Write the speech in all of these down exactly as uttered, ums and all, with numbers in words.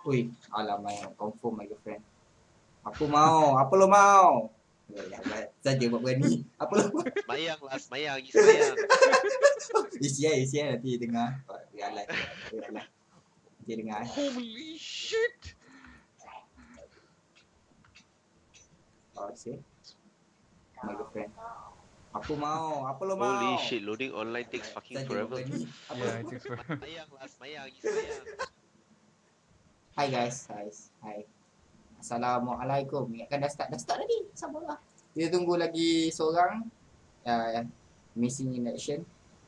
Ui, alamak, confirm my girlfriend. Apa mau? Apa lo mau? Ya, ya, saja buat berani. Apa lo mau? Semayang lah, semayang, pergi semayang. Isi ya, isi ya nanti dengar. Biarlah, biarlah. Nanti dengar. Holy shit! Oh, see? My girlfriend. Apa mau? Apa lo mau? Holy shit, loading online takes fucking Saja buat forever. berani. Apa Yeah, lo it mau? takes forever. Semayang lah, semayang, pergi semayang. Hai guys, guys. Hai. Assalamualaikum. Ingatkan dah start, dah start tadi. Sabarlah. Kita tunggu lagi seorang. Uh, missing in action.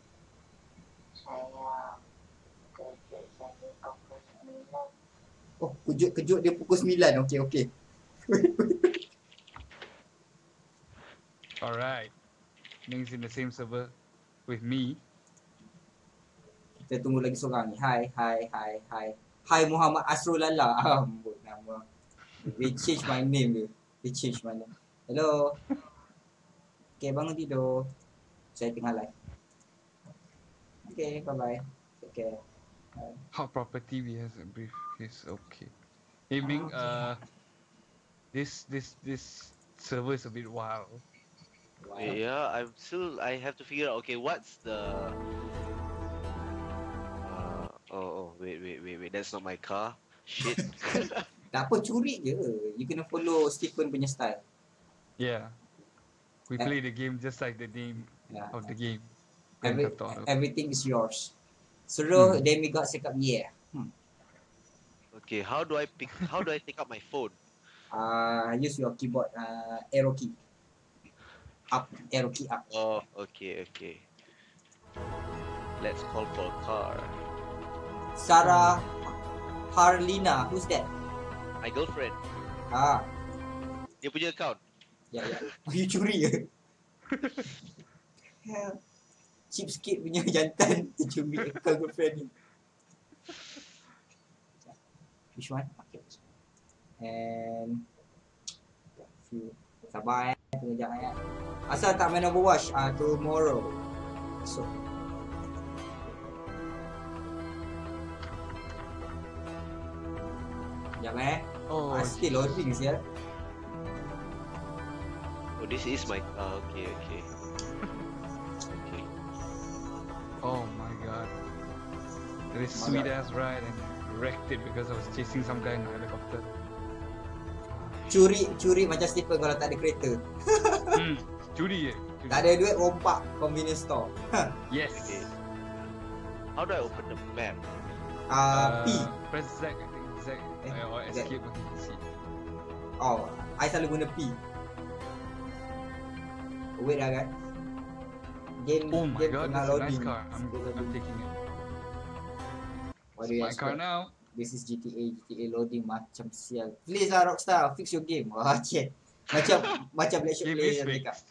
Oh, kejut-kejut dia pukul sembilan. Okey, okey. Alright. Ming's in the same server with me. Kita tunggu lagi seorang ni. Hai, hai, hai, hai. Hai Muhammad Asrul Lala. Ambut nama. They change my name dia. They change my name. Hello. Okay, bangun tidur. Saya tengah live. Okay, bye-bye. Take care. Bye. Hot property we has a brief case. Okay. Hey Ming, uh, this this this server is a bit wild. Wow. Yeah, I'm still, I have to figure out, okay, what's the... Uh, oh, oh, wait, wait, wait, wait, that's not my car. Shit. Tak apa, curi je. You kena follow Stephen punya style. Yeah. We Eh. play the game just like the name Yeah. of the game. Every, Grand Theft Auto. everything is yours. Suruh Hmm. demigod cakap yeah. Hmm. Okay, how do I pick, how do I take up my phone? Uh, use your keyboard uh, arrow key. Up, arrow key up. Oh, okay, okay. Let's call for a car. Sarah Harlina, who's that? My girlfriend. Ah, Dia punya account. ya ya. Oh, you curi ke? Hell. Cheapskate punya jantan dia curi account girlfriend ni. Which one? Okay. And few. Sabar eh, tunggu sekejap eh. Asal tak main Overwatch? Ah, tomorrow. So. Sekejap eh. Oh, Ah, still loading sial. Oh, this is my car. Okay, okay. Okay. oh my god. That is My sweet god. ass ride and I wrecked it because I was chasing some guy in a helicopter. Curi, curi macam Stephen kalau tak ada kereta. Hmm. Curi je. Curi. Tak ada duit, rompak convenience store. Yes. Okay. How do I open the map? Ah, P. Press Z, I think. Z. Eh, uh, or Z. escape. C. Oh, I selalu guna P. Wait lah kan. Game, Oh my game god, tengah that's a nice loading. car. I'm, I'm taking it. What do It's you my car expect? now. This is G T A, G T A loading macam sial. Please lah Rockstar, fix your game. Wah, cik. Macam macam Black Shot Game Player is yang fixed. cakap.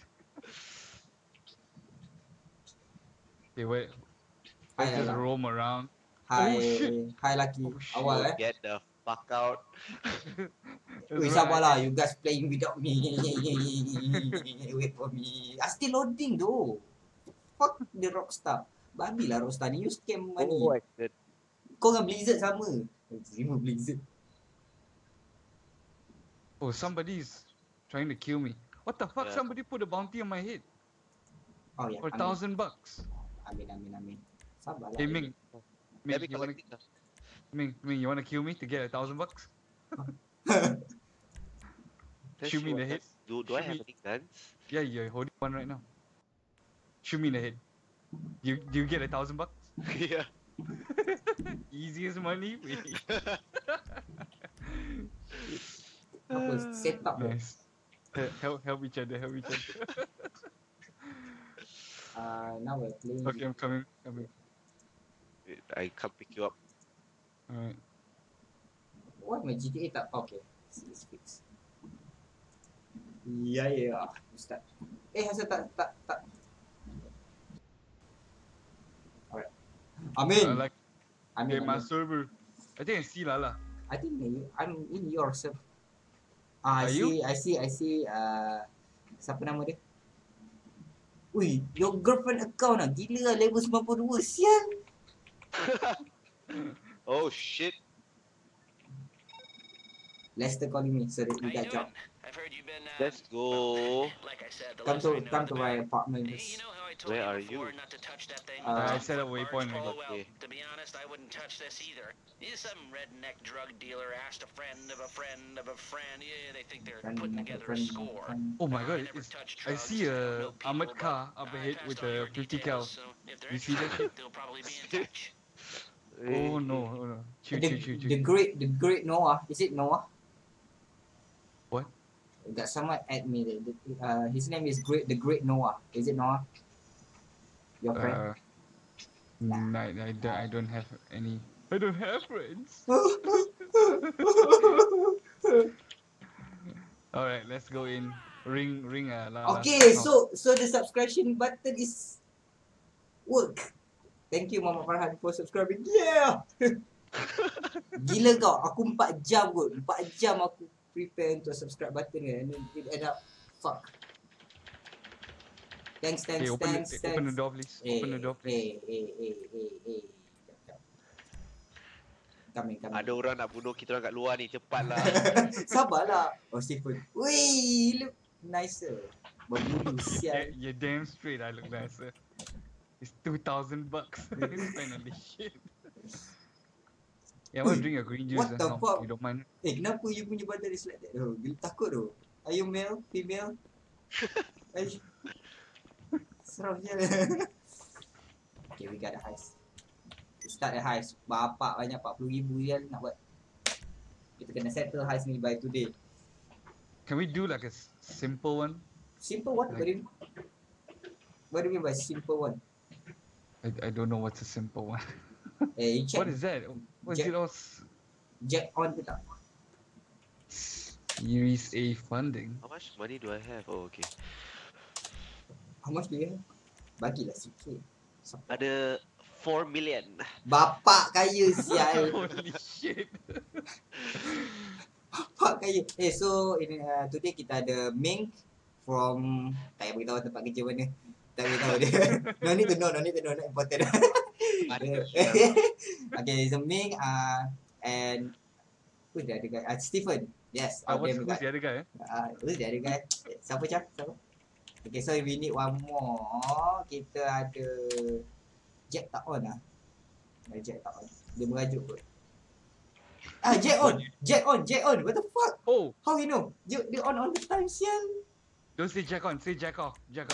Okay, wait. Hi, Let's just Lala. roam around. Hi, Oh, shit. hi Lucky. Oh, shit. Awal eh. Get the fuck out. That's Wait, right. sabarlah. You guys playing without me. Wait for me. I still loading though. Fuck the Rockstar. Babi lah Rockstar ni. You scam money. Oh, I said. Kau dengan Blizzard sama. Terima Blizzard. Oh, somebody's trying to kill me. What the fuck? Yeah. Somebody put a bounty on my head Oh ya. for a Amin. thousand bucks. Amin amin amin. Sabarlah. Hey Ming, Ming, Let me you wanna, collect it. Ming, Ming, you wanna kill me to get a thousand bucks? Let's Shoot me in see the what head. else. Do, do I Shoot have me. any guns? Yeah, you're holding one right now. Shoot me in the head. You do you get a thousand bucks? Yeah. Easiest money. Apa set up tu? Nice. He- Help help each other. Help each other. Uh, now we're playing. Okay, I'm coming. Coming. Wait, I can't pick you up. Alright. What my G T A tak? Okay. It's fixed. Ya ya. Start. Eh asal tak tak tak. Alright. Amin. Uh, like Amin. okay, my Amin. server. I think I see Lala. I think you, I'm in your server. Ah, I Are see, you? I see, I see. Uh, siapa nama dia? Ui, your girlfriend account lah. Gila lah, level sembilan puluh dua. Sial. Oh shit. Lester calling me, so that we got job. Let's go. Come to come to my apartment. Where are you? Uh, I set a waypoint already. Okay. To be honest, I wouldn't touch this either. He's some redneck drug dealer asked a friend of a friend of a friend. Yeah, they think they're friend, putting my together a friend, score. friend. Oh my I god, never it's, touch I drugs, see I don't a know people, armored but car up I ahead passed with all a your fifty cal. details, so if they're You see that interested, shit? they'll probably be in touch. Oh no, oh no. Chill, The, chill, chill, the chill. great the great Noah. Is it Noah? What? Got someone at me. The, the, uh, his name is Great the Great Noah. Is it Noah? Your friend? Uh, n- I, I, don't, I don't have any. I don't have friends. Alright, let's go in. Ring, ring uh, Lala's Okay, house. so so the subscription button is work. Thank you Mama Farhan for subscribing. Yeah. Gila kau, aku empat jam kot. empat jam aku prepare untuk subscribe button kan. And then it end up fuck. Thanks, thanks, Hey, open, thanks, the, thanks. open the door, please. Open the door, please. Eh, eh, eh, eh, eh. Jap, jap. Coming, coming. Ada orang nak bunuh kita orang kat luar ni, cepatlah. Sabarlah. Oh, Stephen. Wih, look nicer. Berbulu Yeah, sial. you're damn straight. I look nicer. It's two thousand bucks. I spent on this shit. Yeah, I want to drink your green juice. What uh, the now, fuck? You don't mind? Eh, kenapa you punya badan is like that? Oh, gila takut tu. Are you male? Female? Eh, seram je. Okay, we got the heist. We start the heist. Bapak banyak empat puluh ribu je nak buat. Kita kena settle heist ni by today. Can we do like a s- simple one? Simple one? What do you, what do you mean by simple one? I, I don't know what's a simple one. Eh, you check. What is that? What's Jack- it all? s- Jack on ke tak? Series A funding. How much money do I have? Oh, okay. How much do you have? Bagilah sikit. Support. Ada four million. Bapak kaya sial. Holy shit! Bapak kaya. Eh, so in, uh, today kita ada Ming from, tak payah beritahu tempat kerja mana. Tak beritahu dia. No need to know, no need to know, not important. Okay, so Ming uh, and who's the other guy? Uh, Stephen. Yes, Uh, out what's, there we who's got. the other guy? Eh? Uh, who's the other guy? Siapa Cak? Siapa? Okay, so we need one more. Kita ada Jack tak on lah. Uh, Jack tak on. Dia merajuk kot. Ah, Jack on! Jack on! Jack on! What the fuck? Oh, How you know? Dia, dia on all the time, sial. don't say jack on, say jack off. Jack off.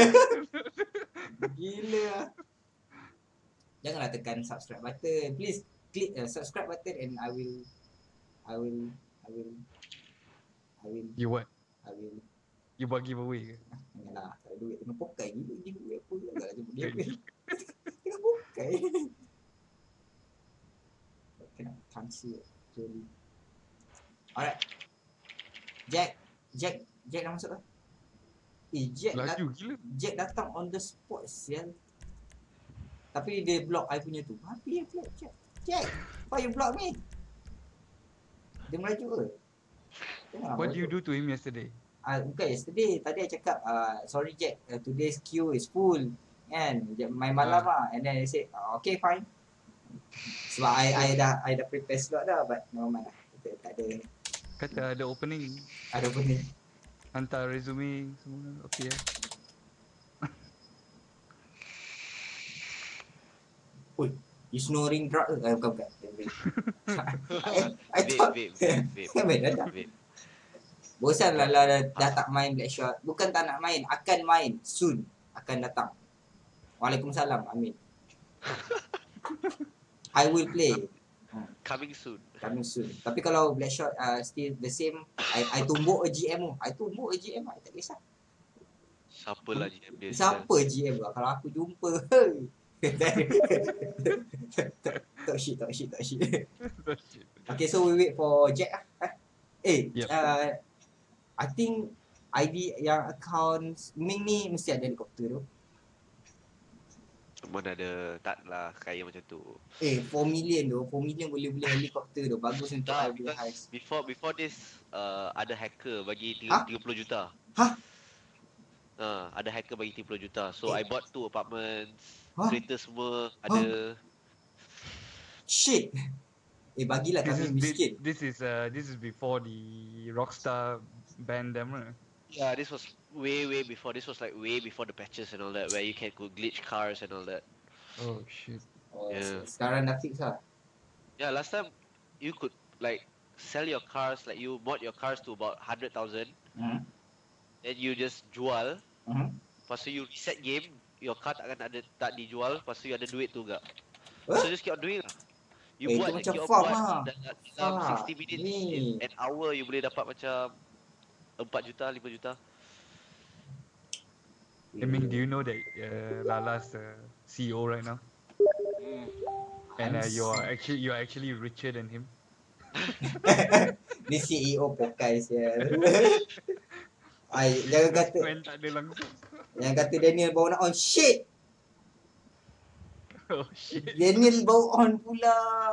Gila lah. Janganlah tekan subscribe button. Please click the subscribe button and I will I will I will I will You what? I will You buat giveaway ke? Janganlah, tak ada duit tengah pokai gila gila duit apa agaklah jumpa dia apa. Tengah pokai. Kena cancel actually. Alright. Jack, Jack, Jack dah masuk lah. Eh, Jack dah, Laju gila. Jack datang on the spot sial. Tapi dia block I punya tu. Apa dia block Jack? Jack, why you block me? Dia melaju ke? Janganlah What do you melaju. do to him yesterday? Ah, bukan yesterday. Tadi I cakap, uh, sorry Jack, uh, today's queue is full. Kan? Main malam Ah. lah. And then I said, oh, okay fine. Sebab I, I dah I dah prepare slot dah. But no mind lah. Kita tak ada, Kata ada opening. ada apa ni. Hantar resume semua. Okay eh. Oi, you snoring drug ke? Eh, bukan, bukan. I, I Vape, thought, vape, vape, vape. Main dah tak? Vape. Bosan lah, lah dah, dah tak main Blackshot. Bukan tak nak main, akan main. Soon akan datang. Waalaikumsalam, amin. I will play. Coming soon. Coming soon. Tapi kalau Blackshot uh, still the same, I I tumbuk a G M tu. I tumbuk a G M, I tak kisah. Siapa lah G M dia? Siapa G M tu? Kalau aku jumpa. Talk shit, talk shit, talk shit. Okay, so we wait for Jack lah. Eh, Yep. uh, I think I D yang account Ming ni mesti ada helikopter tu. Mana ada, tak lah kaya macam tu. Eh, four million tu. four million boleh beli helikopter tu. Bagus untuk I Tak, beli because heist. before before this uh, ada hacker bagi Hah? tiga puluh juta. Hah? Uh, ada hacker bagi tiga puluh juta. So Eh. I bought two apartments. Hah? Kereta semua ada. Shit. Eh, bagilah This kami is miskin. this, this is uh this is before the Rockstar banned them, right? Yeah, this was way way before. This was like way before the patches and all that, where you can go glitch cars and all that. Oh shit. Oh, Yeah. sekarang dah fix lah. Yeah, last time you could like sell your cars, like you bought your cars to about hundred thousand, Hmm. then you just jual. Hmm. Lepas tu you reset game, your car takkan ada tak dijual, lepas tu you ada duit tu enggak. Huh? So just keep on doing lah. You Eh, buat, itu macam you farm buat lah. dalam, dalam Fuck, sixty minutes, ni. an hour you boleh dapat macam empat juta, lima juta. I mean, do you know that uh, Lala's the C E O right now, Hmm. and uh, I'm you are s- actually you are actually richer than him. Ni C E O pokai sia. Ai, jangan kata When tak ada langsung. jangan kata Daniel bawa nak on shit. Oh shit. Daniel bawa on pula.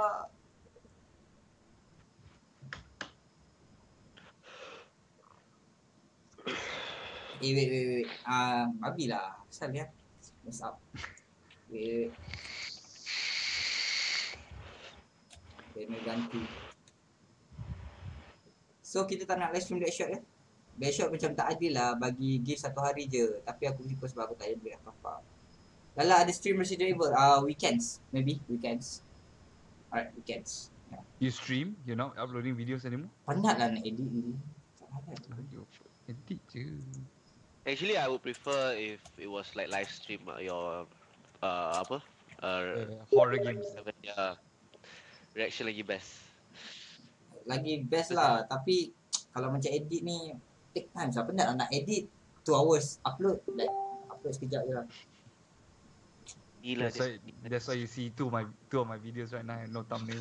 Eh, wait, wait, wait. Ah, uh, babi lah. Pasal dia. What's up? Wait, wait. Daniel ganti. So, kita tak nak live stream Deadshot ya? Deadshot macam tak adil lah bagi gift satu hari je. Tapi aku suka sebab aku tak ada duit apa-apa. Lala ada stream Resident Evil. Uh, weekends. Maybe. Weekends. Alright, weekends. Yeah. You stream? You're not uploading videos anymore? Penat lah nak edit ni. Tak ada. Ayo, edit je. Actually, I would prefer if it was like live stream uh, your uh apa? Uh, Uh, horror games. yeah. Reaction lagi best. Lagi best lah. Tapi kalau macam edit ni take time. Sebab penat lah nak edit two hours. Upload. Like upload sekejap je lah. Gila That's why, dia. that's why you see two of my two of my videos right now and no thumbnail.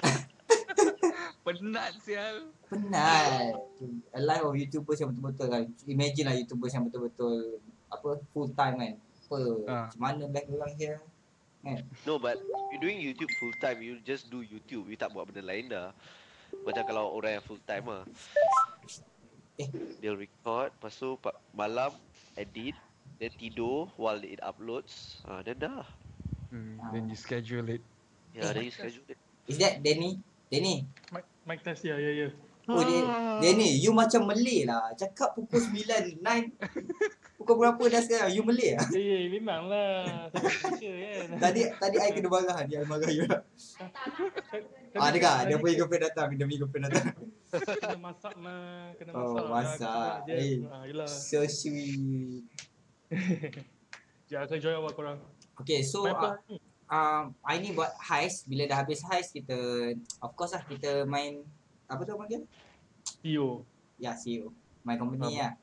Penat sial. Penat. A live of YouTubers yang betul-betul kan. Imagine lah YouTubers yang betul-betul apa full time kan. Apa Ah. macam mana best orang here. No, but you doing YouTube full time, you just do YouTube. You tak buat benda lain dah. Macam kalau orang yang full time lah. Eh. They'll record, lepas tu pa- malam edit, then tidur while it uploads. Ah, then dah. Hmm, Ah. then you schedule it. Yeah, Eh. then you schedule it. Is that Danny? Danny? Mic, mic test, ya, ya, ya. Oh, dia, Danny, you macam Malay lah. Cakap pukul sembilan, nine. Pukul berapa dah sekarang? You Malay lah. Ya, ya, memanglah. Saya Malaysia kan. Tadi tadi I kena marah. Dia marah you lah. Ah, dekat. Dia punya girlfriend datang. Dia punya girlfriend datang. Kena masak mah. Kena Oh, masak. masak. Ya, Eh. ah, yelah. So sweet. Jangan akan join awak korang. Okay, so Main uh, apa ni? um, I ni buat heist. Bila dah habis heist, kita of course lah kita main apa tu panggil? C E O. Ya, C E O. My company lah.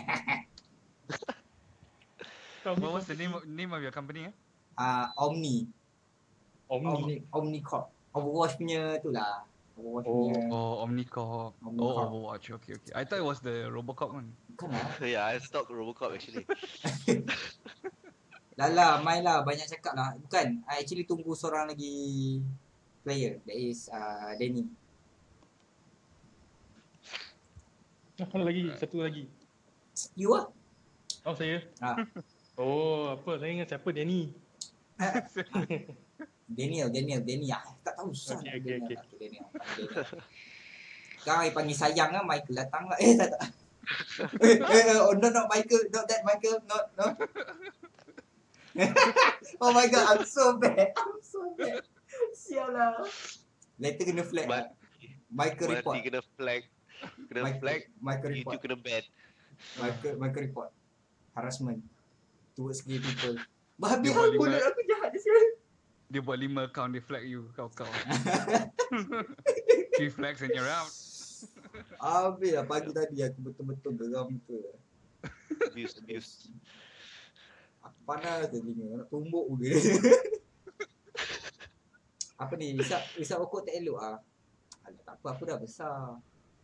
Kau What was the name of, name of your company? Eh? Uh, Omni. Omni. Omni. Omnicorp. Overwatch punya tu lah. Overwatch Oh. punya. Oh, Omnicorp. Oh, Omnicorp. Overwatch. Okay, okay. I thought it was the Robocop one. Bukan lah. Yeah, I stock Robocop actually. Lala, main lah. Banyak cakap lah. Bukan. I actually tunggu seorang lagi player. That is uh, Danny. Apa lagi? Satu lagi. You lah. Oh, saya. Ah. Oh, apa? Saya ingat siapa Danny. Daniel, Daniel, Daniel. Ah, tak tahu susah Okay, nak okay, Daniel. okay. Okay, Daniel. Panggil Daniel. Sekarang I panggil sayang lah. Michael datang lah. Eh, tak tak. eh, eh, eh, oh, no, not Michael. Not that Michael. Not, no. Oh my god, I'm so bad. I'm so bad. Sial lah. Later kena flag lah. But Michael report. Mati kena flag. Kena Michael, flag, Michael report. YouTube kena ban. Michael, Michael report. Harassment. Towards gay people. Bahagia Dia buat aku lima- aku jahat dia sial. Dia buat lima account, dia flag you, kau-kau. Three flags and you're out. Habis lah pagi tadi aku betul-betul geram tu. Abuse, abuse. Aku panas telinga. Nak tumbuk dia. Apa ni? Isap, isap rokok tak elok ah. Alah tak apa, aku dah besar.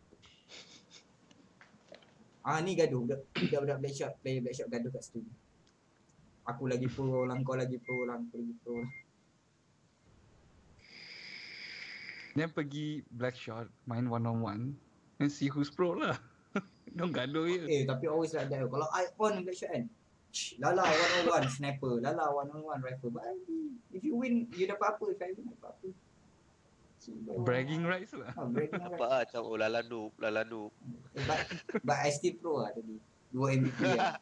Ah ni gaduh. Budak- Budak-budak Blackshot, player Blackshot gaduh kat stream. Aku lagi pro orang, kau lagi pro orang, aku lagi pro orang. Then pergi Blackshot, main one on one, and see who's pro lah. Don't gaduh je. Eh tapi always like that. Kalau I on Blackshot kan, shh, Lala one on one sniper, Lala one on one rifle. But if you win, you dapat apa? If I win, dapat apa? Bragging rights lah. Oh, bragging Apa right. ah, macam oh lala noob, lala noob. Eh, But, but I still pro lah tadi. Dua M V P lah.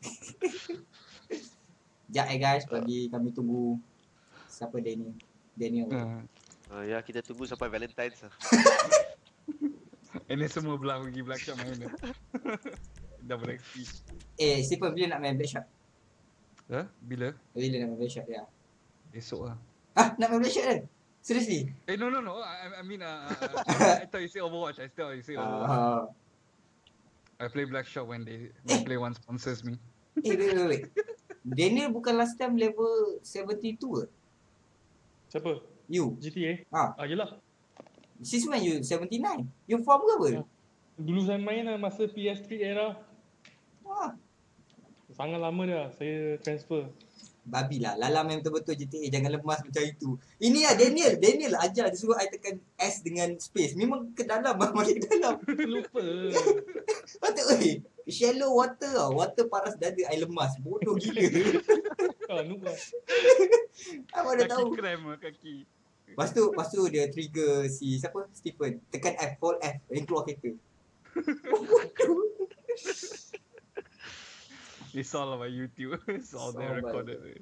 Sekejap eh guys, bagi kami tunggu siapa Daniel. Daniel. Uh, Uh, ya, kita tunggu sampai Valentine's lah. and then semua belah pergi Blackshot main dah. Double X P. Eh, Stephen bila nak main Blackshot? Huh? Bila? Bila nak main Blackshot ya? Esok lah. Ah, nak main Blackshot kan? Seriously? Eh no no no, I, I mean uh, uh, I thought you say Overwatch. I thought you say Overwatch. Uh, I play Blackshot when they when play one sponsors me. eh, wait, wait, wait. Daniel bukan last time level seventy-two ke? Siapa? You? G T A? Ah. Ah, yelah. Since when you seventy-nine? You form ke apa? Ya. Dulu saya main lah masa P S three era. Wah, Sangat lama dah saya transfer. babi lah. Lala main betul-betul G T A. Jangan lemas macam itu. Ini lah Daniel. Daniel lah ajar. Dia suruh I tekan S dengan space. Memang ke dalam lah. Makin ke dalam. Lupa. Patut oi. Shallow water lah. Water paras dada I lemas. Bodoh gila. Ah, noob lah. Abang dah tahu. Kaki krem lah kaki. Lepas tu, lepas tu dia trigger si siapa? Stephen. Tekan F. Hold F. Yang keluar kereta. It's all about YouTube. It's all It's there all about recorded.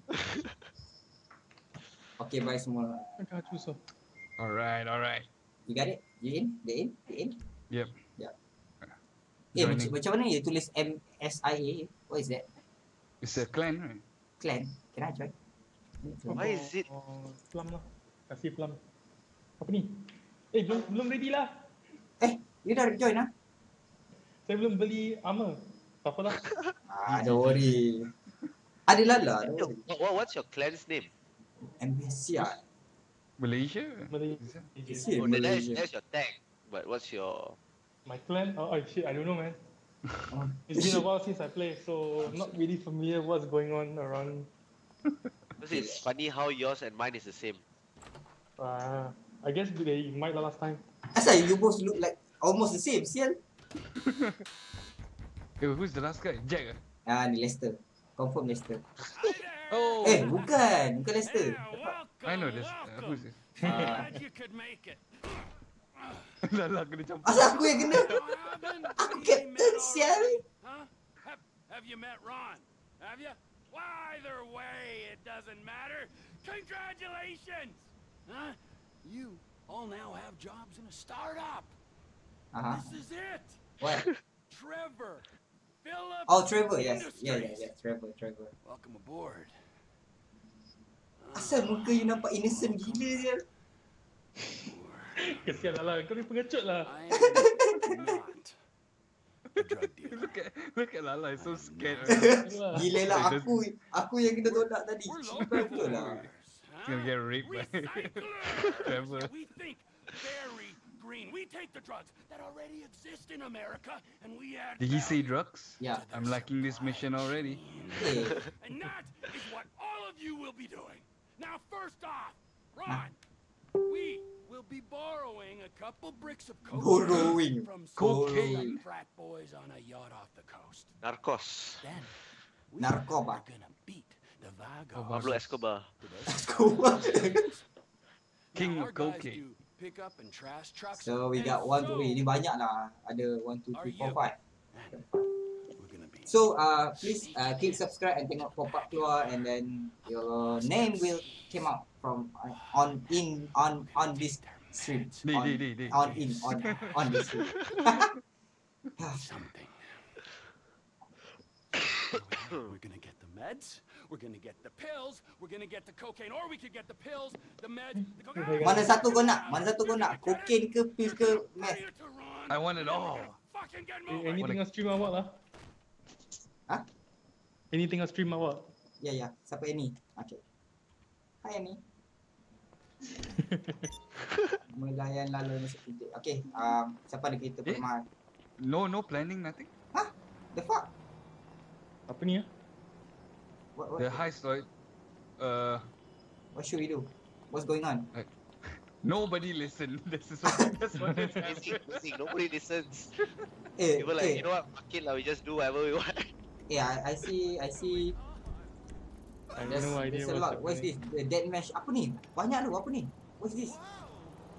Okay, bye semua. Agak susah. Alright, alright. You got it? You in? They in? They in? Yep. Yeah. Eh, macam, Joining. macam mana you tulis M S I A? What is that? It's a clan, right? Clan? Can I join? Why is it? Oh, plum lah. Kasih plum. Apa ni? Eh, belum belum ready lah. Eh, you dah join ah? Saya belum beli armor. Tak apalah. Ah, don't worry. Ada lala, don't Yo, worry. what, what- what's your clan's name? M S C ah. Malaysia? Beli. Shit, Oh, that- that's, Malaysia. that's your tag. But what's your... My clan? Oh, oh shit, I don't know, man. Oh, It's been a while since I play, so not really familiar what's going on around. Because it's funny how yours and mine is the same. Uh, I guess they might lah last time. Asal you both look like almost the same, sial. Eh, who's the last guy? Jack? ah? Ah, ni Lester. Confirm Lester. Oh! Eh, bukan. Bukan Lester. I know this. Uh, who's this? Ah, Glad you could make it. Lala kena campur. asal aku yang kena? Robin, Aku we captain, met sial. already, huh? Have, have you met Ron? Have you? Why, either way, it doesn't matter. Congratulations! Huh? You all now have jobs in a startup. Aha. This is it. What? Trevor. Philip. Oh, Trevor. Yes. Yeah, yeah, yeah. Trevor, Trevor. Welcome aboard. Asal muka you nampak innocent gila sial. Kesian lah, kau ni pengecut lah. I am not a drug dealer. Look at, look at Lala, he's so scared. Yalah. Gila lah aku. Aku yang kena tolak tadi. We're Cibai betul lah. He's gonna get raped by Trevor. Recyclers! We think very green. We take the drugs that already exist in America and we add Did he say value drugs? Yeah. to their I'm liking this mission already. Eh, And that is what all of you will be doing. Now, first off, Ron, we will be borrowing a couple bricks of cocaine Borrowing. from Cocaine. some frat boys on a yacht off the coast. Narcos. Then we Narkoba. are gonna beat the Oh, Vagos Pablo Escobar. to those Escobar. King Now, of our guys cocaine. do pick up and trash trucks. So we and got one, two, so three. Ini banyak lah. Ada one, two, three, four, five. we're gonna be So uh, please uh, click subscribe and tengok pop-up keluar and then your name will came out from uh, on in on on this stream. Di, On, di, di, di. on in on on this stream. something. We're gonna get the meds, we're gonna get the pills, we're gonna get the cocaine, or we could get the pills, the meds, the cocaine. Mana satu kau nak? Mana satu kau nak? Cocaine ke pills ke meth? I want it all. Fucking get Eh, moving. Anything on stream awak lah. Hah? Anything on stream awak. Ya ya. Siapa Annie? Okay. Hai Annie. Melayan lalu ni sekejap. Okay. Um, siapa ada kereta Eh? permahan? No, no planning, nothing. The fuck? Apa ni ya? What what, The heist, like, uh, what should we do? What's going on? nobody listen. This is what, that's what is Busy, happening. busy. Nobody listens. Eh, People like, eh, you know what? Fuck it lah. We just do whatever we want. eh, I, I see, I see. I have There's, no idea there's a what's lot. What is happening. this? The dead match. Apa ni? Banyak tu. Apa ni? What's this?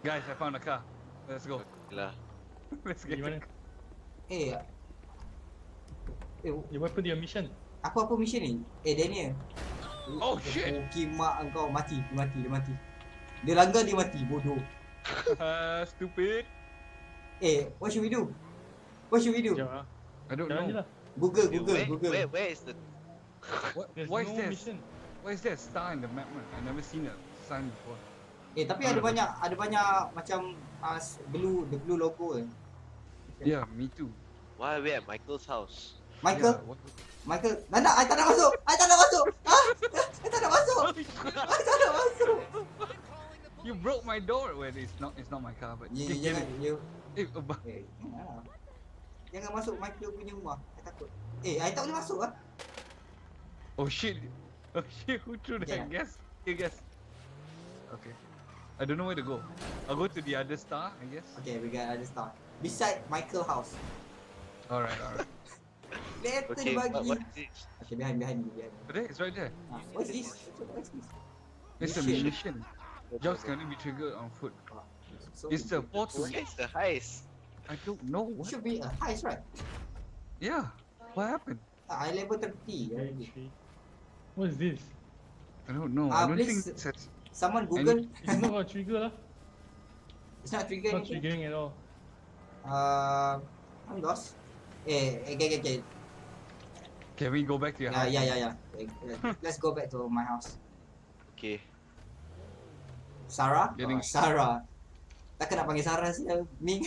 Guys, I found a car. Let's go. Lah. Let's Di get mana? Eh, eh, You apa dia mission? apa-apa mission ni? Eh, Daniel. Oh, shit. Okay, mak engkau mati, dia mati, dia mati. Dia langgar, dia mati, bodoh. Uh, stupid. Eh, what should we do? What should we do? Sekejap ah. I don't Jalan je know. lah. Google, Wait, Google, where, Google. where, where is the... What, There's why is no there? mission. Why is there a star in the map, man? I never seen a sign before. Eh, tapi ada banyak, ada banyak macam uh, blue, the blue logo eh. Yeah, me too. Why are we at Michael's house? Michael, Yeah, what? Michael, nak nak, I tak nak masuk, I tak nak masuk. Ah, I tak nak masuk, I tak nak masuk. You broke my door. Well, it's not. It's not my car, but You, get, you get jangan, it. you, Eh, abang. eh, janganlah. Jangan masuk Michael punya rumah, I takut. Eh, I tak boleh masuk ah. Oh shit. Oh shit. Who threw that? Yeah. Guess. You guess. Okay. I don't know where to go. I'll go to the other star, I guess. Okay, we got other star. Beside Michael house. Alright, alright. Letter Okay, dia what, bagi. what is this? Okay, behind, behind you, behind you. There, it's right there. Ah, what's this? What's this? It's a Mission. mission. Jobs can only be triggered on foot. Ah, so It's the portal. Where is the heist? I don't know. It What? should be a heist, right? Yeah. What happened? Ah, I level thirty already. Actually. What is this? I don't know. Ah, I don't please- think it says. Someone Google. It's not a trigger lah. It's not trigger Not anything. triggering at all. Uh, I'm lost. Eh, okay, okay, okay. Can we go back to your Yeah, house? yeah, yeah, yeah. Eh, eh, Let's go back to my house. Okay. Sarah? Getting- Oh, Sarah. Takkan nak panggil Sarah sih. Ming.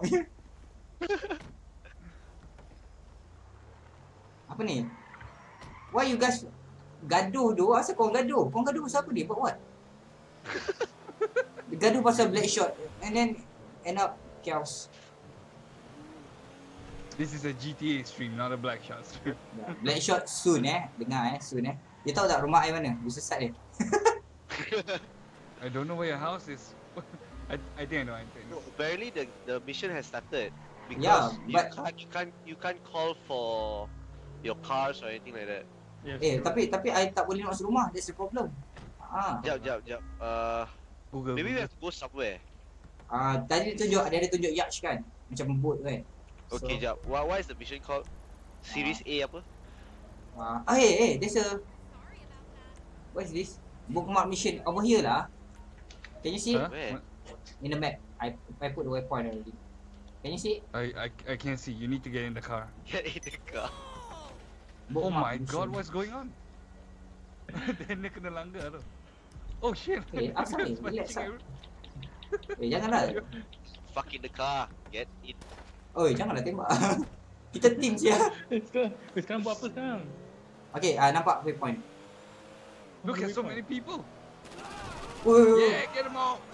Apa ni? Why you guys gaduh tu? Asal korang gaduh? Korang gaduh pasal apa ni? Buat what? Gaduh pasal black shot and then end up chaos. This is a G T A stream, not a Black Shot stream. Black shot soon eh. Dengar eh, soon eh. Dia tahu tak rumah I mana? Dia sesat dia. I don't know where your house is. I, I think I know. I think I No, know. apparently the the mission has started because Yeah, you but- can't you can't you can't call for your cars or anything like that. Yes. Eh, tapi tapi I tak boleh masuk rumah. That's the problem. Ah. Jap jap jap. Uh, Google. maybe we Google. have to go somewhere. Ah, tadi dia tunjuk, dia ada tunjuk yacht kan? Macam boat kan? Okay, So, jap. Why why is the mission called Series A apa? Ah, ah, hey, hey, there's a... What is this? Bookmark mission over here lah. Can you see it? Huh? Where? In the map. I I put the waypoint already. Can you see it? I, I I can't see. You need to get in the car. Get in the car. Oh Bookmark my god, mission. what's going on? Then dia kena langgar tu. Oh shit. Eh, asal ni? It's Relax punching lah. every- Eh, janganlah. Fuck in the car. Get in. Oi, janganlah tembak. Kita team sia. Eh, sekarang, eh, sekarang buat apa sekarang? Okay, ah, nampak waypoint. Look at so many people. Oh, Yeah, get them out.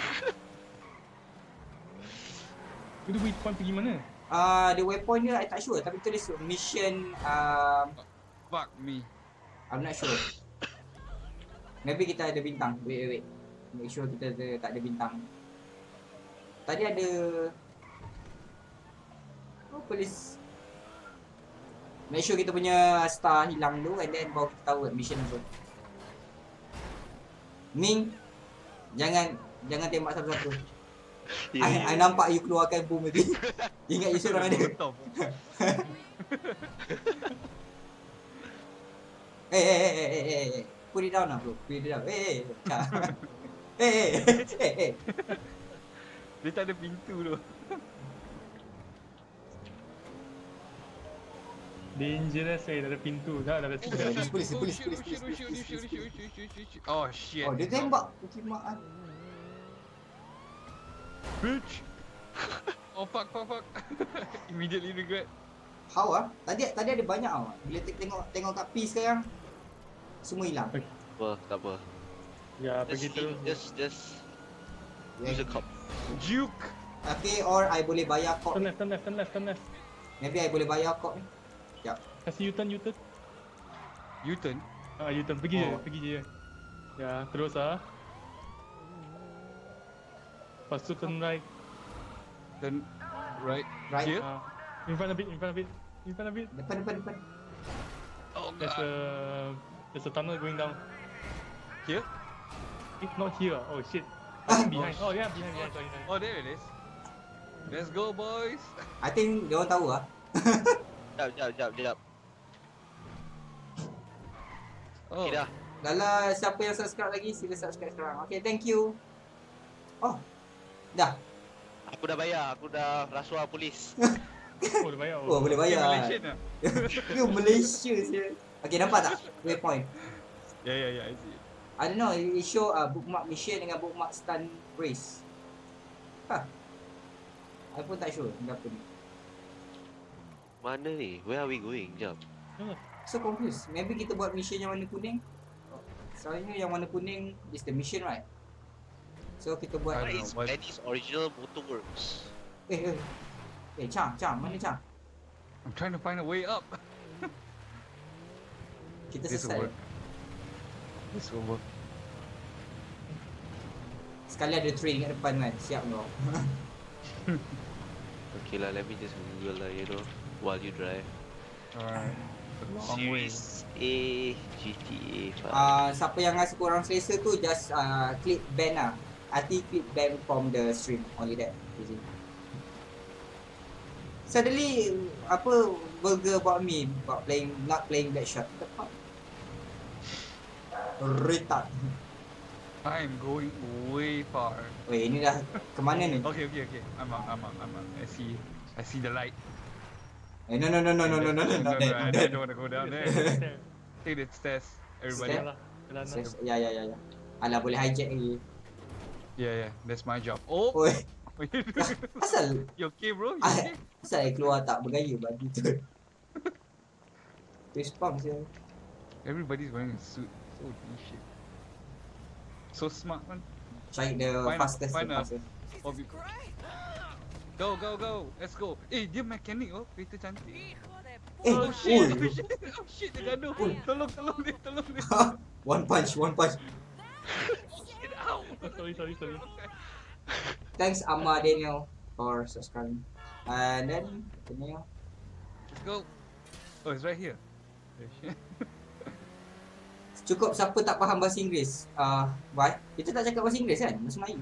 Itu waypoint pergi mana? Ah, the waypoint dia I tak sure tapi tulis mission um, Fuck me. I'm not sure. Maybe kita ada bintang. Wait, wait, wait. Make sure kita ada, tak ada bintang. Tadi ada... Oh, polis. Make sure kita punya star hilang dulu and then baru kita tahu mission apa. Ming, jangan jangan tembak satu-satu. I, I nampak you keluarkan boom tadi. Ingat you seorang ada. Top. Eh, eh, eh, eh, eh, eh, eh. Put it down lah bro. Put it down. Eh, eh, eh. Eh, eh, eh, eh. Dia tak ada pintu tu. Dangerous eh, dah ada pintu. Dah, dah ada Oh, dah ada polis, pintu. polis, Oh, polis, shit, polis, oh, polis, shit, oh, polis, shit, oh, polis, shit, oh, shit, oh, shit, oh, shit. Oh, dia tembak. Perkhidmatan. Bitch. Oh fuck, fuck, fuck. Immediately regret. How ah? Tadi tadi ada banyak tau. Bila te- tengok tengok kat P sekarang semua hilang. Apa? Tak apa. Ya, Just pergi terus. just just use a cop. Juke. Okay, or I boleh bayar kod. Turn left, turn left, turn left, turn left. Maybe I boleh bayar kod ni. Kasih U-turn, U-turn. U-turn. Ah, U-turn. Pergi je, Oh. pergi je. Ya, terus ah. Lepas tu turn right. Then right, Right. here. Ah, in front of it, in front of it. In front of it. Depan depan depan. Oh There's god. a there's a tunnel going down. Here? Eh, not here. Oh shit. I think behind. Oh yeah, behind, behind. Sorry, sorry. Oh, there it is. Let's go, boys. I think dia orang tahu lah. Jap, jap, jap, jap. Oh, Okay dah. Lala, siapa yang subscribe lagi, sila subscribe sekarang. Okay, thank you. Oh, dah. Aku dah bayar, aku dah rasuah polis. Oh, dia bayar. Oh, boleh okay, bayar. Malaysian lah. You Malaysia je. Okay, nampak tak? Waypoint. Yeah, yeah, yeah. I see. I don't know, it show uh, bookmark mission dengan bookmark stun race. Ha. I pun tak sure berapa ni. Mana ni? Where are we going? Jap. So confused. Maybe kita buat mission yang warna kuning. Soalnya yang warna kuning is the mission, right? So kita buat What I don't is know, what- Benny's original motorworks? eh eh eh Chang, Chang, mana Chang? I'm trying to find a way up. Kita This will sesat. work. This will work. Sekali ada train kat depan kan. Siap kau. Okay lah, let me just Google lah, you know, while you drive. Alright. A long way. Series A G T A five. Uh, siapa yang rasa kurang selesa tu just uh, click ban lah. Arti click ban from the stream. Only that. Easy. Suddenly apa burger about me about playing not playing Blackshot. What the fuck? Retard. I'm going way far. Weh, ini dah ke mana ni? Okay, okay, okay. I'm up, I'm up, I'm up. I see, I see the light. Eh, no, no, no, no, no, no, no, no, no, not no, that, I not that. don't want to go down there. Take the stairs, everybody. Stairs? Lah. Jalan lah. Yes, Ya, ya, ya, ya. Alah, boleh hijack lagi. Yeah, yeah, that's my job. Oh, Oi, asal, you okay, bro? You ah, okay? asal saya keluar tak bergaya bagi tu. Twist pump je. Everybody's wearing a suit. So shit. So smart, man. Cari the Find- fastest, the find a- fastest. Oh, be- go, go, go. Let's go. Eh, dia mechanic oh. Kereta cantik. Eh, Oh shit, oi. oh shit, oh shit, dia gaduh. Tolong, tolong dia, tolong dia. One punch, one punch. Get out. Oh, sorry, sorry, sorry. Thanks Amma Daniel for subscribing. And then continue. Let's go. Oh, it's right here. Oh, shit. Cukup siapa tak faham bahasa Inggeris. Ah, uh, why? Kita tak cakap bahasa Inggeris kan? Bahasa Melayu.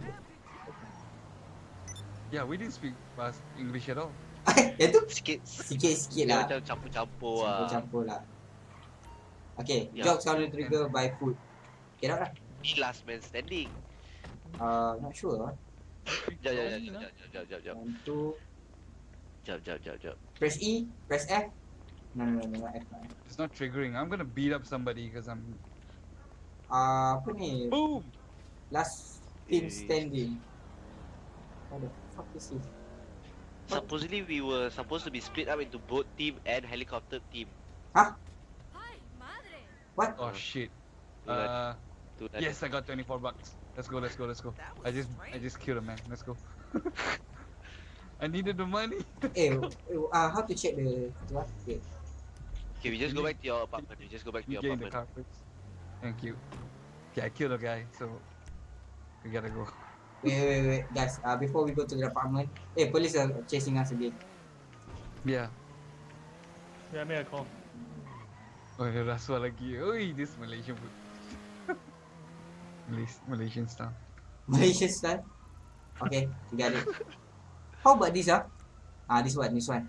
Yeah, we didn't speak fast English at all. Yang tu Sikit. sikit-sikit Dia lah. macam campur-campur lah. Campur-campur lah. Okay, Ya. jokes counter trigger by food. Get out lah. Be last man standing. Uh, not sure lah. Jap, jap, jap, jap, jap, jap, jap, jap. One, two. Jap, jap, jap, jap. Press E, press F. No, no, no, no, not F. Not F. It's not triggering. I'm gonna beat up somebody because I'm. Uh, apa ni? Boom! Last team Eh. standing. What the fuck is this? Supposedly we were supposed to be split up into boat team and helicopter team. Huh? Ay, madre. What? Oh shit. Tu kan, Uh, tu kan. yes, I got twenty-four bucks. Let's go, let's go, let's go. I just, I just killed a man. Let's go. I needed the money. Eh, eh, uh, how to check the what? Okay. Okay, we just go back to your apartment. We just go back to You your gained the apartment. carpets. Thank you. Okay, I killed a guy, so we gotta go. Wait, wait, wait, guys. Uh, before we go to the apartment, eh, police are chasing us again. Yeah. Yeah, make a call. Oh, ada rasuah lagi. Oi, this Malaysian food. Malaysian, Malaysian style. Malaysian style. Okay, we got it. How about this, ah? Ah, this one, this one.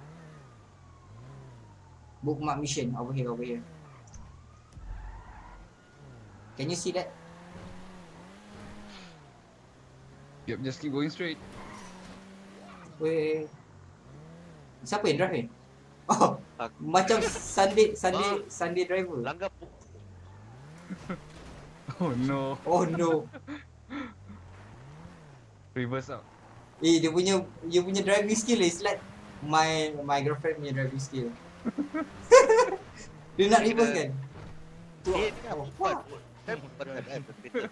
Bookmark mission over here, over here. Can you see that? Yep, just keep going straight. Wait. Siapa yang drive ni? Oh, Aku. macam Sunday Sunday Ah. Sunday driver. Langgar pu- Oh no. Oh no. Reverse out. Eh, dia punya dia punya driving skill is like my my girlfriend punya driving skill. Dia nak reverse kan? Tu. Eh, ni Oh, perempuan. fuck. Kan perempuan kan, kan, berbeza.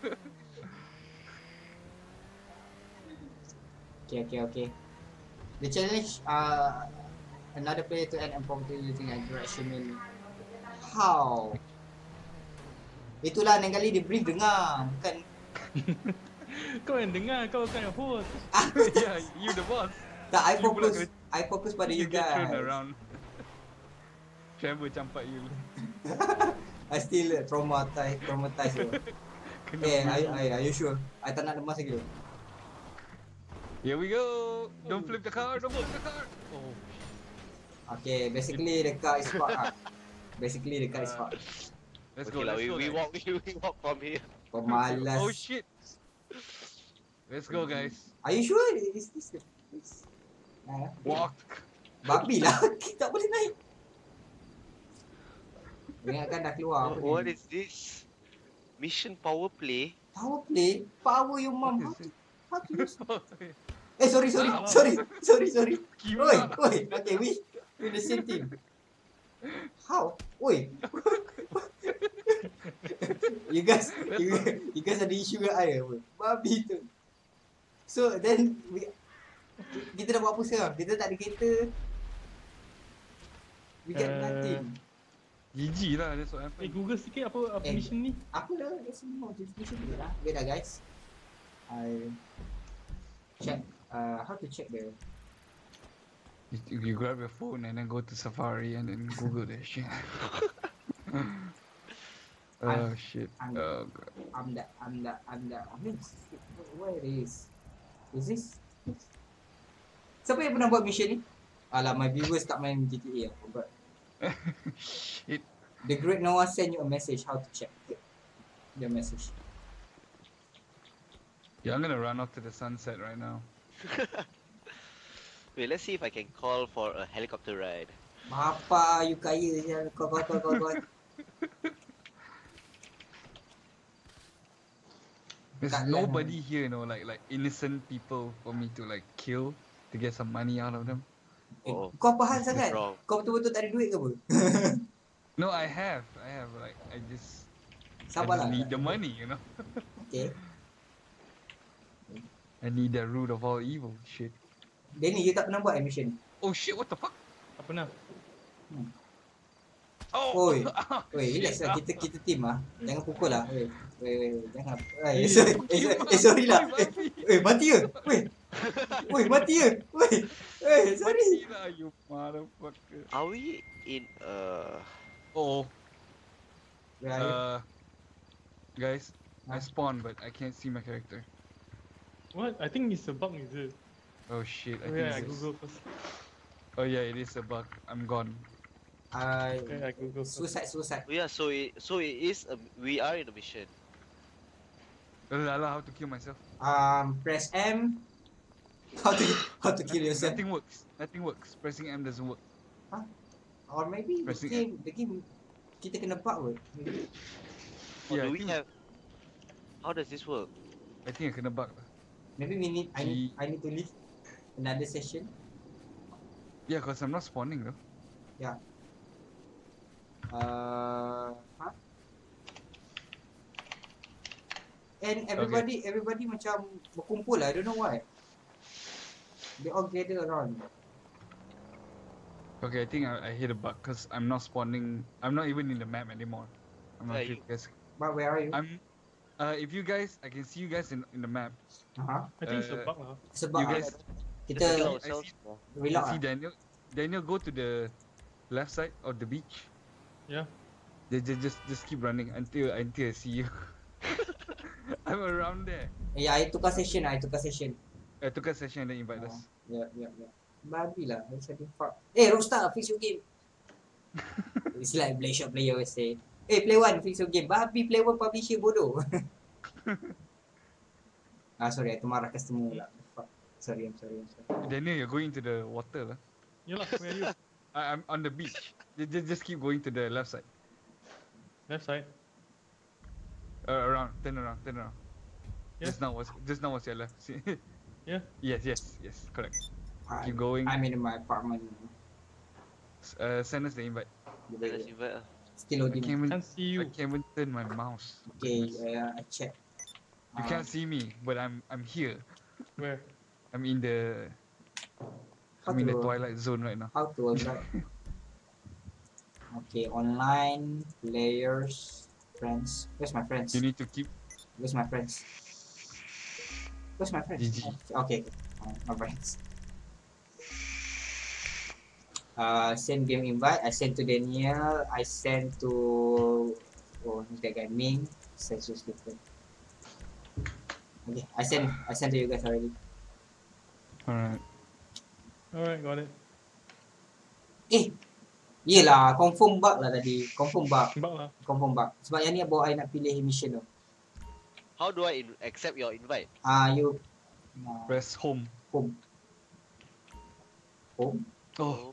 Okay, okay, okay. The challenge, uh, another player to end impromptu using a direction menu. How? Itulah lain kali dia brief dengar, bukan. Kau yang dengar, kau kan yang host. Yeah, you the boss. Tak, I You pula fokus, I fokus pada you You get thrown guys. around. Trevor campak you. I still traumatized, traumatized. Kena Eh, bully. are, you- are, are you sure? I tak nak lemas lagi tu. Here we go. Don't flip the car. Don't flip the car. Oh. Okay, basically the car is fucked ah. Basically the car is Uh, fucked. Let's Okay go. lah, Let's we, go. we guys. walk we walk from here. Pemalas. Oh shit. Let's go, guys. Are you sure? Is this the place? Ah, Walk. babi lah. Kita tak boleh naik. Ingatkan dah keluar apa What ni. is this? Mission power play? Power play? Power your mom. How What to, is how to use? Eh, sorry, sorry, sorry, sorry, sorry. Gila. Oi, oi. Okay, we we the same team. How? Oi. you guys, you, you guys ada issue dengan I apa? Babi tu. So then we, kita dah buat apa sekarang? Kita tak ada kereta. We get Uh, nothing. G G lah. That's what Eh, happened. Google sikit apa apa Eh. mission ni? Apa dah ada semua distribution dia lah. Wait dah guys. I check uh, how to check the You, you grab your phone and then go to Safari and then Google that shit. Oh shit. I'm- Oh god. I'm the I'm the I'm the I mean where it is? Is this? Siapa yang pernah buat mission ni? Alah, my viewers tak main G T A aku but Shit. the great Noah send you a message how to check the message. Yeah, I'm gonna run off to the sunset right now. Wait, let's see if I can call for a helicopter ride. Bapa you kaya je kau kau kau kau kau. There's Kat nobody here, you know, like like innocent people for me to like kill to get some money out of them. Eh, Oh. kau apa hal sangat? Wrong. Kau betul-betul tak ada duit ke apa? No, I have, I have, like I just, I Sabarlah. just need the money, you know. Okay. I need the root of all evil. Shit. Danny, you tak pernah buat mission. Oh shit! What the fuck? Tak pernah. Oh. Oi. Oi, Shit. relax lah. Kita kita team ah. Jangan pukul lah. Oi. Oi, oi, jangan. Oi, Eh, sorry. Eh, sorry, eh, sorry lah. Oi, Eh, babi. oi, mati ke? Oi. Oi, mati ke? Oi. Oi, sorry. Mati lah, you motherfucker. Are we in uh Oh. Where are you? Uh. Guys, I Huh? spawned, but I can't see my character. What? I think it's a bug, is it? Oh shit! I Oh, think yeah, I it's- Google first. Oh yeah, it is a bug. I'm gone. I Yeah, I Google first. suicide, suicide. oh yeah, so it so it is a, we are in a mission. Lala, how to kill myself? Um, press M. How to how to kill yourself? Nothing works. Nothing works. Pressing M doesn't work. Or maybe the Pressing game, the game kita kena bug kot. Maybe. Or Yeah, I do we think- have how does this work? I think I kena bug. lah. Maybe we need I need G- I need to leave another session. Yeah, cause I'm not spawning though. Uh, huh? And everybody everybody macam berkumpul lah. I don't know why. They all gather around. Okay, I think I, I hit a bug because I'm not spawning. I'm not even in the map anymore. I'm not Yeah, sure if you guys. But where are you? I'm. Uh, if you guys, I can see you guys in, in the map. Uh-huh. I think it's a Uh, bug lah. Sebab You guys, kita Let's kill I ourselves. see- more. I reload see lah. Daniel. Daniel, go to the left side of the beach. Yeah. Just, just, just, just keep running until until I see you. I'm around there. Ya, I tukar session lah. I tukar session. I took a session and then invite Oh, us. ya, ya, ya. Babi lah. I said fuck. Eh, Rockstar, fix your game. It's like Blackshot player always say. Eh, play one, fix your game. Babi, play one publisher bodoh. ah, sorry, I termarah customer pula. Fuck. Sorry, I'm sorry, I'm sorry. Daniel, you're going to the water, lah. Yalah, where are you? I, I'm on the beach. Just, just, just keep going to the left side. Left side. Uh, around, turn around, turn around. Yeah. Just now was, just now was your left. See? Yeah. Yes, yes, yes, correct. I, Keep going. I'm in my apartment. S- Uh, send us the invite. Let's invite. uh, Still I loading. can't even, Can't see I you. can't even turn my mouse. Okay, uh, I check. You can't see me, but I'm, I'm here. Where? I'm in the, How I'm in the to- twilight zone right now. How to invite? Okay, online, players, friends. Where's my friends? You need to keep. Where's my friends? Where's my friends? G G. Oh, okay, okay. Uh, my friends. Uh, send game invite. I sent to Daniel. I sent to oh, who's that guy? Ming. Send to Stephen. Okay, I send I send to you guys already. Alright. Alright, got it. Eh, yelah, confirm bug lah tadi. Confirm bug. Bug lah. Confirm bug. Sebab yang ni bawa I nak pilih mission tu. How do I in- accept your invite? Ah, you uh, Press home. home. Home. Oh,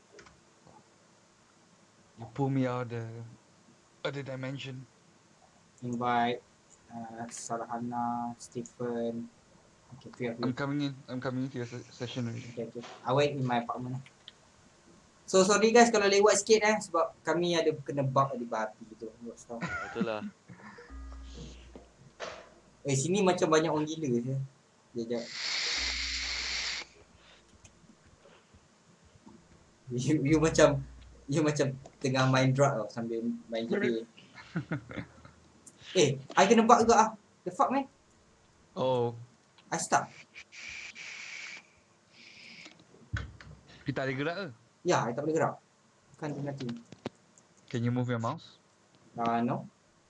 you pull me out the other dimension. Invite. Uh, Sarahana, Stephen. Okay, three of you. I'm coming in. I'm coming into your se- session already. Okay, okay. I wait in my apartment. So sorry guys kalau lewat sikit eh sebab kami ada kena bug di babi tu. Betul lah. Eh sini macam banyak orang gila je. Sekejap. You, you macam you macam tengah main drug tau sambil main G T A. Eh, I kena bug juga ah. The fuck man? Oh, I stuck. kita ada gerak ke? Ya, I tak boleh gerak. Can't do nothing. Can you move your mouse? Uh, no.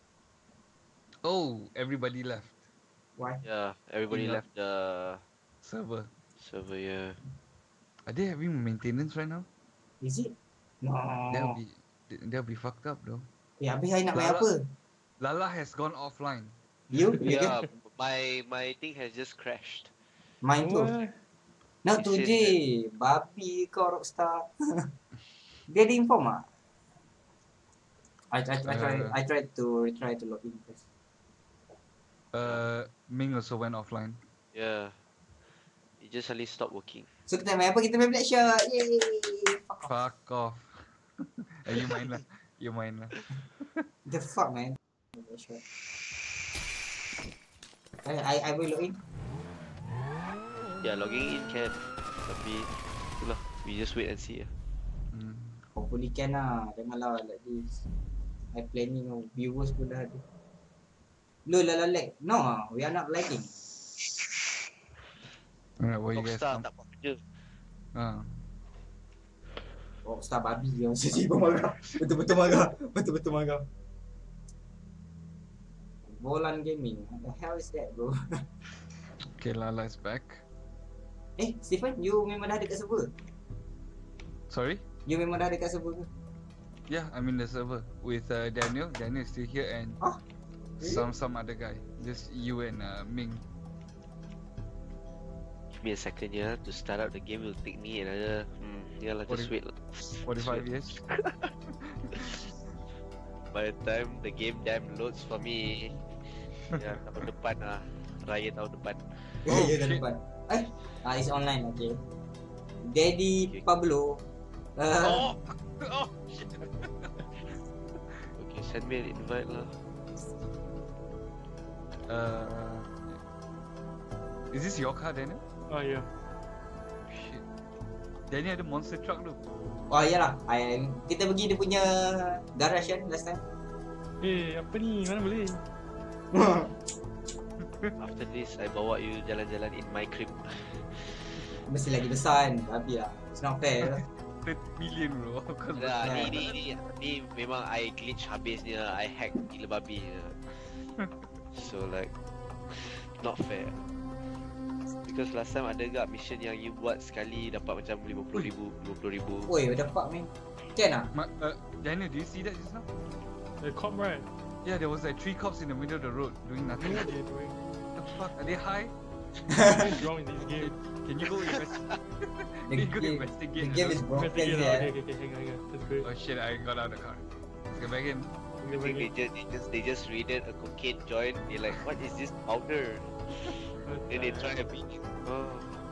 Oh, everybody left. Why? Yeah, everybody Yeah. left the Server. server. Yeah. Are they having maintenance right now? Is it? No. They'll be they'll be fucked up though. Eh, habis I nak main Lala- apa? Lala has gone offline. You? You Yeah, can? my my thing has just crashed. Main tu. What? Not It says today. Babi kau Rockstar. Dia ada inform ah? I, I, I, try, Uh. I tried to try to log in first. Uh, Ming also went offline. Yeah. It just suddenly stopped working. So kita main apa? Kita main Black Shot. Yay! Fuck off. Fuck off. Eh, you main lah. You main lah. The fuck man. Black Shot. I, I, I will log in. Yeah, logging in can. Tapi itulah, we just wait and see. Yeah. Hmm. Hopefully can lah. Janganlah like this. I planning of viewers pun dah ada. Lo lah lag. No, we are not lagging. Alright, what you guys? Rockstar com- tak buat kerja. Ah. Rockstar babi yang sesi pun marah. Betul-betul marah. Betul-betul marah. Volan Gaming. What the hell is that bro? Okay, Lala is back. Eh, Stephen, you memang dah ada kat server? Sorry? You memang dah ada kat server ke? Yeah, I'm in the server with uh, Daniel. Daniel is still here and Huh? Really? some some other guy. Just you and uh, Ming. Give me a second yeah to start up the game. Will take me another. Hmm, yeah lah, just Forty- wait lah. forty-five years. By the time the game damn loads for me, ya tahun depan lah, raya tahun depan. Ya, Oh, ya dah shit. depan. Eh, ah, it's online, okay. Daddy Okay. Pablo. Uh, Oh, oh shit. Okay, send me an invite lah. Uh, is this your car, Daniel? Ah, yeah. Shit. Daniel ada monster truck tu. Oh iyalah, I, kita pergi dia punya garage kan last time. Eh, apa ni? Mana boleh? After this, I bawa you jalan-jalan in my crib. Mesti lagi besar kan, babi lah. It's not fair. thirty million bro. Kau Nah, Yeah. ni, ni, ni, ni memang I glitch habisnya, I hack gila babi. So like, not fair. Because last time ada gak mission yang you buat sekali dapat macam lima puluh ribu, lima puluh ribu. Oi, what the fuck man? Can ah? Ma- uh, Daniel, do you see that just now? The cop, right? Yeah, there was like three cops in the middle of the road doing I nothing. know what they're doing. The fuck? Are they high? What is wrong with this game? Can you go investigate? The Can you go game, investigate? the game is broken Investigate here. lah. Okay, okay, okay, hang on, hang on. That's great. Oh shit! I got out of the car. Let's get back in. I think they just, they just they just raided a cocaine joint. They're like, what is this powder? Then they try to beat it. Oh.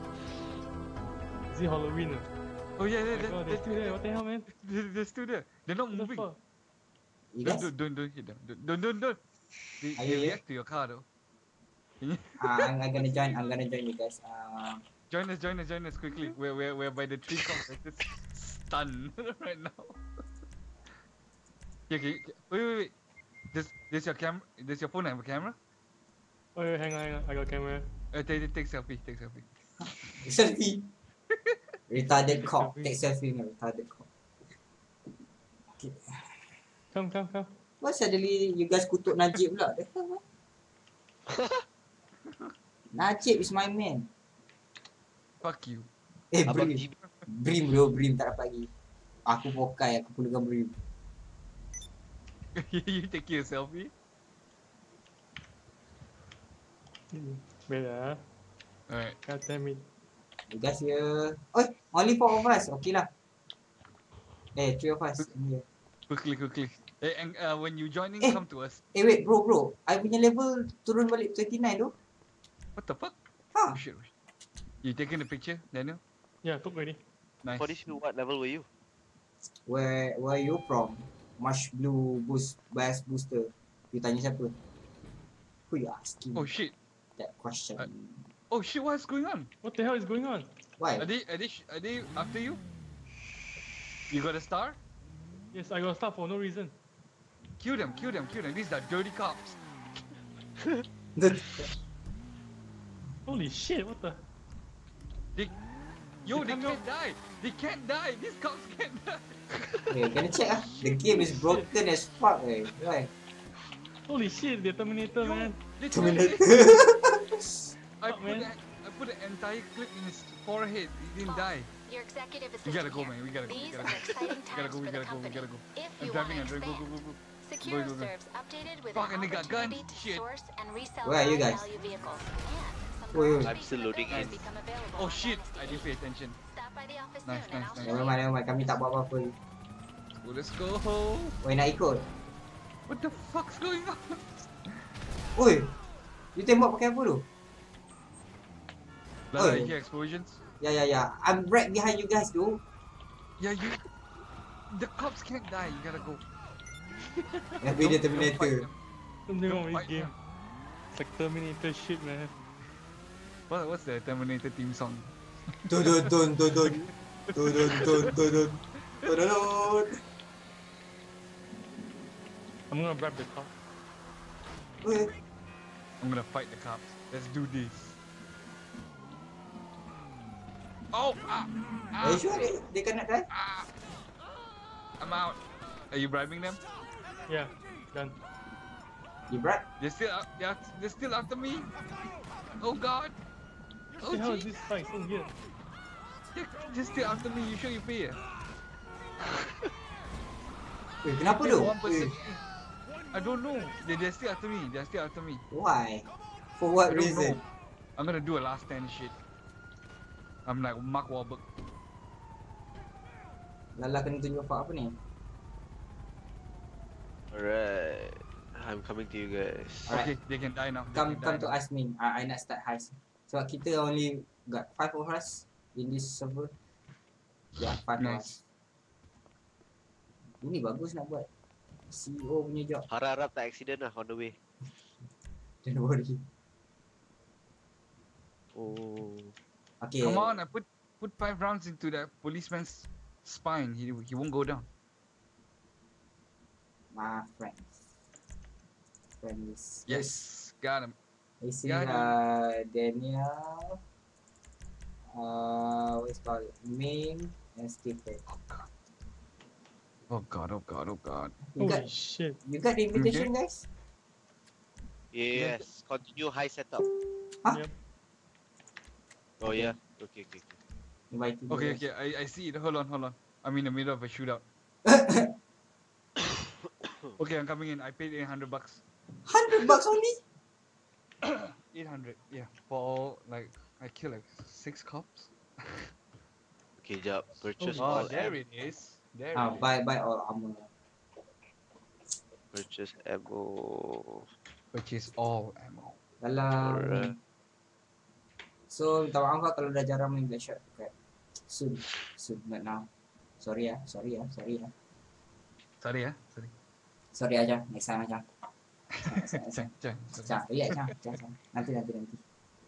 Is it Halloween? ah? Oh yeah, Oh yeah, my yeah. god, they're still there. What the hell, man? They're, they're still there. They're not What the moving. fuck? You Don't, guys? don't, don't, don't hit them. Don't, don't, don't. don't. They, Are they you here? react to your car though. Ah, I'm, I'm gonna join. I'm gonna join you guys. Uh, Join us, join us, join us quickly. We're, we're, we're by the tree cops. We're just stunned right now. Yeah, okay. Wait, wait, wait. Does, does your cam? Does your phone have a camera? Oh, yeah, hang on, hang on. I got camera. Uh, take, take, take selfie, take selfie. selfie. Retarded cop. Take selfie dengan retarded cop. Okay. Come, come, come. Why suddenly you guys kutuk Najib pula? The hell, man? Najib is my man. Fuck you. Eh, Abang Brim. G B. Brim bro, Brim tak dapat lagi. Aku pokai, aku perlukan Brim. You taking a selfie? Wait ah. Alright. God damn it. You guys here. Oh, only four of us. Okay lah. Eh, three of us. in here. Quickly, quickly. Eh, and uh, when you joining, Eh. come to us. Eh, wait bro, bro. I punya level turun balik twenty-nine tu. What the fuck? Ha. Oh shit. oh, shit. You taking the picture, Daniel? Yeah, took already. Nice. For this, what level were you? Where where you from? Marsh Blue Boost Bass Booster. You tanya siapa? Who you asking Oh shit. that question? Uh, Oh shit, what is going on? What the hell is going on? Why? Are they, are they, sh- are they after you? You got a star? Yes, I got stuck for no reason. Kill them, kill them, kill them. These are dirty cops. Holy shit, what the? They, yo, They they can't can't die. They can't die. These cops can't die. Eh, kena check ah. The game is broken as fuck eh. Why? Holy shit, they're Terminator, Yo, man. they Terminator. I Fuck, put, man. the, I put an entire clip in his forehead. He didn't die. Your executive We gotta assistant go, here. man. We gotta go. We These gotta are go. exciting We gotta times go. We for the gotta go. We company. gotta go. If I'm you want driving. to I'm driving. Go, expand, go, go, go. Secure go, go. serves updated with Fuck, an and they got opportunity guns. to Shit. source and resell Where are you guys? high-value vehicles. And some Wait, wait. garage I'm still loading in. become available Oh on shit, I Dynasty. didn't pay attention. Stop by the office Nice, soon and nice, I'll nice. show Never you. mind, never mind. Kami tak buat apa-apa. Oh, let's go. Oi, nak ikut. What the fuck's going on? Oi. You tembak pakai apa tu? Like, Oi. I hear explosions. Ya, ya, ya. I'm right behind you guys tu. Yeah, you. The cops can't die. You gotta go. Yang beda Don't- don't fight Terminator. them. Something wrong Don't with fight this game. them. It's like Terminator shit, man. What, what's the Terminator theme song? Dun dun dun dun dun. Dun dun dun dun dun. Dun dun dun. I'm gonna grab the car. Oi. I'm gonna fight the cops. Let's do this. Oh! Ah! Are you Ah! sure they, they cannot die? Ah! I'm out. Are you bribing them? Yeah, done. You bribe? They're still up. They're, they're still after me. Oh god. What Oh the hell is gee. this fight so weird? They're, they're still after me. You sure you pay? Eh, kenapa Pay tu? one person. Eh, I don't know. They, they're still after me. They're still after me. why? For I what don't reason? know. I'm gonna do a last stand shit. I'm like Mark Wahlberg. Lala kena tunjuk apa apa ni? Alright. I'm coming to you guys. Alright. Okay, they can die now. They Come can come die to now. us Min. Uh, I nak start heist. So kita only got five of us in this server. Yeah, five of us. Nice. Ini bagus nak buat. C E O punya job. Harap-harap tak accident lah on the way. Don't worry. Oh. Okay. Come on, I put put five rounds into that policeman's spine. He he won't go down. My friends. Friends. Yes, got him. I see Got him. uh, Daniel. Uh, what's called Ming and Stephen. Oh god, oh god, oh god. You got Holy shit. you got the invitation, guys? Yes. Continue high setup. Huh? Yep. Oh yeah. Okay, okay, okay. Invited. you Okay, guys. okay, I I see it. Hold on, hold on. I'm in the middle of a shootout. Okay, I'm coming in. I paid eight hundred bucks. Hundred bucks only. eight hundred, yeah. For all, like, I kill like six cops. Okay, jap. Purchase Oh, all there ammo. it is. There Ah, it is. buy buy all armor. Purchase ammo. Purchase all ammo. Dalam. Alright. So minta maaf lah kalau dah jarang main Blackshot. Okay. Soon, soon, not now. Sorry ya, sorry ya, sorry ya. Sorry, yeah. Sorry. Sorry aja, next time aja. Next time, next time. Chang, Chang, sorry. Cang, iya Cang, Cang, Cang. Nanti, nanti, nanti.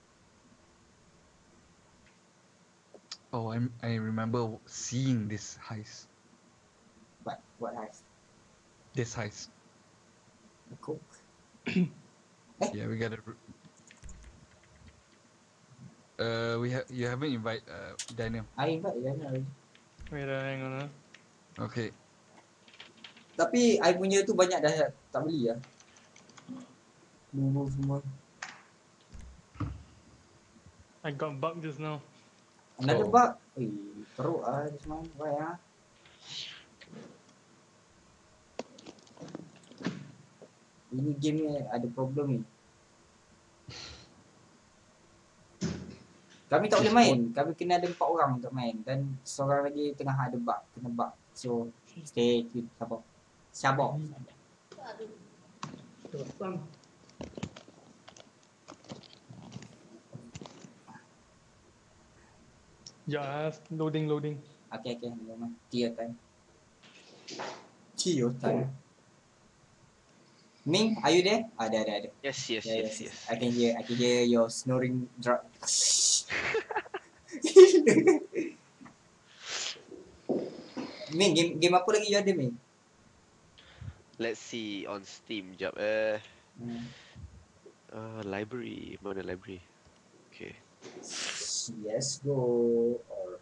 Oh, I I remember seeing this heist. What, what heist? This heist. The coke? Yeah, we gotta. r- Uh, we have you haven't invite uh Daniel. I invite Daniel already. Wait, uh, hang on. Uh. Okay. Tapi I punya tu banyak dah tak beli lah. Bumbu semua. I got bug just now. Another Oh. bug. Eh, teruk ah this one. Why ah? Ini game ni ada problem ni. Kami tak boleh main. Kami kena ada empat orang untuk main. Dan seorang lagi tengah ada bug. Kena bug. So, stay tune. Sabar. Sabar. Just loading, loading. Okay, okay. Memang. Tea time. Tea time. Ming, are you there? Ah, ada, ada, ada. Yes, yes, Yeah, yes, yes. I can hear, I can hear your snoring drop. Ming, game, game apa lagi you ada, Ming? Let's see on Steam jap eh. Hmm. Uh, library, mana library? Okay. C S G O or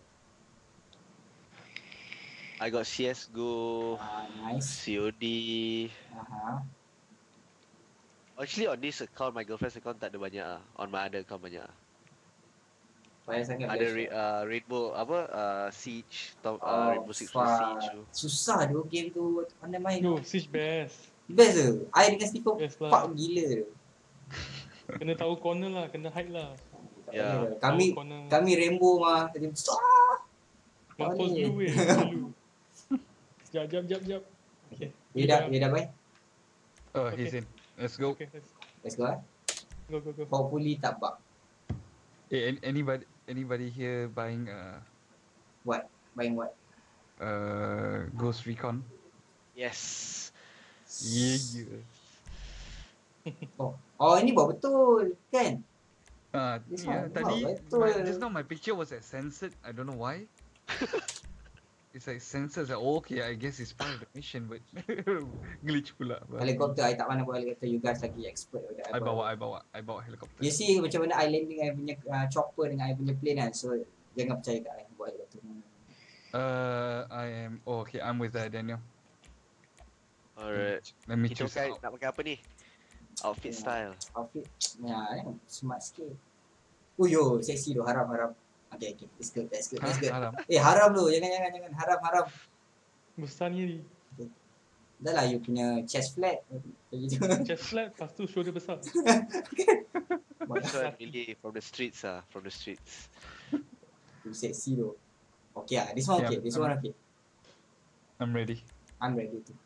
I got C S G O, ah, nice. C O D. Aha. Actually on this account, my girlfriend's account tak ada banyak ah. On my other account banyak ah. Payah sangat. Ada best. re, uh, Rainbow apa uh, Siege, Tom, uh, Oh, Rainbow Six Siege fuck. tu. Susah tu game tu. Pandai main. Yo, Siege best. Best ke? I dengan Steve Best lah. fuck gila tu. Kena tahu corner lah, kena hide lah. Ya. Kami Tahu corner. kami Rainbow mah. Jadi besar. Mampus ni. dulu weh, dulu. Jap, jap, jap, jap. Okay. You dah, you dah buy? Oh, Okay. he's in. Let's go. Okay, let's Let's go eh. go, go, go. Hopefully tak bug. Hey, an- anybody, anybody here buying uh, What? Buying what? uh, Ghost Recon? Yes. Yeah, yeah. Oh, oh ini bawa betul kan? Uh, This yeah, one, tadi, wow, my, betul. just now my picture was at censored. I don't know why. It's like censored. Like, oh, okay, I guess it's part of the mission, but glitch pula. But Helikopter, I tak mana bawa helikopter. You guys lagi expert. I bawa, I bawa, I bawa helicopter. You see macam mana I landing I punya uh, chopper dengan I punya plane kan. So jangan percaya kat I bawa helikopter. Uh, I am. Oh, okay, I'm with uh, Daniel. Alright. Let me Kita choose. pakai out. nak pakai apa ni? Outfit Yeah. style. Outfit. Ya, kan? Smart sikit. Oh yo, seksi tu. Haram, haram. Okay, okay. That's good, that's good, that's Huh? good. Haram. Eh, haram tu. Jangan, jangan, jangan. Haram, haram. Besar ni. Dah lah, you punya chest flat. Macam gitu. Chest flat, lepas tu shoulder besar. This one really from the streets ah, from the streets. Tu seksi tu. Okay ah, this one Yeah, okay. This I'm- one okay. I'm ready. I'm ready to.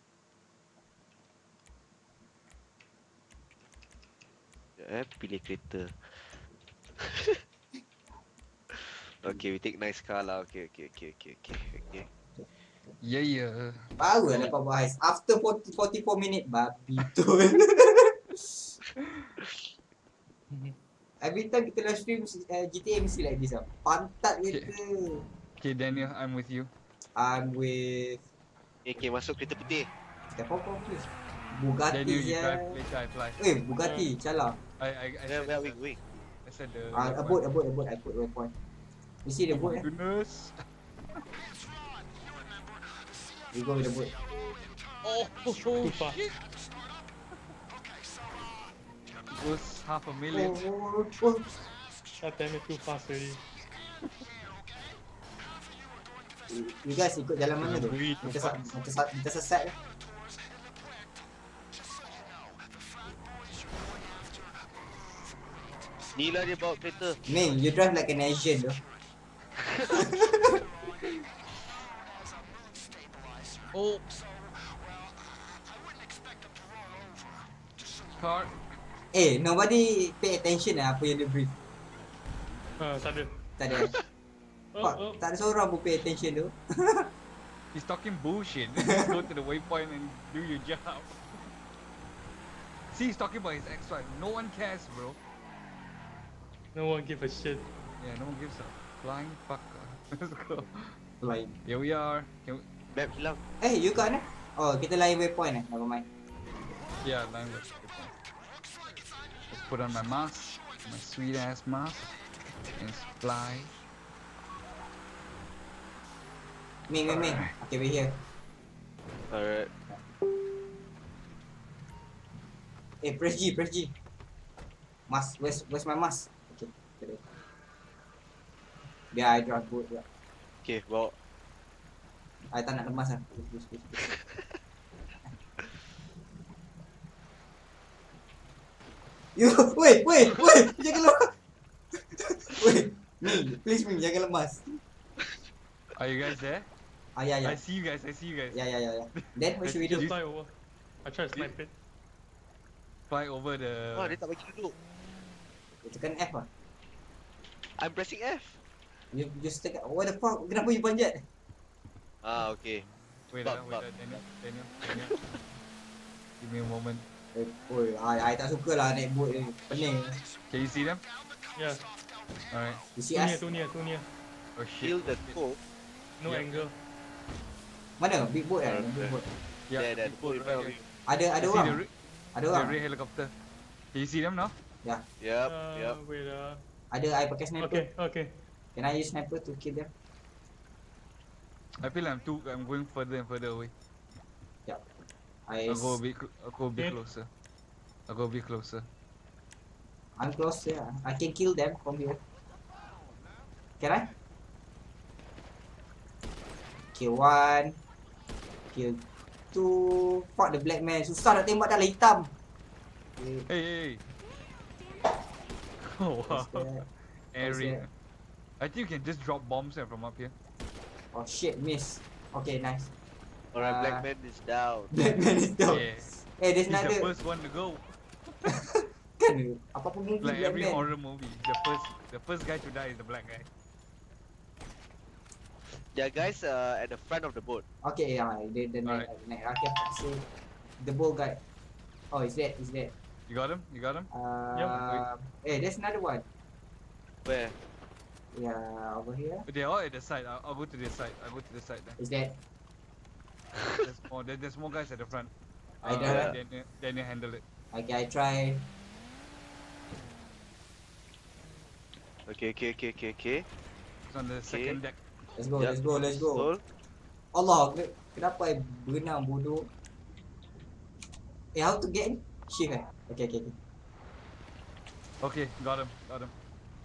Eh, pilih kereta. Okay, we take nice car lah. Okay, okay, okay, okay, okay, okay. Yeah, yeah. Baru lah dapat buat heist. After forty, forty-four minit, babi betul. Every time kita live stream uh, G T A mesti like this lah. Pantat kereta. Okay, Daniel, I'm with you. I'm with... Okay, okay, masuk kereta putih. Siapa apa please? Bugatti Daniel, you je. drive, later I fly. Eh, Bugatti, calah. I, I, I Where, said, where are we going? I said the. Ah, a boat, a boat, a boat. I put waypoint. You see the Oh boat my eh? goodness. We go with the boat. Oh, oh, Too far. shit. It was half a million. Oh, oh, oh. God damn it, too fast already. You guys ikut jalan mana tu? Wait, Kita sa- kita sa- kita sesat ke? Ni lah dia bawa kereta. Ming, you drive like an Asian tu. Oh. Car. Eh, nobody pay attention lah apa yang dia brief. Ah, tak ada. Tak ada. Oh, Pak, oh. tak ada seorang pun pay attention tu. He's talking bullshit. Just go to the waypoint and do your job. See, he's talking about his ex-wife. No one cares, bro. No one give a shit. Yeah, no one gives a flying fuck. Let's go. Lain. Here we are. Can we... Map hilang. Eh, you kat mana? Oh, kita lain waypoint eh. Never mind. Yeah, language. Let's put on my mask, my sweet ass mask, and fly. Ming, Ming, Ming. Okay, we're here. Alright. Eh, press G, press G. Mask, where's, where's my mask? Okay, okay. Biar I drive boat juga. Okay, well, I tak nak lemas lah. Please, please, please, please. You, wait, wait, wait, jangan lemas. Wait, me, please me, jangan lemas. Are you guys there? Ah, ya, ya. I see you guys. I see you guys. Ya, ya, ya, ya. Then what should we do? Just fly over. I try to snipe it. Fly over the. oh, dia tak bagi duduk. Tekan F lah. I'm pressing F. You just tekan, what the fuck, kenapa you panjat? Ah, okay. Wait, Bug, uh, wait, bug. uh, Daniel, Daniel, Daniel. Give me a moment. Eh, oi, I, I tak suka lah naik boat ni. Pening. Can you see them? Yeah. Alright. You see Too near, us? too near, too near. Oh shit. Kill the coke. No Yeah. angle. Mana? Big boat kan? Uh, Big boat. Yeah. There, there, big boat in right front of here. you. Ada, ada I see orang. the, re- Ada the orang. red helicopter. Can you see them now? Ya. Yep, Uh, yep. Wait, uh. Ada, I pakai sniper. Okay, okay. Can I use sniper to kill them? I feel I'm too. I'm going further and further away. I, I'll go a bit. cl- I'll go a bit Okay. closer. I'll go a bit closer. I'm close, yeah. I can kill them from here. Can I? Kill one. Kill two. Fuck the black man. Susah nak tembak dalam hitam. Okay, Hey, hey, hey. Oh wow. what's that? Airy. that? I think you can just drop bombs there from up here. Oh shit, miss. Okay, nice. Alright, Uh, Black Man is down. Black man is down. Yeah. Eh, there's He's the another. first one to go. Kan? Apa pun movie Like black every man. horror movie, the first, the first guy to die is the black guy. There are guys uh, at the front of the boat. Okay, yeah, the the naik naik rakyat pasir. The bull guy. Oh, is that? Is that? You got him? You got him? Uh, eh, there's another one. Where? Yeah, over here. They're all at the side. I'll, I'll go to this side. I'll go to the side then. Is that? There's more. There, there's more guys at the front. I Uh, don't- Daniel, Daniel handle it. Okay, I try. Okay, okay, okay, okay, okay. It's on the second deck. Let's go, Yep. let's go, let's go. Sol. Allah, ke- kenapa I berenang bodoh? Eh, how to get in? Shift eh? Okay, okay, okay. Okay, got him. Got him.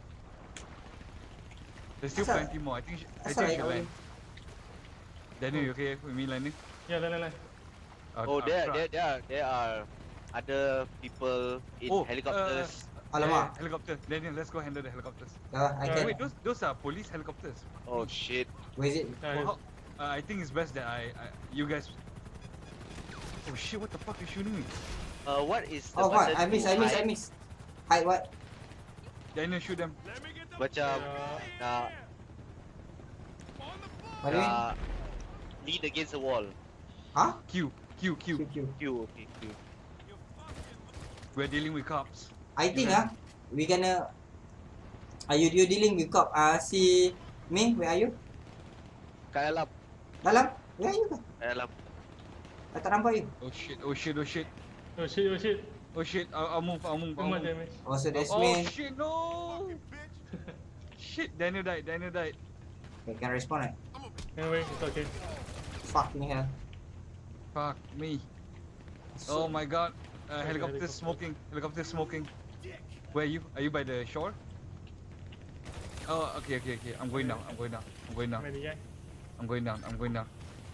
There's still Asal- plenty more. I think. sh- I Asal think I should land. only... Daniel, you okay with me landing? Yeah, land, land, land. I'll- Oh, I'll there, try. there, there, are, there are other people in Oh, helicopters. Yeah, Alamak. yeah, helicopter. Daniel, let's go handle the helicopters. Uh, I Uh, can. Wait, those those are police helicopters. Oh shit. Where is it? Yeah, Well, how, uh, I think it's best that I, I, you guys. Oh shit! What the fuck are you shooting me? Uh, what is the Oh, what? button I miss, to I miss, I hide? miss. Hide what? Daniel, shoot them. Let me get the Macam Uh, uh, on the floor. What do you mean? uh, lean against the wall. Huh? Q, Q, Q. Q, Q. Q, okay, Q. You fucking We're dealing with cops. I think Yeah. ah, we gonna. Are you you dealing with cop? Ah, uh, si me, where are you? Kat dalam, Dalam? Where are you? kat dalam. I tak nampak you. Oh shit! Oh shit! Oh shit! oh shit, oh shit. Oh shit! I'll, I'll move. I'll move. Too I'll much move. damage. Oh, so that's Oh me. shit! No! Shit! Daniel died. Daniel died. Okay, can respawn right? Anyway, it's okay. Fucking hell. Fuck me. So, Oh my god. Uh, Sorry, helicopter helicopter. smoking. Helicopter smoking. Where are you? Are you by the shore? Oh, okay, okay, okay. I'm going down. I'm going down. I'm going down. Ready, yeah? I'm going down. I'm going down.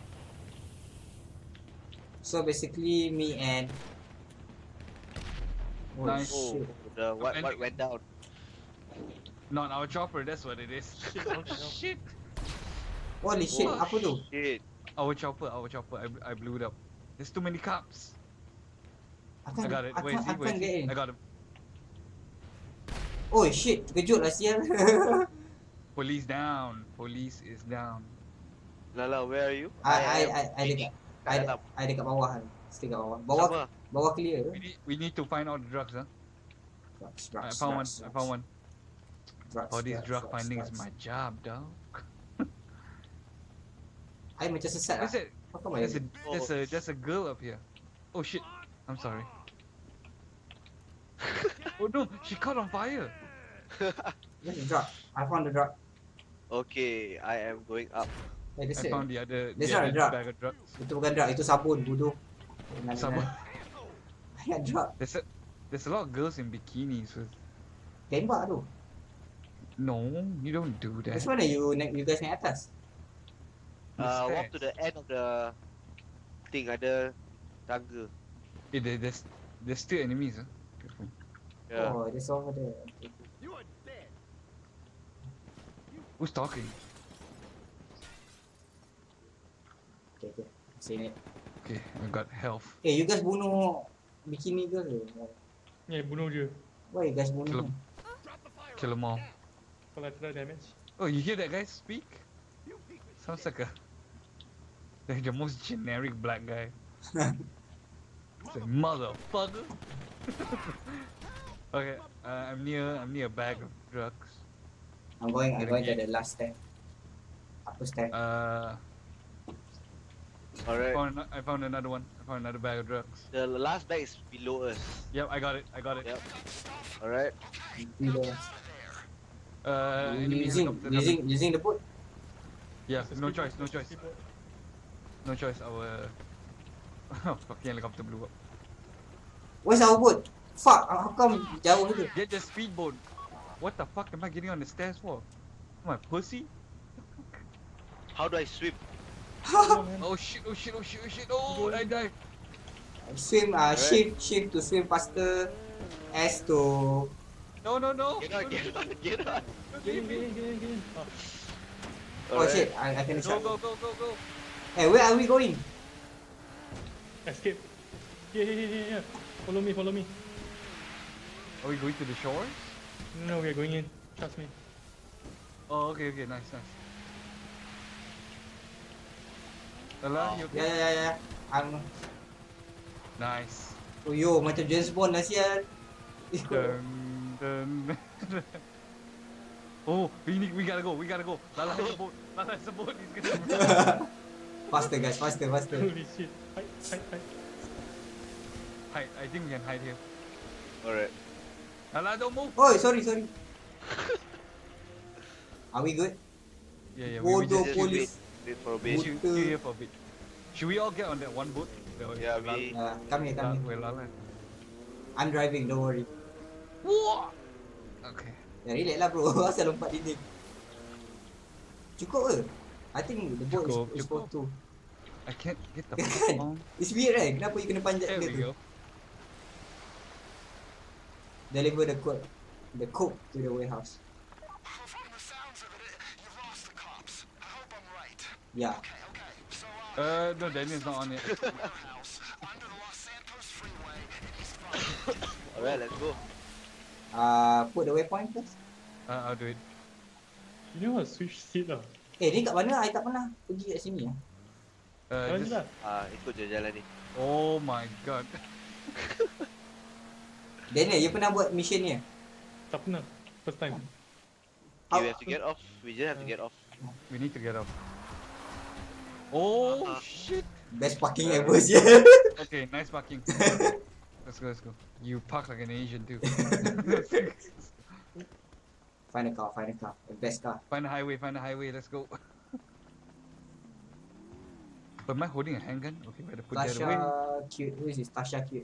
so basically me and. Oh Nice. Oh, shit. the what, And- what went down? Not our chopper. That's what it is. Shit, what the hell? Shit. Holy shit, Oh, apa tu? Shit. Our chopper. Our chopper. I, I blew it up. There's too many cops. I I can't, got it. I Where is can't, he? I Where can't is get he? in. I got him. Oh shit, terkejut lah sial. Police down. Police is down. Lala, where are you? I, I, am I, I dekat, kat I, dalam. I dekat bawah kan. Stay kat bawah. Bawah, Sama. bawah clear We ke? need, we need to find all the drugs, huh? Drugs, I drugs, found one. drugs, I found one. drugs, All these drugs, drug drugs, finding is drugs. my job, dog. I macam sesat lah. There's a, How come I... there's a, there's a, there's a girl up here. Oh shit! I'm sorry. Oh no! She caught on fire. There's a drug. I found the drug. Okay, I am going up. Eh, dia I set. found the other, That's the not a other drug. bag of drugs. Itu bukan drug, itu sabun, bodoh. Sabun. Banyak drug. There's a, there's a lot of girls in bikinis with. Tembak tu. No, you don't do that. Which mana you naik, you guys naik atas? The Uh, walk to the stairs. end of the thing, ada tangga. Eh, there, there's there's still enemies. Huh? Careful. Yeah. Oh, it's over there. Okay. You are dead. Who's talking? Okay, okay. Sini. Okay, I got health. Eh, you guys bunuh bikini girl ke? Ya, bunuh je. Why you guys bunuh Kill ni? him. Kill them all. Collateral damage. Oh, you hear that guy speak? Sounds like a like the most generic black guy. It's like motherfucker. Okay, uh, I'm near I'm near a bag of drugs. I'm going, I'm Gonna going to get- the last step. Apa step? Uh, I Alright. found, ano- I found another one. I found another bag of drugs. The last bag is below us. Yep, I got it. I got it. Yep. Alright. Below. Uh, You enemy using, helicopter using, coming. using the boat? Yeah, It's a no speedboat, choice, no it's a choice, speedboat. no choice. Our fucking helicopter blew up. Where's our boat? Fuck, how come jauh tu? Get the speedboat. What the fuck am I getting on the stairs for? Am I pussy? How do I swim? Oh, man. Oh shit! Oh shit! Oh shit! Oh shit! Oh, I died. Swim, uh, Alright. shift, shift to swim faster. S to... No, no, no. Get on, get on, get on. Get in, get in, get in, get in. Ah, Oh Alright. shit, I, I can Go, shot. go, go, go, go. Hey, where are we going? escape. Yeah, yeah, yeah, yeah, yeah. Follow me, follow me. Are we going to the shores? No, we are going in. Trust me. Oh, okay, okay, nice, nice. Alah, you Ya, okay? ya, ya, ya. I'm... Nice. Oh yo, macam James Bond lah sial. Dun, dun, dun. Oh, we need, we gotta go, we gotta go. Lala has a boat. Lala has a boat. He's gonna. Faster guys, faster, faster. Holy shit. Hide, hide, hide. Hide. I think we can hide here. Alright. Lala, don't move. Oh, sorry, sorry. Are we good? Yeah, yeah. We, we Bodoh just Just police. wait, wait for a bit. chill, chill here for a bit. Should we all get on that one boat? The- Yeah, Lala- we- Uh, come here, come Lala- here. Where Lala? I'm driving, don't worry. Whoa! Okay. Ya, relax lah bro. Asal lompat dinding. Cukup ke? I think the boat Cukup, is, is for cukup. two. I can't get the Kan? fuck on. It's weird right? Kenapa you kena panjat There dia we tu? go. Deliver the coke. The coke to the warehouse. From the sounds of it, you've lost the cops. I hope I'm right. Yeah. Okay, okay. So, Uh, uh, no, Daniel's not on it. warehouse under the Los Santos Freeway in East Florida. Alright, let's go. Uh, put the waypoint first. Uh, I'll do it. You know what? Switch seat lah. Eh, ni kat mana? I tak pernah pergi kat sini. ah. Uh, Jalan je just... lah. Ah, ikut je jalan ni. Oh my god. Daniel, you pernah buat mission ni? Tak pernah. First time. How- We have to get off. We just have to get off. We need to get off. Oh Uh-huh. shit. Best parking ever siya. Okay, nice parking. Let's go, let's go. You park like an Asian too. Find a car, find a car. The best car. Find a highway, find a highway, let's go. But am I holding a handgun? Okay, better put that Tasha away. cute. Who is this? Tasha cute.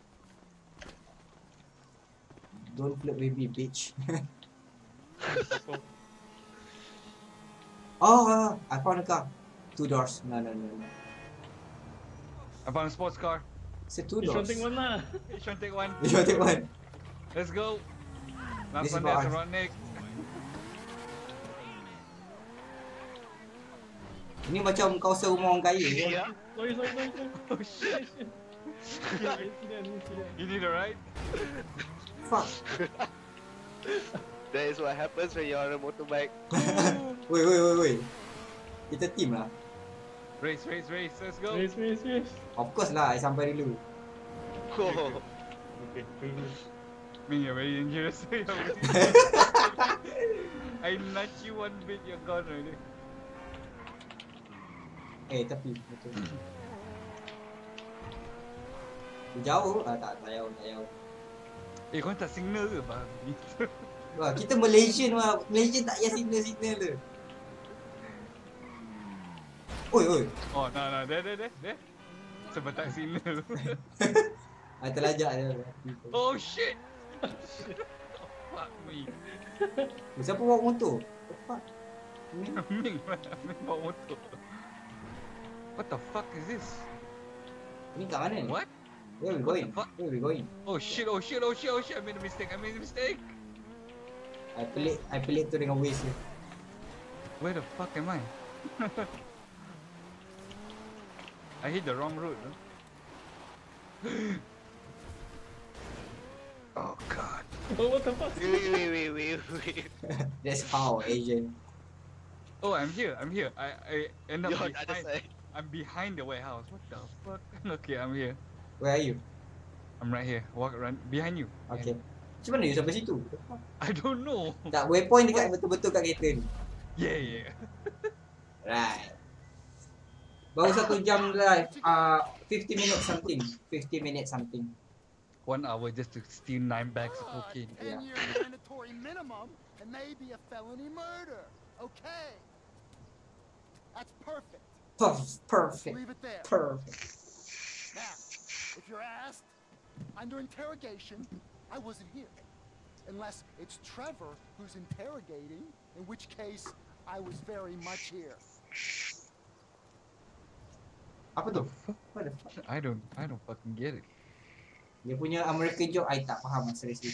Don't flirt with me, bitch. Oh, I found a car. Two doors. No, no, no, no. I found a sports car. It's a two You doors. should take one lah. You should take one. You want take one? Let's go. This Last is one for there's us. a Rodnick. Ini macam kawasan rumah orang kaya. Yeah. Sorry, sorry, sorry, sorry. Oh shit. Yeah, incident, incident. You need a ride? Fuck. That is what happens when you're on a motorbike. Woi, woi, woi, woi. Kita team lah. Race, race, race. Let's go. Race, race, race. Of course lah, I sampai dulu. Oh. Okay, tunggu. I mean, you're very dangerous. You're very- I nudge you one bit, you're gone already. Eh, tapi betul. Jauh? Ah, tak, tak jauh, tak jauh. Eh, kau tak signal ke babi? Wah, kita Malaysian lah. Malaysian tak payah signal-signal tu. Oi, oi. Oh, no, no, there, there, there, there. Sebab tak signal. Ah, terlajak je. Oh shit! Fuck me. Siapa bawa motor? What the fuck? Ni? Ming, Ming bawa motor. What the fuck is this? Ni kat mana ni? What? Where we What going? the fuck? Where we going? Oh shit, oh shit, oh shit, oh shit, I made a mistake, I made a mistake. I pelik, I pelik tu dengan waist dia. Where the fuck am I? I hit the wrong road. Huh? Oh god. Oh, what the fuck? Wait, wait, wait, wait, wait. That's how Asian. Oh, I'm here, I'm here. I, I end up You're on the other behind. side. I'm behind the warehouse. What the fuck? Okay, I'm here. Where are you? I'm right here. Walk around behind you. Okay. Macam mana you sampai situ? I don't know. Tak, waypoint dekat betul-betul kat kereta ni. Yeah, yeah. Right. Baru satu jam live. Uh, fifty minutes something. fifty minutes something. One hour just to steal nine bags of Uh, cocaine. Yeah. ten year mandatory minimum and maybe a felony murder. Okay. That's perfect. Perf- Perfect. Leave it there. Perfect. Now, if you're asked, under interrogation, I wasn't here. Unless it's Trevor who's interrogating, in which case I was very much here. Apa tu? What the fuck? I don't, I don't fucking get it. Dia punya American joke, I tak faham seriously.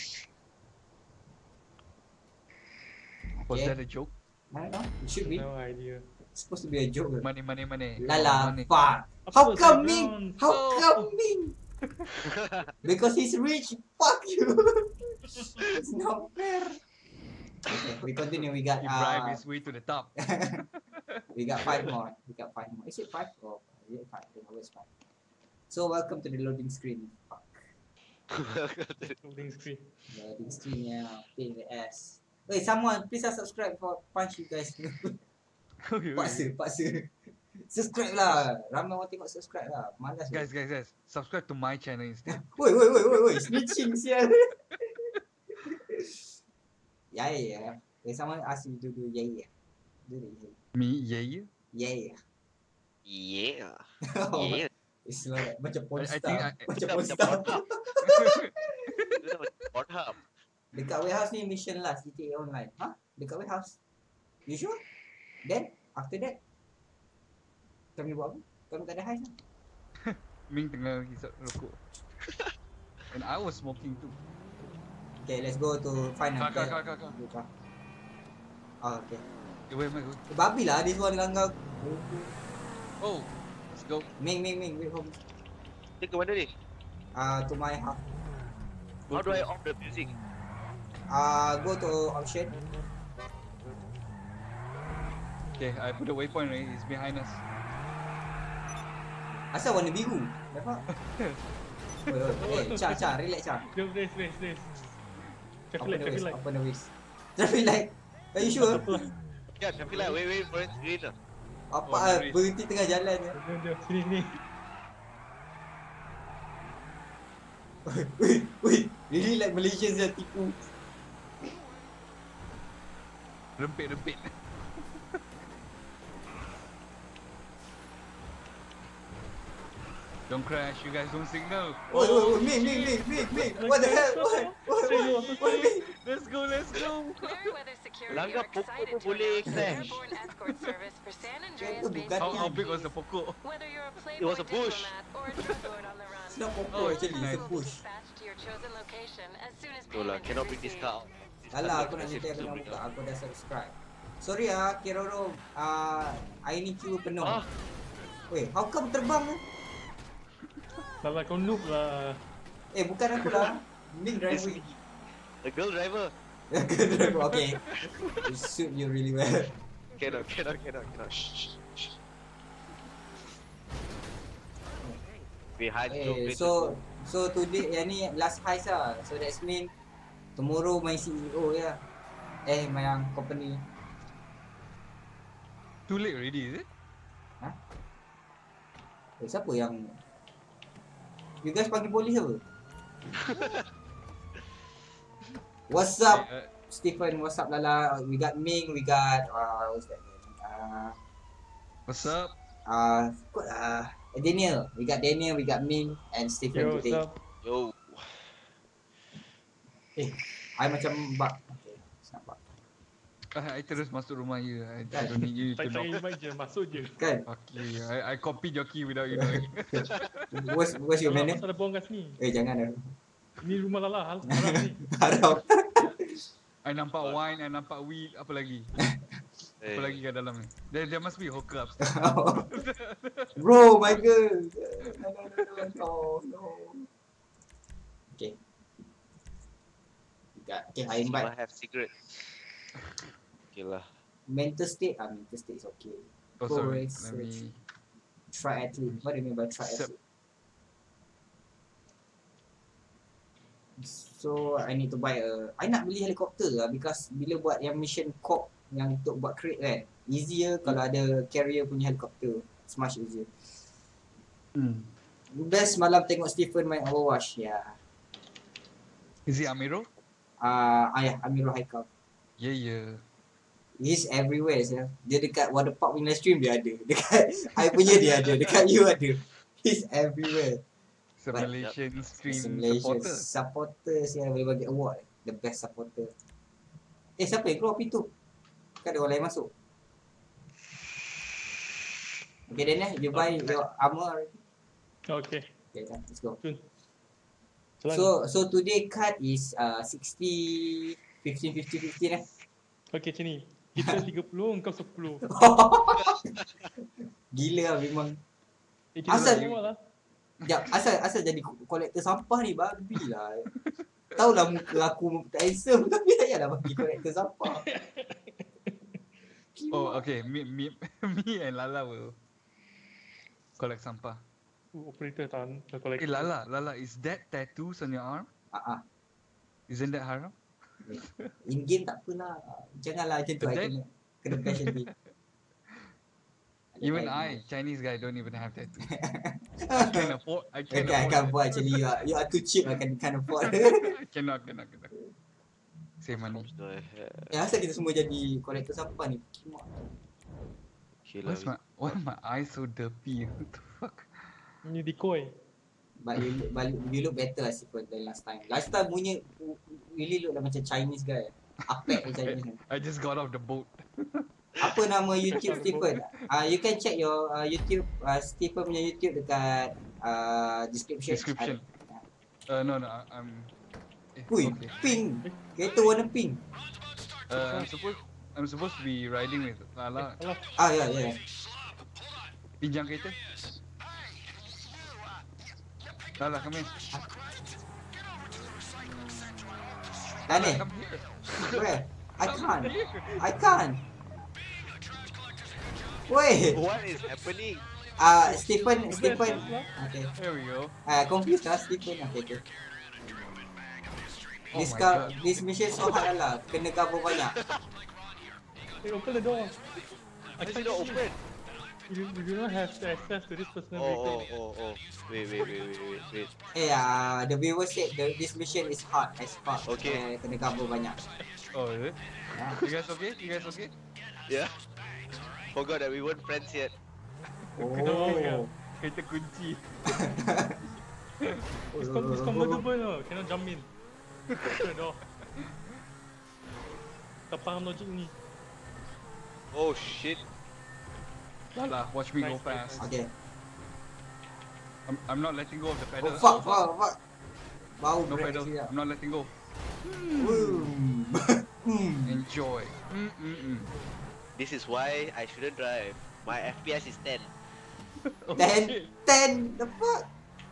Was Okay. that a joke? I don't know. It should be. No idea. It's supposed to be a joke. Money, money, money. Lala, Money. fuck. Apa How tu come background? Ming? How Oh. come Ming? Because he's rich. Fuck you. It's not fair. Okay, we continue. We got He bribed uh, his way to the top. we got five more. We got five more. Is it five? Oh, is it five? I think it's five. So welcome to the loading screen. Fuck. Loading screen. Loading screen, yeah. Pain in the ass. Wait, someone please uh, subscribe for punch you guys. paksa, paksa. Subscribe lah. Ramai orang tengok subscribe lah. Malas. Guys, guys, guys, subscribe to my channel instead. Woi, woi, woi, woi, woi. Snitching sial. Yeah, yeah. When someone ask you to do yeah, yeah. Do the yeah. Me, yeah, yeah. Yeah, yeah. Yeah. Oh, Yeah. it's like macam porn I- I star. think I- Macam Macam porn macam star. Pornhub. Itu dah macam Pornhub. Dekat warehouse ni mission last G T A online. Huh? Dekat warehouse. You sure? Then after that kami buat apa? Kami tak ada heist lah. Ming tengah hisap rokok. And I was smoking too. Okay, let's go to find Car, a car, car, car, car. Go car. Oh, okay. Eh, where am I going? Eh, babi lah this one dengan kau. Oh, let's go. Ming, Ming, Ming, wait for me. Dia ke mana ni? Uh, to my house. How do I off the music? Uh, go to option. Okay, I put the waypoint right. It's behind us. Asal warna biru? Dapat? Oi, oi, eh, Char, Char, relax Char. Jom, race, race, race. Traffic Open light, the traffic waist, light. open the waist. Traffic light. Are you sure? Yeah, traffic light. Wait, wait for it green lah. Apa Oh, ah, the waist. berhenti tengah jalan ya. Jom, jom, sini, sini. Wait, wait, really like Malaysians yang tipu. Rempit, rempit. Don't crash, you guys don't signal. Oi, oi, oi, Ming, Ming, Ming, Ming, Ming. What the hell? What? What? Stay low, What? stay What? low. Ming? Let's go, let's go. Meriwether Security Langgar are pokok excited pun to boleh announce an crash. airborne escort service for San Andreas Itu based bukan How, how V I big was Ps. the pokok? Whether you're a It playboy was a bush. diplomat or a drug lord on the run, It's not pokok Oh, actually, it's a nice. will be bush. dispatched to your chosen location as soon as No lah, payment cannot is bring this received. car out. This car Alah, too aku nak expensive cerita to aku nak bring buka, out. aku dah subscribe. Sorry ah, Kiroro. Ah, hari ni queue penuh. Ah, Weh, how come terbang tu? Salah kau noob lah. Eh, bukan aku lah. Ming it's driver. me. The girl driver. Okay. It suit you really well. Cannot, cannot, cannot, cannot. Shh, shh, shh. Behind you. Eh, so so today yang ni last heist lah. So that's mean tomorrow my C E O ya. Eh, my yang company. Too late already, is it? Eh, siapa yang you guys panggil polis apa? What's up, Okay, uh, Stephen? What's up, Lala? We got Ming. We got uh, what's that name? Uh, what's up? uh, what, uh, Daniel. We got Daniel. We got Ming and Stephen Yo, what's today. up? Yo. I macam bug. Okay, nampak. Ah, I terus masuk rumah you. I, I Kan? don't need you to Tak payah knock. invite je, masuk je. Kan? Okay, I, I copied your key without you knowing. What's, what's your Kalau manner? pasal ada buang kat sini. Eh, jangan dah. Ni rumah Lala, hal haram ni. Haram. I nampak wine, I nampak weed, apa lagi? Eh, Apa lagi kat dalam ni? There, there must be hooker upstairs. Bro, my girl. No, no, no, no, no, no. Okay. Okay, I invite. Might have cigarette. Okay lah. Mental state, ah, mental state is okay. Oh sorry, Research. let me... Triathlete. What do you mean by triathlete? So I need to buy a. I nak beli helikopter lah because bila buat yang mission corp yang untuk buat crate kan, easier kalau ada carrier punya helikopter. It's much easier. Hmm. Best malam tengok Stephen main Overwatch. Ya. Yeah. Is it Amiro? Ah, uh, ayah Amirul Haikal. Yeah, yeah. He's everywhere saya. Dia dekat Waterpark punya stream dia ada. Dekat I punya dia ada. Dekat you ada. He's everywhere. It's a But- Malaysian stream Malaysia supporter. supporter saya boleh bagi award. The best supporter. Eh, siapa yang keluar pintu? Kan ada orang lain masuk. Okay then eh, you buy your armor already. Okay. Okay, dah, let's go. Jalan. So so today card is uh sixty fifteen fifty fifteen eh. Okay, macam ni. Kita tiga puluh, engkau sepuluh. Gila lah memang. Eh, kita Asal- semua lah. Sekejap, asal asal jadi kolektor sampah ni babi lah. Tahulah muka aku tak handsome tapi tak payahlah bagi kolektor sampah. Oh, okay. Me, me, me and Lala will collect sampah. Uh, operator tahan. Dah collect. Eh, Lala, Lala, is that tattoos on your arm? Ah ah. Isn't that haram? In game tak apalah. Janganlah macam tu. I But then- kena kena passion ni. Even I, Chinese guy, don't even have tattoos. I can afford. I Okay, can I can't afford. afford actually. You are, you are too cheap. I can can't afford. I cannot, cannot, cannot. Save money. No, I have. Eh, asal kita semua jadi kolektor sampah ni? Kimak. Okay lah. Why's my, why are my eyes so derpy? What the fuck? Ni decoy. But you look, but you look better as than last time. Last time punya really look like macam Chinese guy. Apek Chinese ni. I just got off the boat. Apa nama YouTube Stephen? Ah, uh, you can check your uh, YouTube uh, Stephen punya YouTube dekat uh, description. Description. Uh, no, no, I- I'm. Eh, Ui, okay. pink. Kereta warna pink. Uh, I'm supposed. I'm supposed to be riding with Lala. Alah. Ah, ya, ya. Pinjam kereta. Lala, come here. Dah ni. Come here. Where? I Come can't. here. I can't. Wait. What is happening? Ah, uh, Stephen, Stephen. Okay. There we go. Ah, uh, confused lah Stephen. Okay, okay. Oh This my car, God. this mission so hard lah. Kena cover banyak. Hey, open the door. I Why is it can't not see. open? You, you do not have access to this personal Oh, vehicle. oh, oh, oh. Wait, wait, wait, wait, wait, wait. Eh, ah, the viewer said the, this mission is hard as fuck. Okay. Eh, kena cover banyak. Oh, is it? Ah. You guys okay? You guys okay? Yeah. Forgot that we weren't friends yet. Oh. Kereta kunci. It's, com it's convertible no. Cannot jump in. Open the door. Tak faham logik ni. Oh shit. Lala, watch me go Nice, fast. Okay. I'm, I'm not letting go of the Oh, pedal. fuck, fuck, fuck. Bau No brake pedal. sekejap. I'm not letting go. Boom. Hmm. Enjoy. Mm mm mm. This is why I shouldn't drive. My F P S is ten. Oh, Ten, shit. ten, the fuck?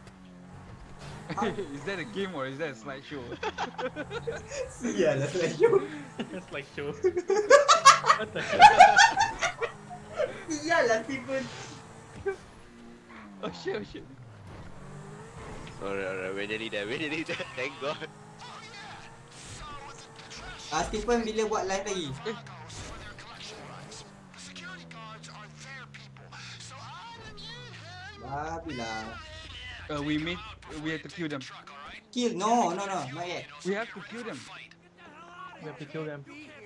Is that a game or is that a slideshow? Sial lah slideshow. It's like show. What the hell? Sial lah Stephen. Oh shit, oh shit. Alright, alright, we're nearly there, we're nearly there. Thank God. Ah, Stephen bila buat live lagi? Babi lah. Uh, we made. We had to kill them. Kill? No, no, no, not yet. We have to kill them. We have to kill them.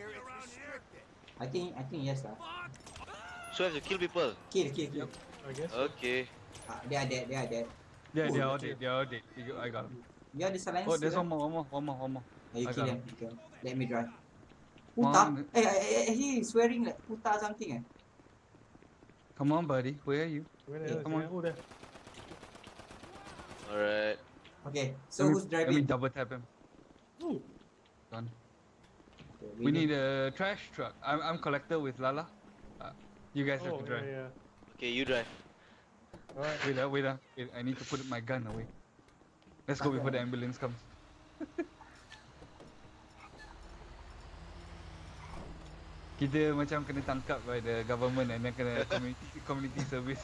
I think, I think yes lah. So I have to kill people. Kill, kill, kill. I guess. Okay. Ah, they are dead, they are dead. Yeah, Oh, they are all okay. dead. They are all dead. You- I got them. Dia ada silencer. Oh, there's lah. one more, one more, one more, one more. you I kill got him. You kill him. Let me drive. Come Puta? on. Eh, eh, eh, he is swearing like puta something eh. Come on, buddy. Where are you? Where the hell is Come he? on. Oh, there. Alright. Okay, so let me, who's Let me driving? double tap him. Ooh. Done. Okay, We need a trash truck. I'm I'm collector with Lala. Uh, you guys have Oh, to yeah, drive. yeah. Okay, you drive. Alright. Wait, uh, wait, uh, wait. I need to put my gun away. Let's go before the ambulance comes. Kita macam kena tangkap by the government and then kena community community service.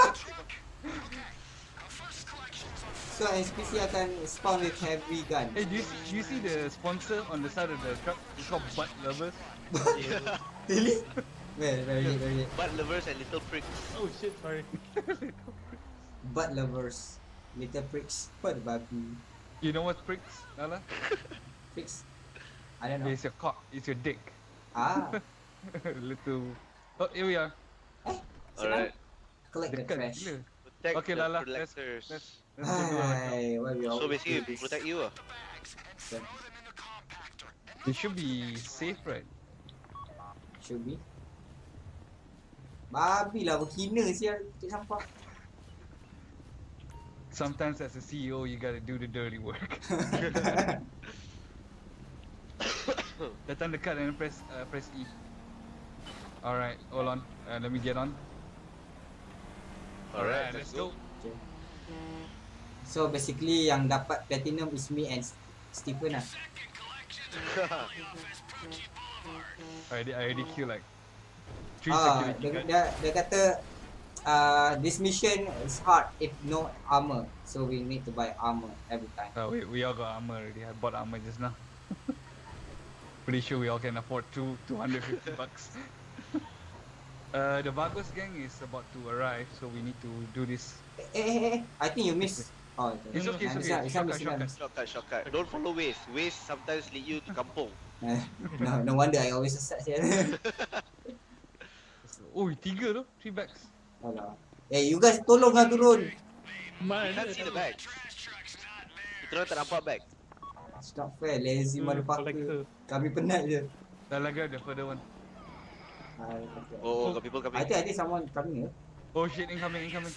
So S P C akan spawn with heavy gun. Hey, do you, see, do you see the sponsor on the side of the truck? It's called Butt Lovers. Yeah. Really? Where, where is it, where is it? Butt lovers and little pricks. Oh shit, sorry. Butt lovers. Little pricks. What babi? You know what's pricks, Lala? Pricks? I don't know. It's your cock. It's your dick. Ah, Little. Oh, here we are. Alright. collect the Dekat trash. gila. Protect Okay, the Lala. Let's collectors. let's let's go do our job. Hi, why we So always basically, do this? protect you ah. It should be safe, right? Should be. Babi lah, berhina sial. Cik sampah. Sometimes as a C E O, you gotta do the dirty work. Datang dekat and press uh, press E. Alright, hold on. Uh, let me get on. Alright, let's go. Okay. So basically yang dapat platinum is me and Stephen lah. I already, I already killed like three Ah, security dia, guards. dia, dia kata uh, this mission is hard if no armor. So we need to buy armor every time. Uh, we, we all got armor already. I bought armor just now. Pretty sure we all can afford two two hundred fifty bucks. Uh, the Vagos gang is about to arrive, so we need to do this. Eh, eh, eh, eh. I think you miss. Oh, It's okay, it's This okay. one- this one Shortcut, miss, this one shortcut. miss. Shortcut, shortcut. Don't follow Waze. Waze sometimes lead you to kampung. Eh, no, no wonder I always sesat sial. Oh, tiga tu, three bags. Alah. Eh, you guys tolong lah turun. You can't see the bag. Kita orang tak nampak bag. It's not fair, lazy Hmm, motherfucker. collector. Kami penat je. Dah lah grab the further one. Ah, okay. Oh, got people I coming. think I think someone coming here. Oh shit, incoming, incoming.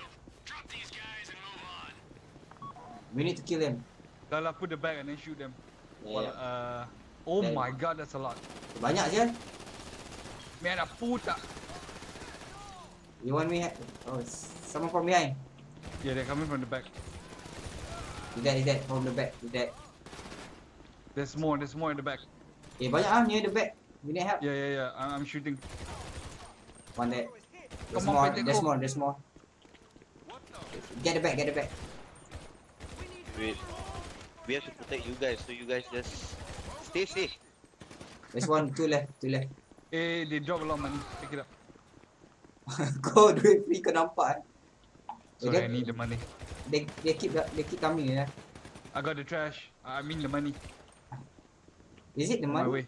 We need to kill them. Dah lah, put the bag and then shoot them. Well, Yeah. uh, oh Then- my god, that's a lot. Banyak je. Man, a puta. You want me? Oh, someone from behind. Yeah, they're coming from the back. Is that, is that from the back? Is that? There's more, there's more in the back. Eh, banyak ah near the back. We need help. Yeah, yeah, yeah. I- I'm shooting. One that. There's Come on, more. Pedro. There's more. There's more. Get the back. Get the back. Wait. We have to protect you guys, so you guys just stay safe. There's one. Two left. Two left. Eh, they drop a lot of money. Pick it up. Kau duit free kau nampak eh? Sorry, They- I need the money. They they keep they keep coming eh. I got the trash. I mean the money. Is it the On my money? way.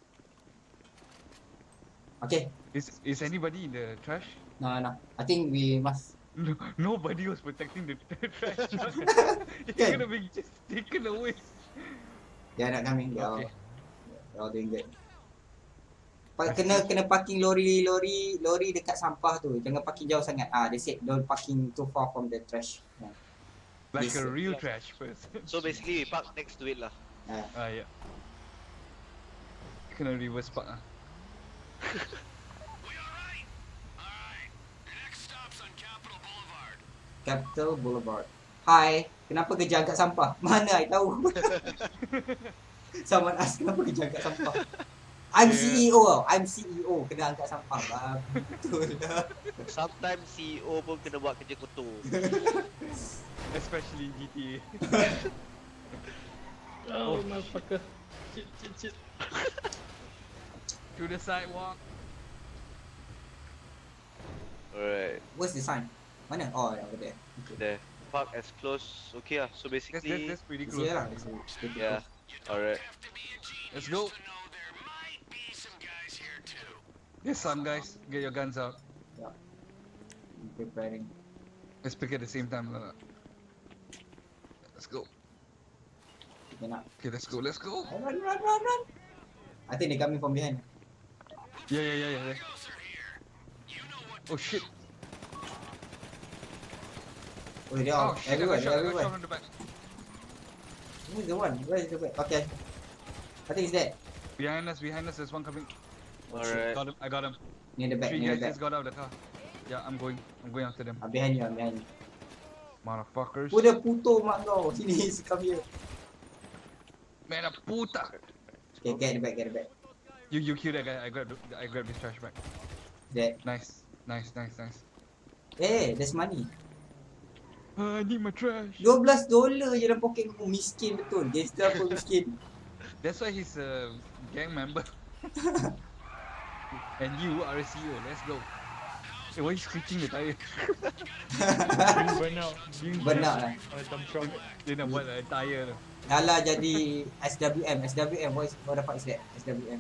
Okay. Is is anybody in the trash? No, no, no. I think we must. No, nobody was protecting the trash truck. It's Kan? gonna be just taken away. They are not coming. They are, Okay. they are doing good. Pa- kena kena parking lori lori lori dekat sampah tu. Jangan parking jauh sangat. Ah, they said don't parking too far from the trash. Yeah. Like Yes. a real trash person. So basically, we park next to it lah. Ah, Ah, yeah. Kena reverse park ah. Capital Boulevard. Hi, kenapa kerja angkat sampah? Mana I tahu. Someone ask kenapa kerja angkat sampah. I'm C E O tau. I'm C E O kena angkat sampah. Bah, betul lah. Sometimes C E O pun kena buat kerja kotor. Especially G T A. Oh, motherfucker. Shit, shit, shit. To the sidewalk. Alright, Where's the sign? Mana? Oh, over there. Okay. there. Park as close. Okay lah. So That's, that's, basically, that's pretty It's close. here lah. It's it's pretty yeah. close. Alright. Let's go. There's some guys. Get your guns out. Yeah. I'm preparing. Let's pick at the same time. Lala. Let's go. Okay, nak. Okay, let's go, let's go. Run, run, run, run, run. I think they coming from behind. Yeah, yeah, yeah, yeah. yeah. Oh shit. Oh, they Oh are shit, I everywhere, got shot, they're I got everywhere. shot from the back. Where's the one? Where is the one? Okay. I think it's dead. Behind us, behind us, there's one coming. Alright. Got him, I got him. Near the back, Three near guys the back. just got out of the car. Yeah, I'm going. I'm going after them. I'm behind you, I'm behind you. Motherfuckers. Oh, dia puto mak kau. Sini, come here. Man, a puta. Okay, get the back, get the back. You you kill that guy. I grab the, I grab this trash bag. Dead. Nice, nice, nice, nice. Eh, there's money. Uh, I need my trash. twelve dolar je dalam poket kau. Miskin betul. Gangster apa miskin. That's why he's a gang member. And you are a C E O. Let's go. Hey, why are you screeching the tire? Being burn out. Being Burn out lah. On a dump truck. Dia nak buat uh, tire tu. Lala jadi S W M. S W M, what, is, what the fuck is that? S W M.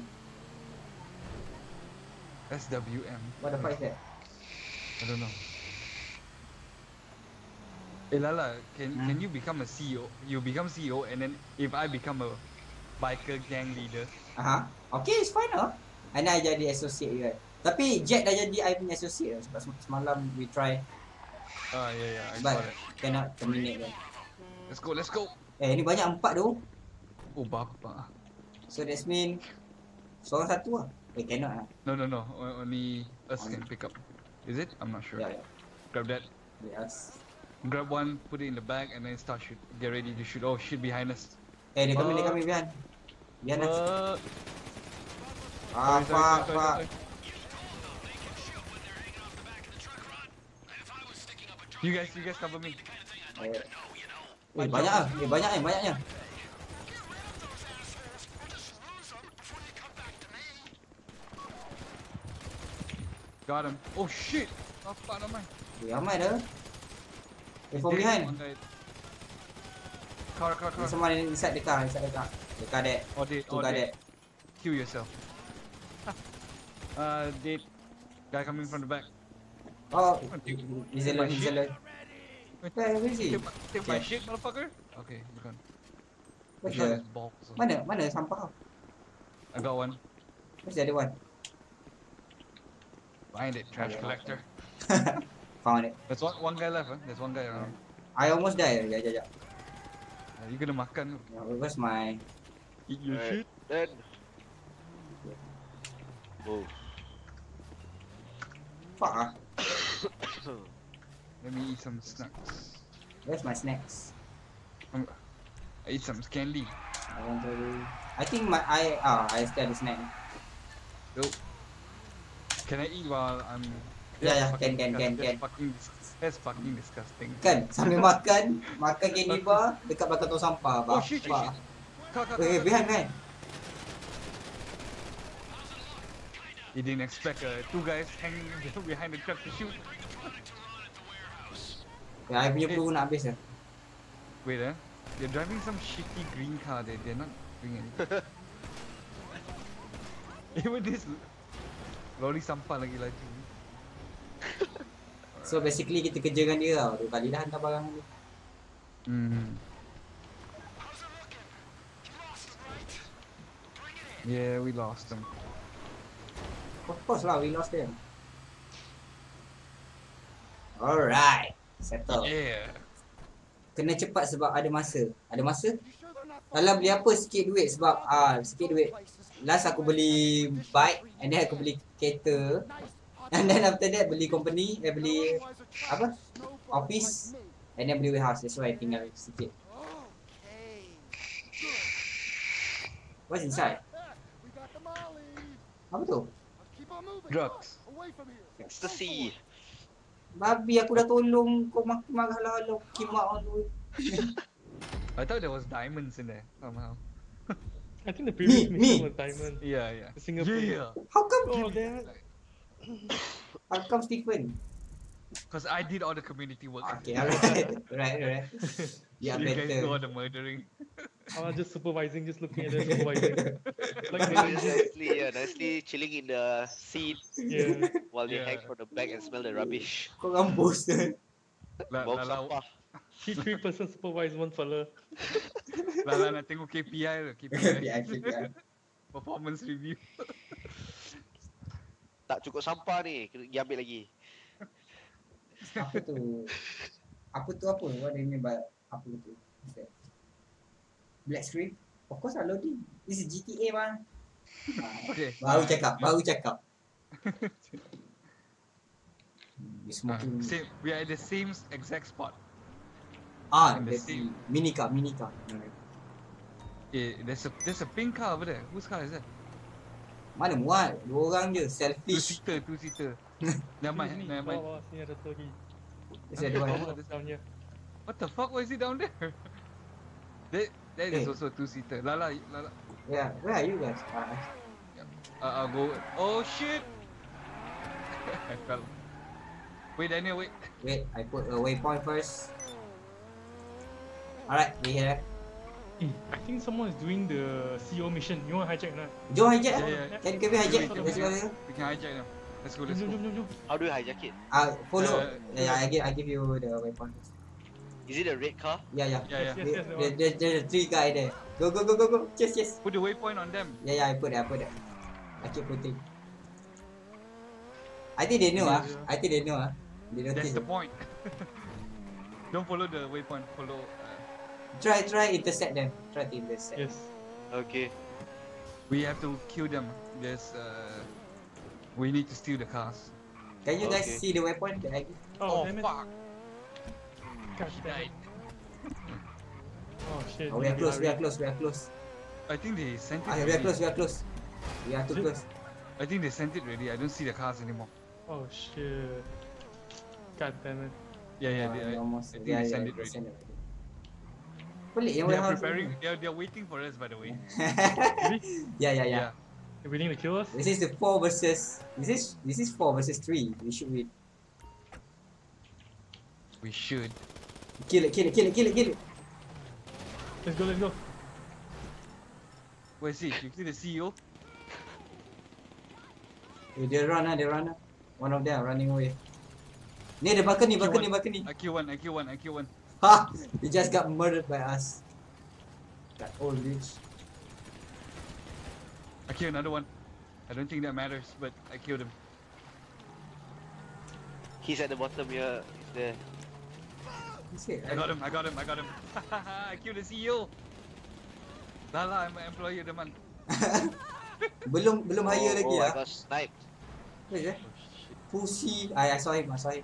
S W M. What the fuck is that? I don't know. Eh Lala, can Hmm? can you become a C E O? You become C E O and then if I become a biker gang leader. Aha. Okay, it's fine lah. And I jadi associate juga. Tapi Jack dah jadi I punya associate lah. Sebab sem- semalam we try. Ah yeah yeah, I But got it. cannot terminate lah. Let's go, let's go. Eh, ni banyak empat tu. Oh bapa. So that's mean seorang satu lah. Eh, cannot lah. No no no, o- only us can pick up. Is it? I'm not sure. Yeah, yeah. Grab that. Yes. Grab one, put it in the bag, and then start shoot. Get ready to shoot. Oh shit, behind us. Eh, dia kami, dia Uh, kami behind. Behind us. Uh, Ah, sorry, sorry, fuck, sorry, sorry, fuck. sorry. You guys, you guys cover me. Eh, eh banyak ah. Eh, banyak eh, banyaknya. Got him. Oh shit! Apa namanya? Eh, ramai dah. Eh, from There's behind. one guy. Car, car, car. There's someone inside the car, inside the car. The car there. Oh, dead. Two Oh, car dead. there. Kill yourself. uh, dead. Guy coming from the back. Oh, Take- he's take my alone, he's shit. alone. Where, where is he? Take my, take my Yeah. shit, motherfucker. Okay, you gone. Where's Shot the... his balls. Mana? Mana sampah kau? I got one. Where's the other one? Find it, trash Yeah. collector. Found it. There's one, one guy left, huh? There's one guy around. I almost died. Sekejap, sekejap. Uh, you gonna makan? Yeah, where's my... Eat your Alright. shit. Then. Oh. Fuck ah. Let me eat some snacks. Where's my snacks? Um, I eat some candy. I want to... I think my... I... Ah, I still have the snack. Yo. Can I eat while I'm? Yeah, yeah, fucking can, can, disgusting. can, That's fucking, dis- that's fucking disgusting. Kan? Sambil makan, makan candy bar dekat belakang tong sampah. Oh shit, shit, Fuck. shit. Car, car, Eh, car, behind, car. behind. He didn't expect uh, two guys hanging behind the truck to shoot. Ya, I punya peluru nak habis dah. Wait, eh? They're driving some shitty green car. They they're not doing anything. Even this lori sampah lagi laju. So basically kita kerja dengan dia tau. Dua kali dah hantar barang ni. Hmm. Yeah, we lost them. Of course lah, we lost them. Alright. Settle. Yeah. Kena cepat sebab ada masa. Ada masa? Kalau beli apa sikit duit sebab ah sikit duit. Last aku beli bike and then aku beli kereta. And then after that beli company, eh beli apa? Office and then beli warehouse. That's why I tinggal sikit. What's inside? Apa tu? Drugs. Ecstasy. Babi aku dah tolong kau maki marah halau kimak on tu. I thought there was diamonds in there somehow. I think the previous Me, mission me. was diamond. Yeah, yeah. Singapore. Yeah. How come? Oh, that. How come Stephen? Cause I did all the community work. Okay, alright, alright, alright. Yeah, you guys do all better. the murdering. I was just supervising, just looking at the supervising. Like, Just nicely, yeah, nicely chilling in the seat yeah. while they Yeah. hang from the back and smell the rubbish. Kau rambus tu. La, Bau Lala, sampah. He three person supervise one fella. Lala nak tengok K P I tu. K P I. K P I, K P I. Performance review. Tak cukup sampah ni, kena pergi ambil lagi. Apa tu? Apa tu apa? What do you mean by apa tu? What's that? Black screen? Of course lah loading. This is G T A man. Ah, Okay. baru cakap, baru cakap. You Uh, smoking. same, we are at the same exact spot. Ah, in the the same- mini car, mini car. Alright. Yeah, there's a there's a pink car over there. Whose car is that? Mana muat? Dua orang je, Two selfish. seater, two seater. Never mind, Sini, never bawah, mind. bawah, sini ada satu lagi. There's ada one. Oh, Down here. What the fuck? Why is he down there? That that is Hey. also two seater. Lala, Lala. Yeah, where are you guys? Ah, Uh, I'll go. Oh shit! I fell. Wait, Daniel, wait. wait, I put a waypoint first. Alright, we here. Eh, I think someone is doing the C O mission. You want hijack or not? Jom hijack Yeah, lah. yeah. Can, can we hijack? We can, we Let's go. can, we can hijack them. Let's go, let's Jom, go. jom, jom, jom. How do you hijack it? Ah, follow. Uh, yeah, I give, I give you the waypoint. Is it a red car? Yeah, yeah. Yeah, yeah. Yes, yes, that There, one. there, there's a three guy there. Go, go, go, go, go. Yes, yes. Put the waypoint on them. Yeah, yeah. I put that. I put that. I keep putting. I think they know. Ah, Yeah, yeah. I think they know. Ah, they That's notice. the point. Don't follow the waypoint. Follow. Uh, Try, try intercept them. Try to intercept. Yes. Okay. we have to kill them. There's. Uh, we need to steal the cars. Can you guys Okay. see the weapon that I give? Oh, Oh, damn it. fuck! God damn it. Oh shit. Oh, we are need to close. We hurry. are close. We are close. I think they sent it. Ah, we are already. close. We are close. We are too Is it? close. I think they sent it already. I don't see the cars anymore. Oh shit. God damn it. Yeah, yeah. Ah, They, we I, almost. I think yeah, they yeah, sent they it already. send it already. Pelik yang They are warehouse preparing. ni. They are, they are waiting for us, by the way. Really? yeah, yeah, yeah. You're willing to kill us? This is the four versus. This is this is four versus three. We should win. We should. Kill it, kill it, kill it, kill it, kill it. Let's go, let's go. Where is he? You see the C E O? Eh, They run ah, they run ah. One of them running away. Near the balcony, balcony, balcony. I Q one, I Q one, I Q one. Ha! He just got murdered by us. That old bitch. I kill another one. I don't think that matters, but I killed him. He's at the bottom here. He's there. That's it, I got him, I got him, I got him. I killed the C E O. Lala, I'm an employee of the month. belum belum hire oh, lagi oh, ah. I got sniped. Where is that? Pussy. I, I saw him, I saw him.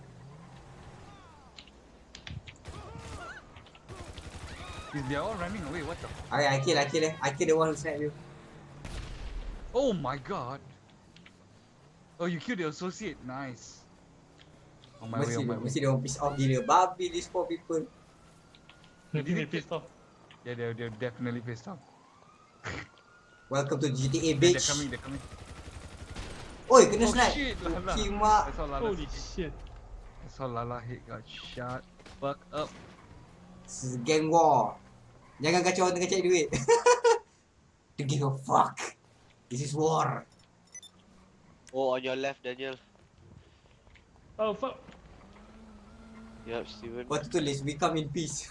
They're all running away, what the? I, I kill, I kill, eh. I kill the one who sniped you. Oh my god. Oh, you killed the associate, nice. On my way, Mesti on my dia, way. mesti dia orang piss off gila. Babi these four people. I think they pissed off. Yeah, they're, they're definitely pissed off. Welcome to G T A, Yeah, they're bitch. coming, they're coming. Oi, kena Oh snipe. shit, Lala. Kimak. I saw Lala. Holy shit. I saw Lala hit, got shot. Fuck up. This is gang war. Jangan kacau orang tengah cari duit. Don't give a fuck. This is war. Oh, on your left, Daniel. Oh fuck. Yup, Steven. Kau tu tulis, we come in peace.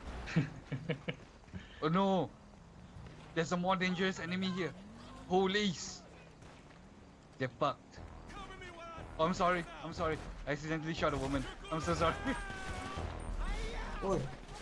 Oh no! There's a more dangerous enemy here. Police! They're fucked. Oh, I'm sorry. I'm sorry. I accidentally shot a woman. I'm so sorry. Oi,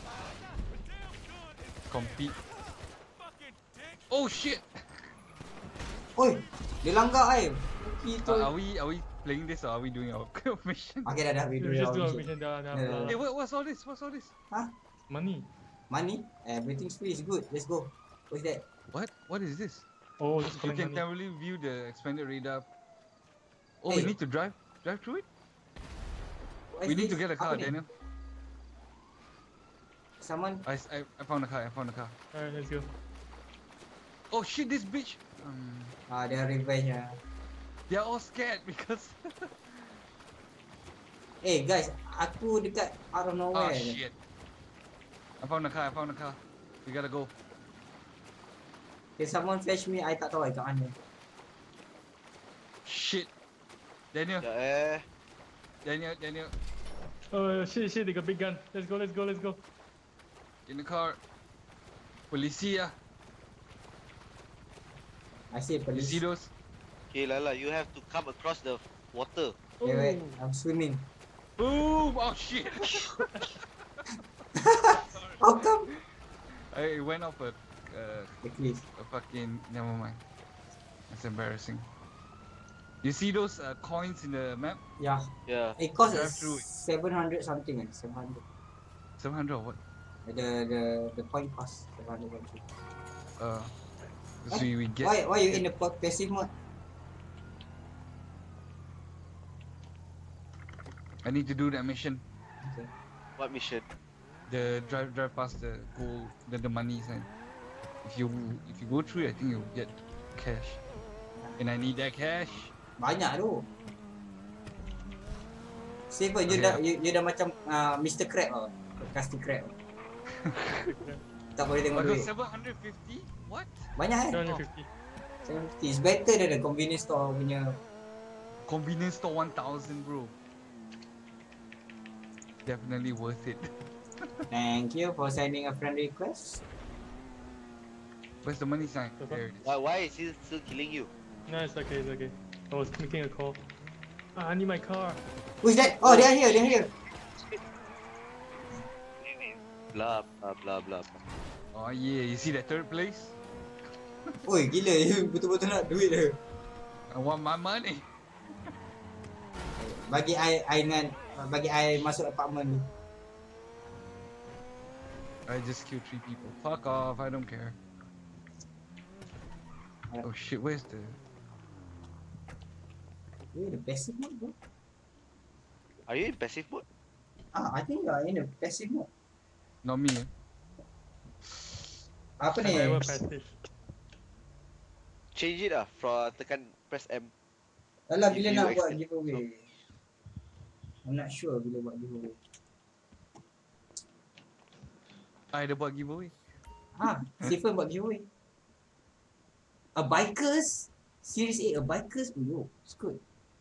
Compete. Oh shit! oi. Dia langgar ai. Kita. Uh, are we are we playing this or are we doing our mission? Okay, dah dah. We do We just do our our mission. mission dah dah. Yeah, blah, Hey, blah. what, what's all this? What's all this? Money. Money? Everything's free is good. Let's go. What's that? What? What is this? Oh, just You collect can money. temporarily view the expanded radar. Oh, Hey. we need to drive drive through it. What We is need to this? get a Apa car, ni? Daniel. Someone. I, s- I, I found a car. I found a car. Alright, let's go. Oh shit! This bitch. Um, Ah, dia revenge ah. they're all scared because. Eh guys, aku dekat out of Oh nowhere. shit! I found a car. I found a car. We gotta go. Can someone flash me? I tak tahu I kat mana. Shit. Daniel. Ya eh. Daniel. Daniel. Oh shit, shit, they got big gun. Let's go, let's go, let's go. In the car. Policia. I see You police. see those? Okay, Lala, you have to come across the water. Wait, wait, Oh. I'm swimming. Boom! Oh shit! How come? I went off a, uh, The cliff. a fucking. Never mind. That's embarrassing. You see those uh, coins in the map? Yeah. Yeah. It costs Drive through it. seven hundred something, eh? seven hundred. seven hundred or what? The the the point cost seven hundred something. Uh, so Eh, we get. Why why you in the pa- passive mode? I need to do that mission. Okay. What mission? The drive drive past the gold, the, the money sign. If you if you go through, it, I think you'll get cash. And I need that cash. Banyak tu. Saver, you Okay. dah you, you dah macam uh, mister Crab tau. Krusty Krab. Tak boleh tengok I got duit. seven hundred fifty? What? Banyak eh? seven hundred fifty. seven fifty. It's better than the convenience store punya. Convenience store one thousand, bro. Definitely worth it. Thank you for sending a friend request. Where's the money sign? The fuck? There it is. Why, why is he still killing you? No, it's okay, it's okay. I was making a call. Ah, I need my car. Who's that? Oh, they are here, they are here. Blah, blah, blah, blah. Oh yeah, you see that third place? Oi, gila, you betul-betul nak duit dia. I want my money. Bagi I, I dengan bagi I masuk apartment ni. I just killed three people. Fuck off, I don't care. Oh shit, where's the... You in the passive mode, bro? Are you in passive mode? Ah, I think you are in the passive mode. Not me, eh? Apa ni? Survivor passive. Change it lah. From tekan press M. Alah, bila If you nak buat accept- giveaway? I'm not sure bila buat giveaway. I ada buat giveaway. Ah, Stephen buat giveaway. A bikers? Series eight, a bikers? Oh, yo, it's good.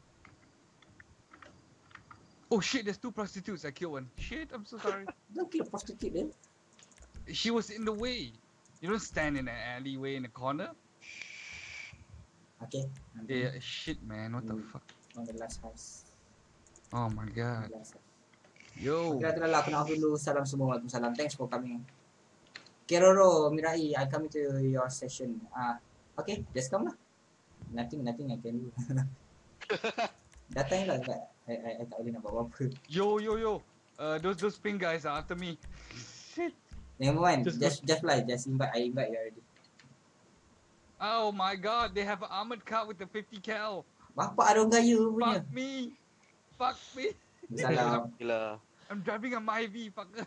Oh shit, there's two prostitutes. I killed one. Shit, I'm so sorry. Don't kill a prostitute eh? She was in the way. You don't stand in an alleyway in the corner. Okay. Yeah, shit, man. What the Mm. fuck? On the last house. Oh my god. The last house. Yo. Okay, itulah lah. Aku nak off dulu. Salam semua. Waalaikumsalam. Thanks for coming. Keroro, Mirai, I come to your session. Ah, okay, just come lah. Nothing, nothing I can do. Datang lah kat. I, I, I tak boleh nak buat apa-apa. Yo, yo, yo. Uh, those those pink guys are after me. Shit. Never mind. Just Just, just fly. Just invite. I invite you already. Oh my god, they have an armored car with the fifty cal. Bapak ada orang gaya punya. Fuck me. Fuck me. Salam. Gila. I'm driving a Myvi, fucker.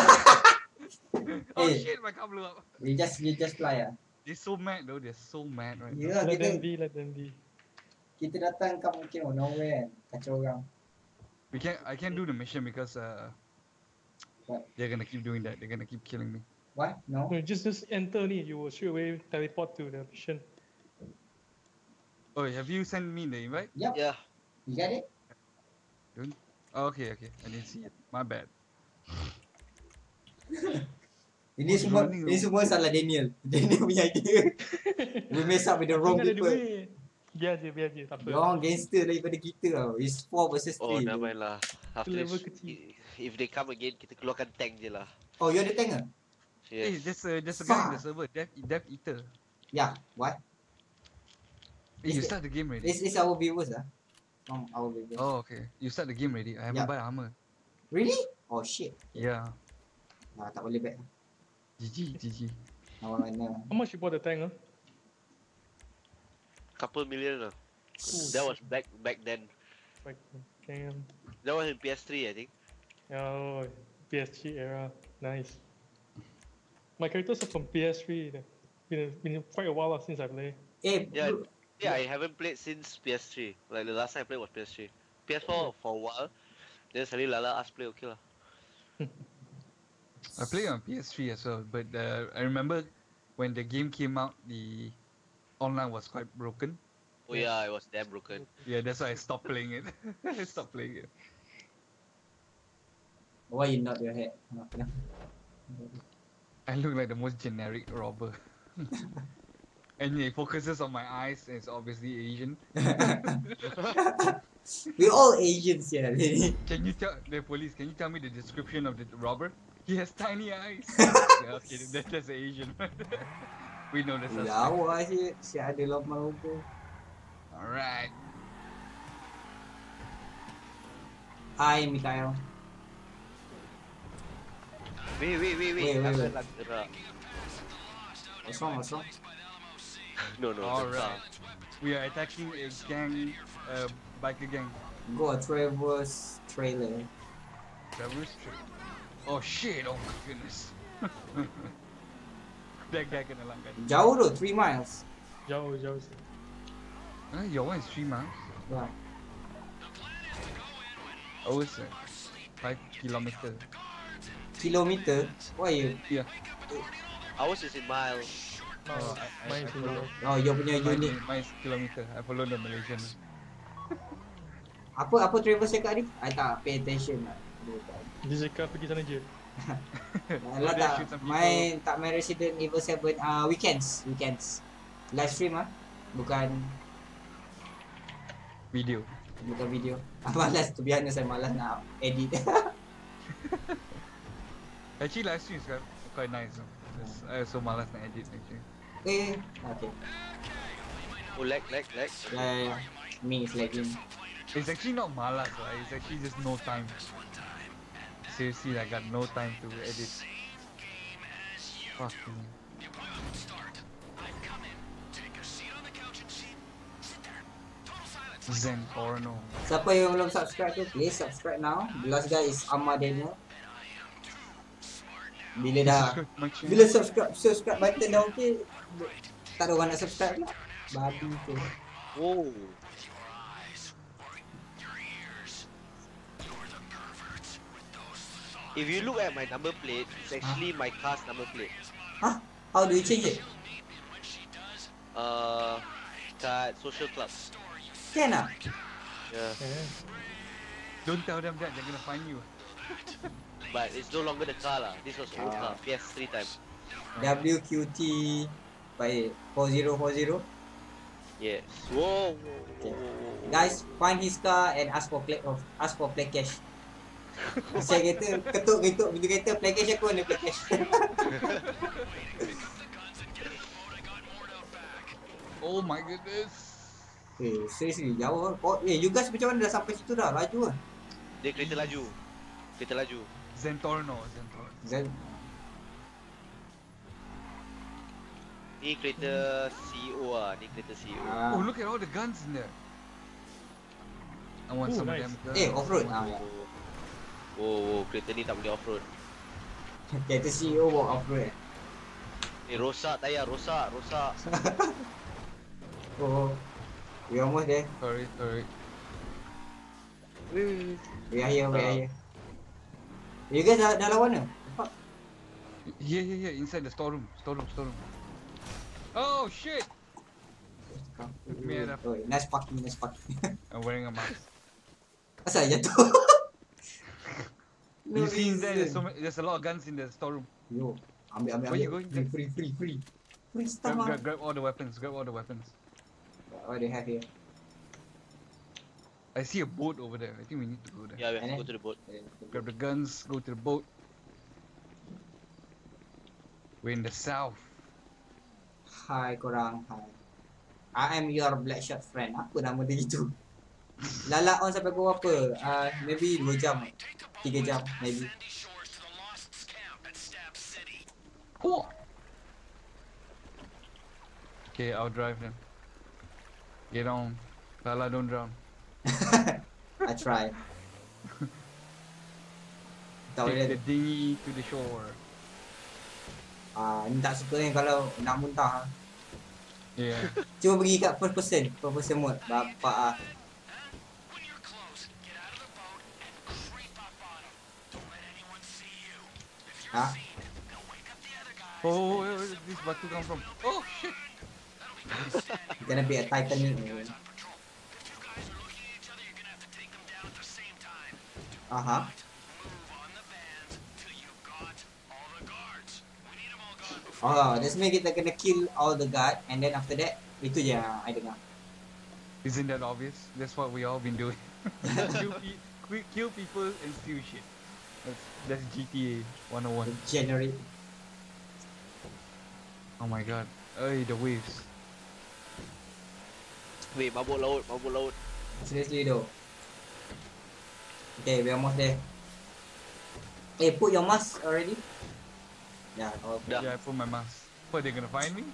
oh Eh. shit, my car blew up. You just, you just fly ah. They're so mad though, they're so mad right now. Ya, Let kita them be, let them be. kita datang kat mungkin oh, nowhere kan. Kacau orang. We can't, I can't do the mission because uh, What? they're gonna keep doing that. They're gonna keep killing me. What? No? No, just just enter ni. You will straight away teleport to the mission. Oh, have you sent me the invite? Yep. Yeah. You got it? Oh, okay, okay. I didn't see it. My bad. Ini What's semua running ini though? semua salah Daniel. Daniel punya idea. We mess up with the wrong Ingat ada people. duit. Biar je, biar je. Tak apa. Dia orang gangster daripada kita tau. It's four versus Oh, three. dah main lah. After Level this, kecil. i- if they come again, kita keluarkan tank je lah. Oh, you ada tank ke? Hey, Yes. there's a there's a guy in the Fuck. server, Death Death Eater. Yeah. What? Hey, you Is it- start the game ready. It's, it's our viewers ah. From our viewers. Oh, okay. You start the game ready. I haven't Yeah. buy armor. Really? Oh shit. Yeah. Ah, tak boleh back. G G G G. Awak mana? How much you bought the tank, huh? Couple million lah. Ooh. That was back back then. Like, damn. That was in P S three, I think. Oh, P S three era. Nice. My characters are from P S three. Been, been quite a while lah since I play. Eh, Yeah. bro, Yeah, I haven't played since P S three. Like the last time I played was P S three. P S four for a while. Then suddenly Lala asked play, okay lah. I play on P S three as well, but uh, I remember when the game came out, the online was quite broken. Oh yeah, it was damn broken. Yeah, that's why I stopped playing it. I stopped playing it. Why you nod your head? No, no. I look like the most generic robber. And it focuses on my eyes, and it's obviously Asian. We all Asians here, really. Can you tell the police? Can you tell me the description of the robber? He has tiny eyes. Yeah, okay, that, that's Asian. We know the suspect. Lawa si si ada lama rupa. Alright. Hi, Mikhail. Wait, wait, wait, wait. Wait, wait, Asal wait. nak gerak. What's wrong? What's wrong? No, no. Alright. We are attacking a gang, uh, biker gang. Go Trevor's trailer. Traverse Street. Oh shit! Oh my goodness. That guy kena langgar. Jauh tu, three miles. Jauh, jauh sih. Huh? Your one is three miles. Yeah. Ours is five kilometer. Kilometer? Why you? Yeah. Ours is in miles. No, Oh, I- I- mine I is in follow. Jauh. Oh, you punya Mine, unit. is- mine is kilometer. I follow the Malaysian. Apa apa Trevor cakap tadi? I tak pay attention lah. Dia cakap pergi sana je. Alah Dia tak, shoot some people. main tak main Resident Evil seven uh, weekends, weekends. Live stream ah. Bukan Video. bukan video. Ah, malas tu biasa saya malas nak edit. Actually, live stream is quite, quite nice. though. It's- I also malas nak edit actually. eh, okay. Oh, lag, lag, lag. Ya ya ya. Me is lagging. It's actually not malas, right? It's actually just no time. Seriously, I got no time to edit. Fucking. Zen Porno. Siapa yang belum subscribe tu, please subscribe now. The last guy is Ahmad Daniel. Bila dah My channel. bila subscribe subscribe button dah okey, tak ada orang nak subscribe pula. Babi tu. Whoa. If you look at my number plate, it's actually my car's number plate. Huh? How do you change it? Uh, kat social clubs. Can ah? Yeah. Eh. Don't tell them that, they're gonna find you. But it's no longer the car lah. This was old Ah. car. P S three time. W Q T baik four zero four zero. Yes. Whoa. whoa, Okay. whoa, whoa, whoa. Guys, find his car and ask for play of ask for play cash. Saya kata ketuk ketuk pintu kereta play cash aku ada play cash. Oh my goodness. Eh, seriously jauh. Oh, eh, you guys macam mana dah sampai situ dah? Laju ah. Dia kereta laju. Kereta laju. Zentorno, Zentorno. Zan Ni kereta C E O ah. Ni kereta C E O. ah. Oh, look at all the guns in there. I want Ooh, some nice. of them guns. Eh, off-road. Ah, ya. Oh, oh, kereta ni tak boleh off-road. Kereta C E O bawa off-road. Ni rosak tayar, rosak, rosak. Oh, we almost there. Sorry, sorry. We are here, we are Ah. here. You guys dah, dah lawan ke? Fuck. Yeah, yeah, yeah, inside the storeroom, storeroom, storeroom. Oh shit! Me ada. Oh, nice parking, nice parking. I'm wearing a mask. Asal jatuh? You see in there, there's, reason. so many, there's a lot of guns in the storeroom. Yo, ambil, ambil, Where you ambil. going, Free, Jack? free, free, free. Free stuff Grab, ah. grab, grab all the weapons, grab all the weapons. What do you have here? I see a boat over there. I think we need to go there. Yeah, we have And to go then- to the boat. Grab the guns, go to the boat. We're in the south. Hai korang, hai. I am your Blackshot friend. Apa nama dia gitu? Lala on sampai pukul apa? Uh, maybe dua jam. tiga jam, maybe. Oh. Okay, I'll drive then. Get on. Lala, don't drown. I try. Tahu Take dia, the dinghy to the shore. ah, ni tak suka ni kalau nak muntah. Yeah. Cuba pergi kat first person, first person mode. Bapak ah. Ha? Oh, where, where did this batu come from? Oh shit! Gonna be a Titanic. Aha. Oh, that's mean kita kena kill all the guard and then after that, itu je yang I dengar. Isn't that obvious? That's what we all been doing. kill, pe- quick kill people and steal shit. That's, that's G T A one oh one. Generate. Oh my god. Hey, the waves. Wait, mabuk laut, mabuk laut. Seriously though. Okay, we almost there. Eh, put your mask already? Yeah, oh, Dah. Yeah, I put my mask. What, they gonna find me?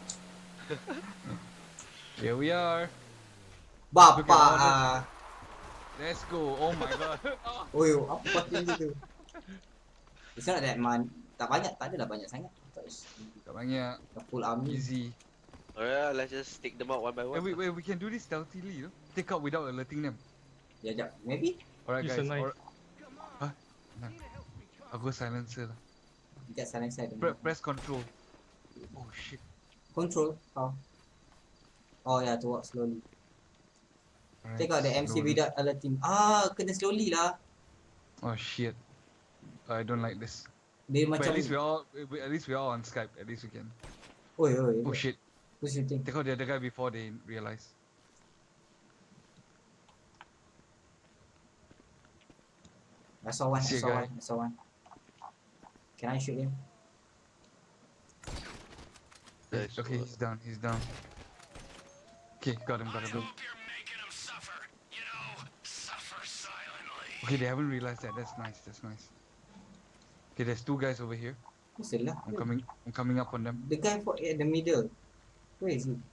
Here we are. Bapa Look at all ah. Let's go. Oh my god. Oh. Oi, apa pakai gitu? It's not that man. Tak banyak, tak adalah banyak sangat. Tak banyak. The full army. Easy. Alright, let's just take them out one by one. Hey, wait, wait, we can do this stealthily, you know? Take out without alerting them. Ya, jap. Maybe? Alright, Use guys. a knife. Alright. Huh? Nah. I'll go silencer lah. Dekat sana saya ada. Pre- press control. Oh shit. Control. How? Oh yeah, to walk slowly. Alright, Take out the M C slowly. without alerting. Ah, kena slowly lah. Oh shit. I don't like this. Dia But macam. at least we're all, we- at least we're all on Skype. At least we can. Oi, oi. Oh shit. Who's shooting? Take out the other guy before they realize. I saw one. I See a saw guy. one. I saw one. Can I shoot him? Nice. Okay, he's down. He's down. Okay, got him. Got him. You're making them suffer. You know, suffer silently. Okay, they haven't realized that. That's nice. That's nice. Okay, there's two guys over here. Mesti lah. I'm coming. I'm coming up on them. The guy for at the middle. Where is he?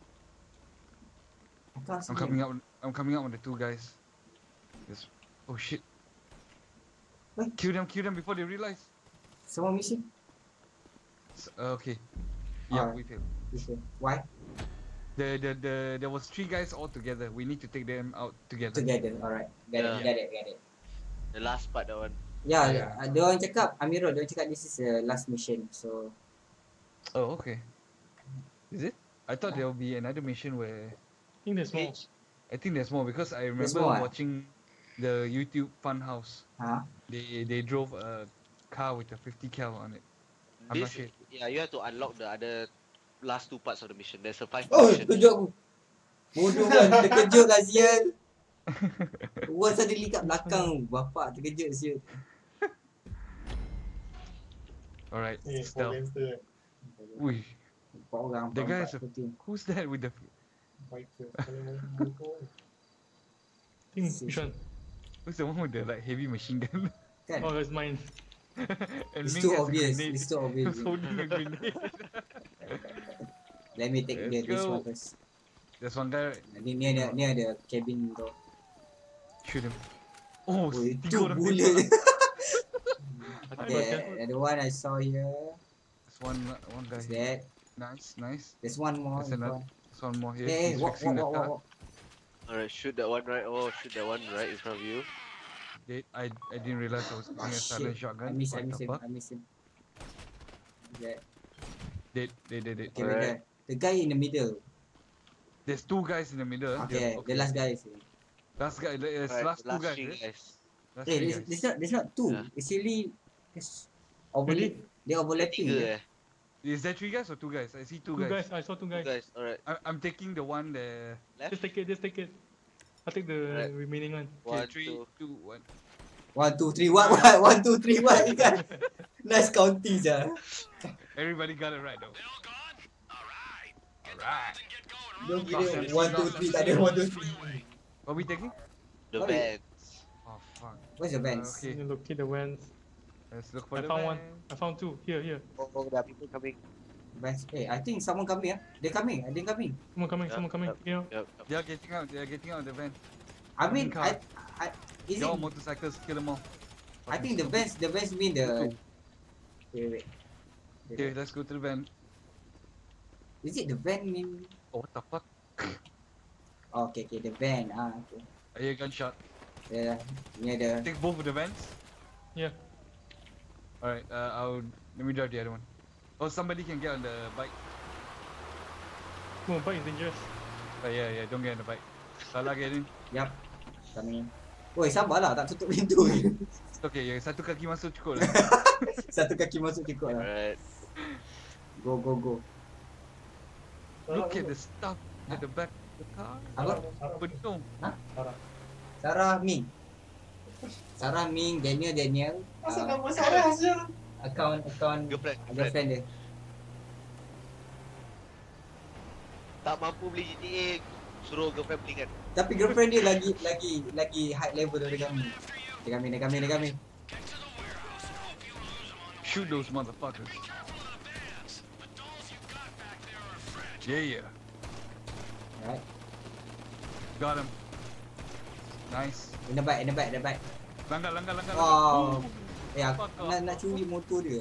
I can't see I'm him. coming up. I'm coming up on the two guys. Yes. Oh shit. What? Kill them. Kill them before they realize. Someone missing? S- uh, okay. Yeah, Alright. we failed. This way. Why? The, the the there was three guys all together. We need to take them out together. Together. Alright. Get Yeah. it. Get it. Get it. The last part, that one. Yeah, Yeah. yeah. Dia orang cakap, Amirul, dia orang cakap this is the last mission. So, Oh, okay. Is it? I thought there will be another mission where I think there's more. I think there's more because I There's remember more, ah? watching the YouTube Funhouse. huh? They they drove a car with a fifty cal on it. I'm not This, sure. yeah, you have to unlock the other last two parts of the mission. There's a five Oh, mission. kejut aku. Bodoh kan, terkejut lah sial. Orang suddenly kat belakang. Bapak terkejut sial. Alright, Yeah, stealth. gangster. Ui, Empat orang. The empat, guy empat, is a- satu team. who's that with the? Biker. I think which one? Who's the one with the like heavy machine gun? Kan? Oh, that's mine. and It's Ming too has a obvious. grenade. It's too obvious. He's holding a grenade. Let me take the, Let's this go. one first. There's one guy. Ni, ni ada, ni ada cabin tu. Shoot him. Oh, Oh, tiga itu orang bullet. tembak. Okay, the one I saw here. There's one one guy Is here. that? Nice, nice. There's one more. There's in another. front. There's one more here. Hey, hey, He's walk, fixing walk, the walk, car. walk, walk. Alright, shoot that one right. Oh, shoot that one right in front of you. They, I I didn't realize I was using Oh a silent shit. shotgun. I miss, I What miss the him. fuck? I miss him. Yeah. They they they they. Okay, Alright. the, the guy in the middle. There's two guys in the middle. huh? Okay, Yeah, the last guy is here. Last guy. There's Alright, last the two guys. three eh? guys. Last Eh, three there's, guys. there's not there's not two. Yeah. It's really it's overlap. They overlapping. Tiga Yeah. eh. Is there three guys or two guys? I see two, Two guys. guys. I saw two Two guys. guys. Alright. I, I'm taking the one there. Left. Just take it. Just take it. I'll take the Alright. remaining one. Okay, One, three, two. two, one. One, two, three, one, one, one, two, three, one. Kan? Nice counting je. Everybody got it right though. They all gone? All right. Get the Alright. guns and get going. Don't Remember, kira one, two, three. Tak ada one, two, three. What we taking? The What is- bands. Oh fuck. Where's the vans? Okay. You locate the vans. Let's look for I the found one. van. I found two. Here, here. Oh, oh, there are people coming. Vans. Eh, I think someone coming. Ah, they coming. I think coming. Someone coming. Yeah, Someone coming. Here. Yep. They are getting out. They are getting out of the van. I mean, Car. I, I, is They're all it? motorcycles. Kill them all. I think the vans, the vans mean the. Wait, wait. Okay, let's go to the van. Is it the van mean? Oh, what the fuck? Oh, okay, okay, the van. Ah, okay. I hear gunshot. Yeah, near the. Take both of the vans. Yeah. Alright, uh, I'll let me drive the other one. Oh, somebody can get on the bike. Oh, bike is dangerous. Oh yeah, yeah, don't get on the bike. Salah get in. Yup. Coming in. Oi, sabarlah, tak tutup pintu. It's okay, yeah, satu kaki masuk cukup lah. Satu kaki masuk cukup lah. Alright. Go, go, go. Look at the stuff at the back of the car. Apa? Penuh. Sarah Ming. Sarah Ming, Daniel, Daniel. Asal Uh, nama Sarah je? account, account Girlfriend, uh, girlfriend dia. Tak mampu beli G T A, suruh girlfriend belikan. Tapi girlfriend dia lagi, lagi, lagi high level dari kami. Dia kami, dia kami, dia kami. Shoot those motherfuckers. Yeah, yeah. Alright. Got him. Nice. In the back, in the back, in the back. Langgar, langgar, langgar. Wow. langgar. Eh, aku Fuck off. nak, nak curi motor dia.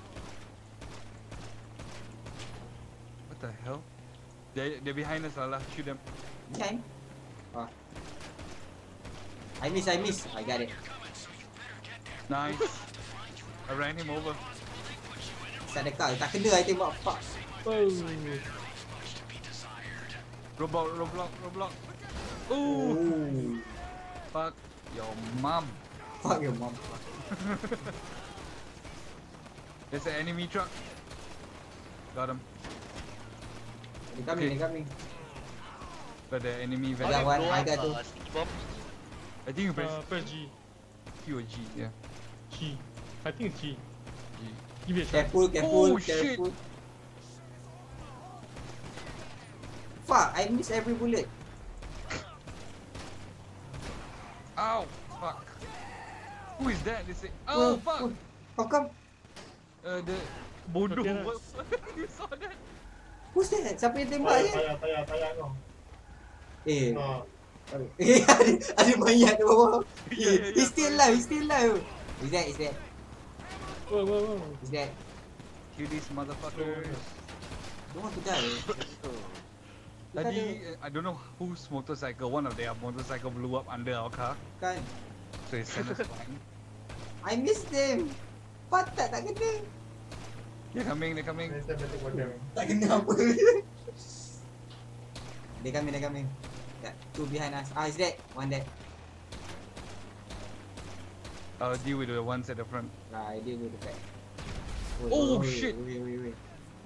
What the hell? They they're behind us, Lala. Shoot them. Behind. Oh. I miss, I miss. I got it. Nice. I ran him over. Start the car. Tak kena, I tembak. Fuck. Oh. Roblox, Roblox, Roblox. Ooh. Oh. Fuck your mom. Fuck your mom. There's an enemy truck. Got him. Dia coming, dia coming. Got the enemy I van. got one, Blow I up, got two. uh, sticky bomb. I think you press Uh, press G. Q or G. Yeah. G. I think it's G. G. Give it a try. Careful, careful, Oh, shit. careful. Fuck, I miss every bullet. Ow! Fuck. Who is that? They say. Oh, fuck! How come? Uh, the bodoh. Okay, lah. What? You saw that? Who's that? Siapa yang tembak Tayar, je? tayar, tayar, tayar kau. Eh, Ah. eh ada, ada mayat di bawah. Yeah, yeah, yeah, He's still alive, he's still alive. Is that, is that, Whoa, whoa, whoa. is that? Kill these motherfuckers. Don't want to die. Kita Tadi, uh, I don't know whose motorcycle, one of their motorcycle blew up under our car. ada, kan? So it sent us flying. I miss them. Patat tak kena. They're coming, they're coming. Next time better watch them. Tak kena apa. They coming, they coming. Yeah, two behind us. Ah, is that? One dead. I'll deal with the ones at the front. Nah, I deal with the back. Oh, wait, shit. Wait, wait, wait.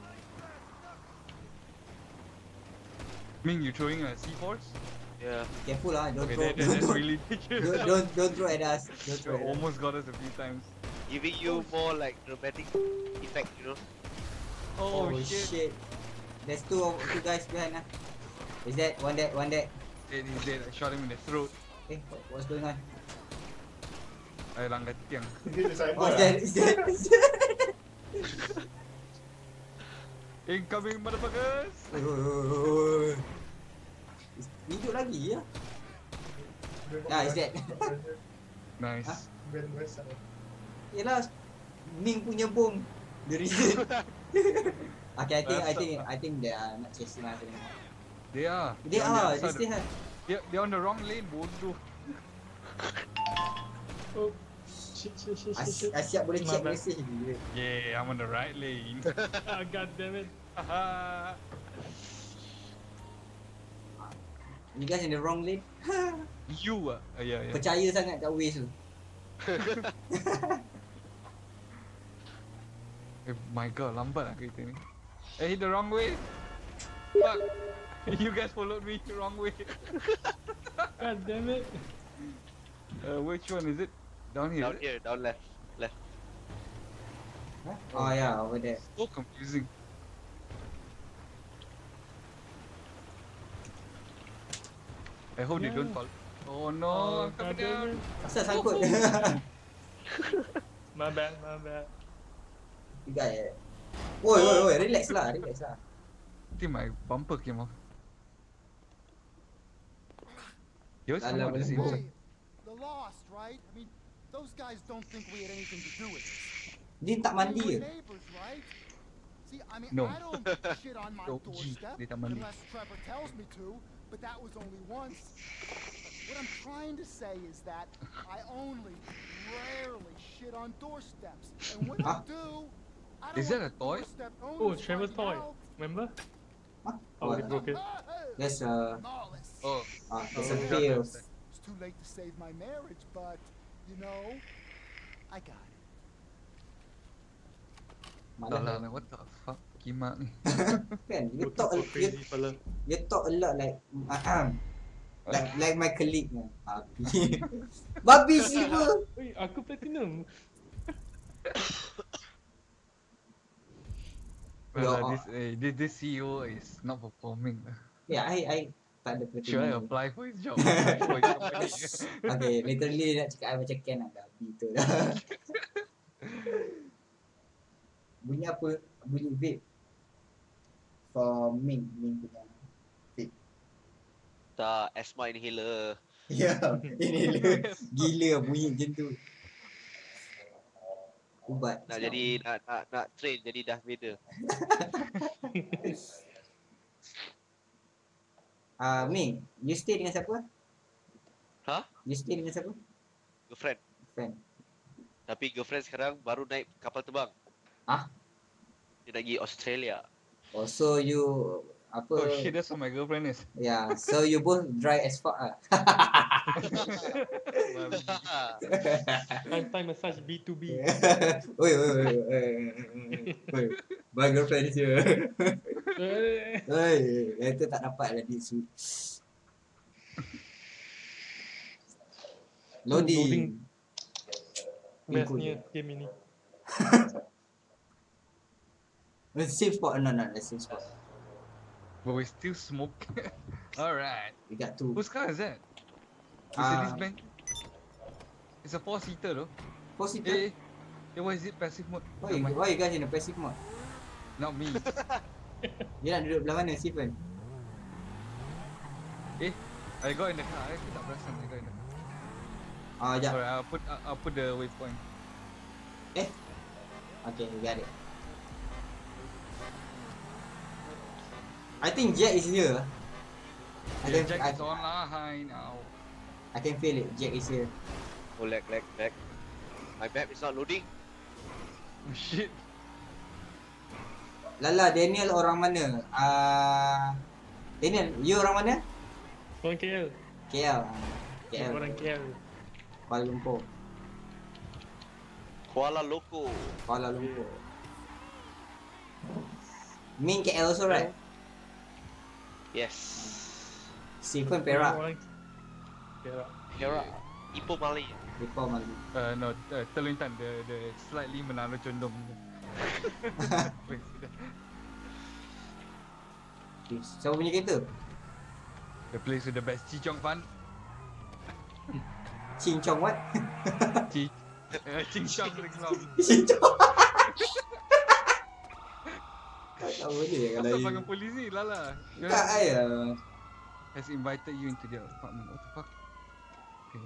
Ming, you throwing a C force? Yeah. Careful lah, don't Okay, throw. that, that, that's really dangerous. don't, don't, don't throw at us. Don't You throw at us. almost got us a few times. Giving you more like dramatic effect, you know. Oh, Oh, shit. shit. There's two of two guys behind us. Is that one dead? One dead. Dead, he's dead. I shot him in the throat. Eh, what, what's going on? I langgar tiang. Oh, is that? Is that? Is that? Incoming motherfuckers! Oi, oi, oi, oi. Hidup lagi ya? Nah, is that? Nice. Yelah, Ming punya bom. The reason. Okay, I think, I think, I think they are not chasing us anymore. They are. They They're on the are, other they side still of- have. They're, they're on the wrong lane, bodoh. Oh, shit, shit, shit, shit, As, shit. Asyik boleh My check bad. message dia. Yeah, I'm on the right lane. Ah, god damn it. You guys in the wrong lane. You ah? Uh, yeah, yeah. Percaya sangat kat Waze tu. Eh, my god, lambat lah kereta ni. I hit the wrong way. Fuck. You guys followed me the wrong way. God damn it. Uh, which one is it? Down here. Down here, down left. Left. Huh? Oh yeah, over there. So confusing. I hope they don't Yeah. fall. Oh no, Oh, I'm coming God damn down. it. Asal sangkut. My bad, my bad. Tiga eh. Oi, oi, oi, relax lah, relax lah. I think my bumper came off. Yo, Alah, someone boleh is bom. inside. The Lost, right? I mean, those guys don't think we had anything to do with this. Dia tak I mean, mandi we're ke? neighbors, right? See, I mean, No. I don't shit on my Oh, gee, doorstep dia tak mandi. unless Trevor tells me to, but that was only once. What I'm trying to say is that I only rarely shit on doorsteps, and when Ah. I do, I don't Is want that a the toy? doorstep Oh, owners Trevor's toy. finding out. Remember? Huh? Oh, they What? broke it. There's a, Lawless. Oh, ah, there's a Oh, pills. It's too late to save my marriage, but you know, I got it. dah lah, Malah. what the fuck? kimak ni. Kan? You Working talk, for you, crazy fella. you talk a lot like, like, like my colleague. Babi. Babi silver. Wait, aku platinum. Well, Your- uh, this, eh, this this C E O is not performing. lah. Yeah, I, I tak ada Should I platinum. apply for his job? Apply for his company. Okay, literally nak cakap I macam Ken lah. Babi tu lah. Bunyi apa? Bunyi vape. For Ming. Ming punya. Tak, asthma inhaler. Ya, ini dia. Gila bunyi macam tu. Ubat. Nak jadi, nak, nak, nak train jadi Darth Vader. Ah, Ming, you stay dengan siapa? Hah? You stay dengan siapa? Girlfriend. Friend. Tapi girlfriend sekarang baru naik kapal terbang. Ah? Dia nak pergi Australia. Oh, so you apa? Oh shit, that's what my girlfriend is. Yeah, so you both dry as fuck ah. Time time massage B to B. Oi, oi, oi, oi, oi. My girlfriend is here. Eh, Oi, itu tak dapat lah di su. Loading. Loading. Bestnya game ini. Same spot, no, no, the same spot. But we still smoke. Alright. We got two. Whose car is that? Is it Ah. this bank? It's a four seater though. Four seater. Eh, eh, why is it passive mode? Why, you, why you guys in a passive mode? Not me. Dia nak duduk belah mana, Stephen? eh, I got in the car. I tak perasan I got in the car. Ah, jap. Alright, I'll put I'll, I'll put the waypoint. Okay, we got it. I think Jack is here. I Yeah, can, Jack I, is online now. I can feel it. Jack is here. Oh, lag, lag, lag. My map is not loading. Oh shit. Lala, Daniel orang mana? Ah, Daniel, you orang mana? Orang K L. K L. ah, K L. Orang K L. Kuala Lumpur. Kuala Loko. Kuala Lumpur. Ming K L also right? Yes. Stephen Perak. Orang Perak. Perak. Ipoh Malay. Ipoh Mali. Uh, no, uh, Terlintan, the the slightly menara condom. Siapa punya kereta? The place with the best Chichong fun. Ching Chong what? Chi, uh, Chichong Ringlam. Ching Chong. Tak boleh kalau Asal you. panggil polisi lah lah. Tak ayah. Has invited you into their apartment. What the fuck? Okay.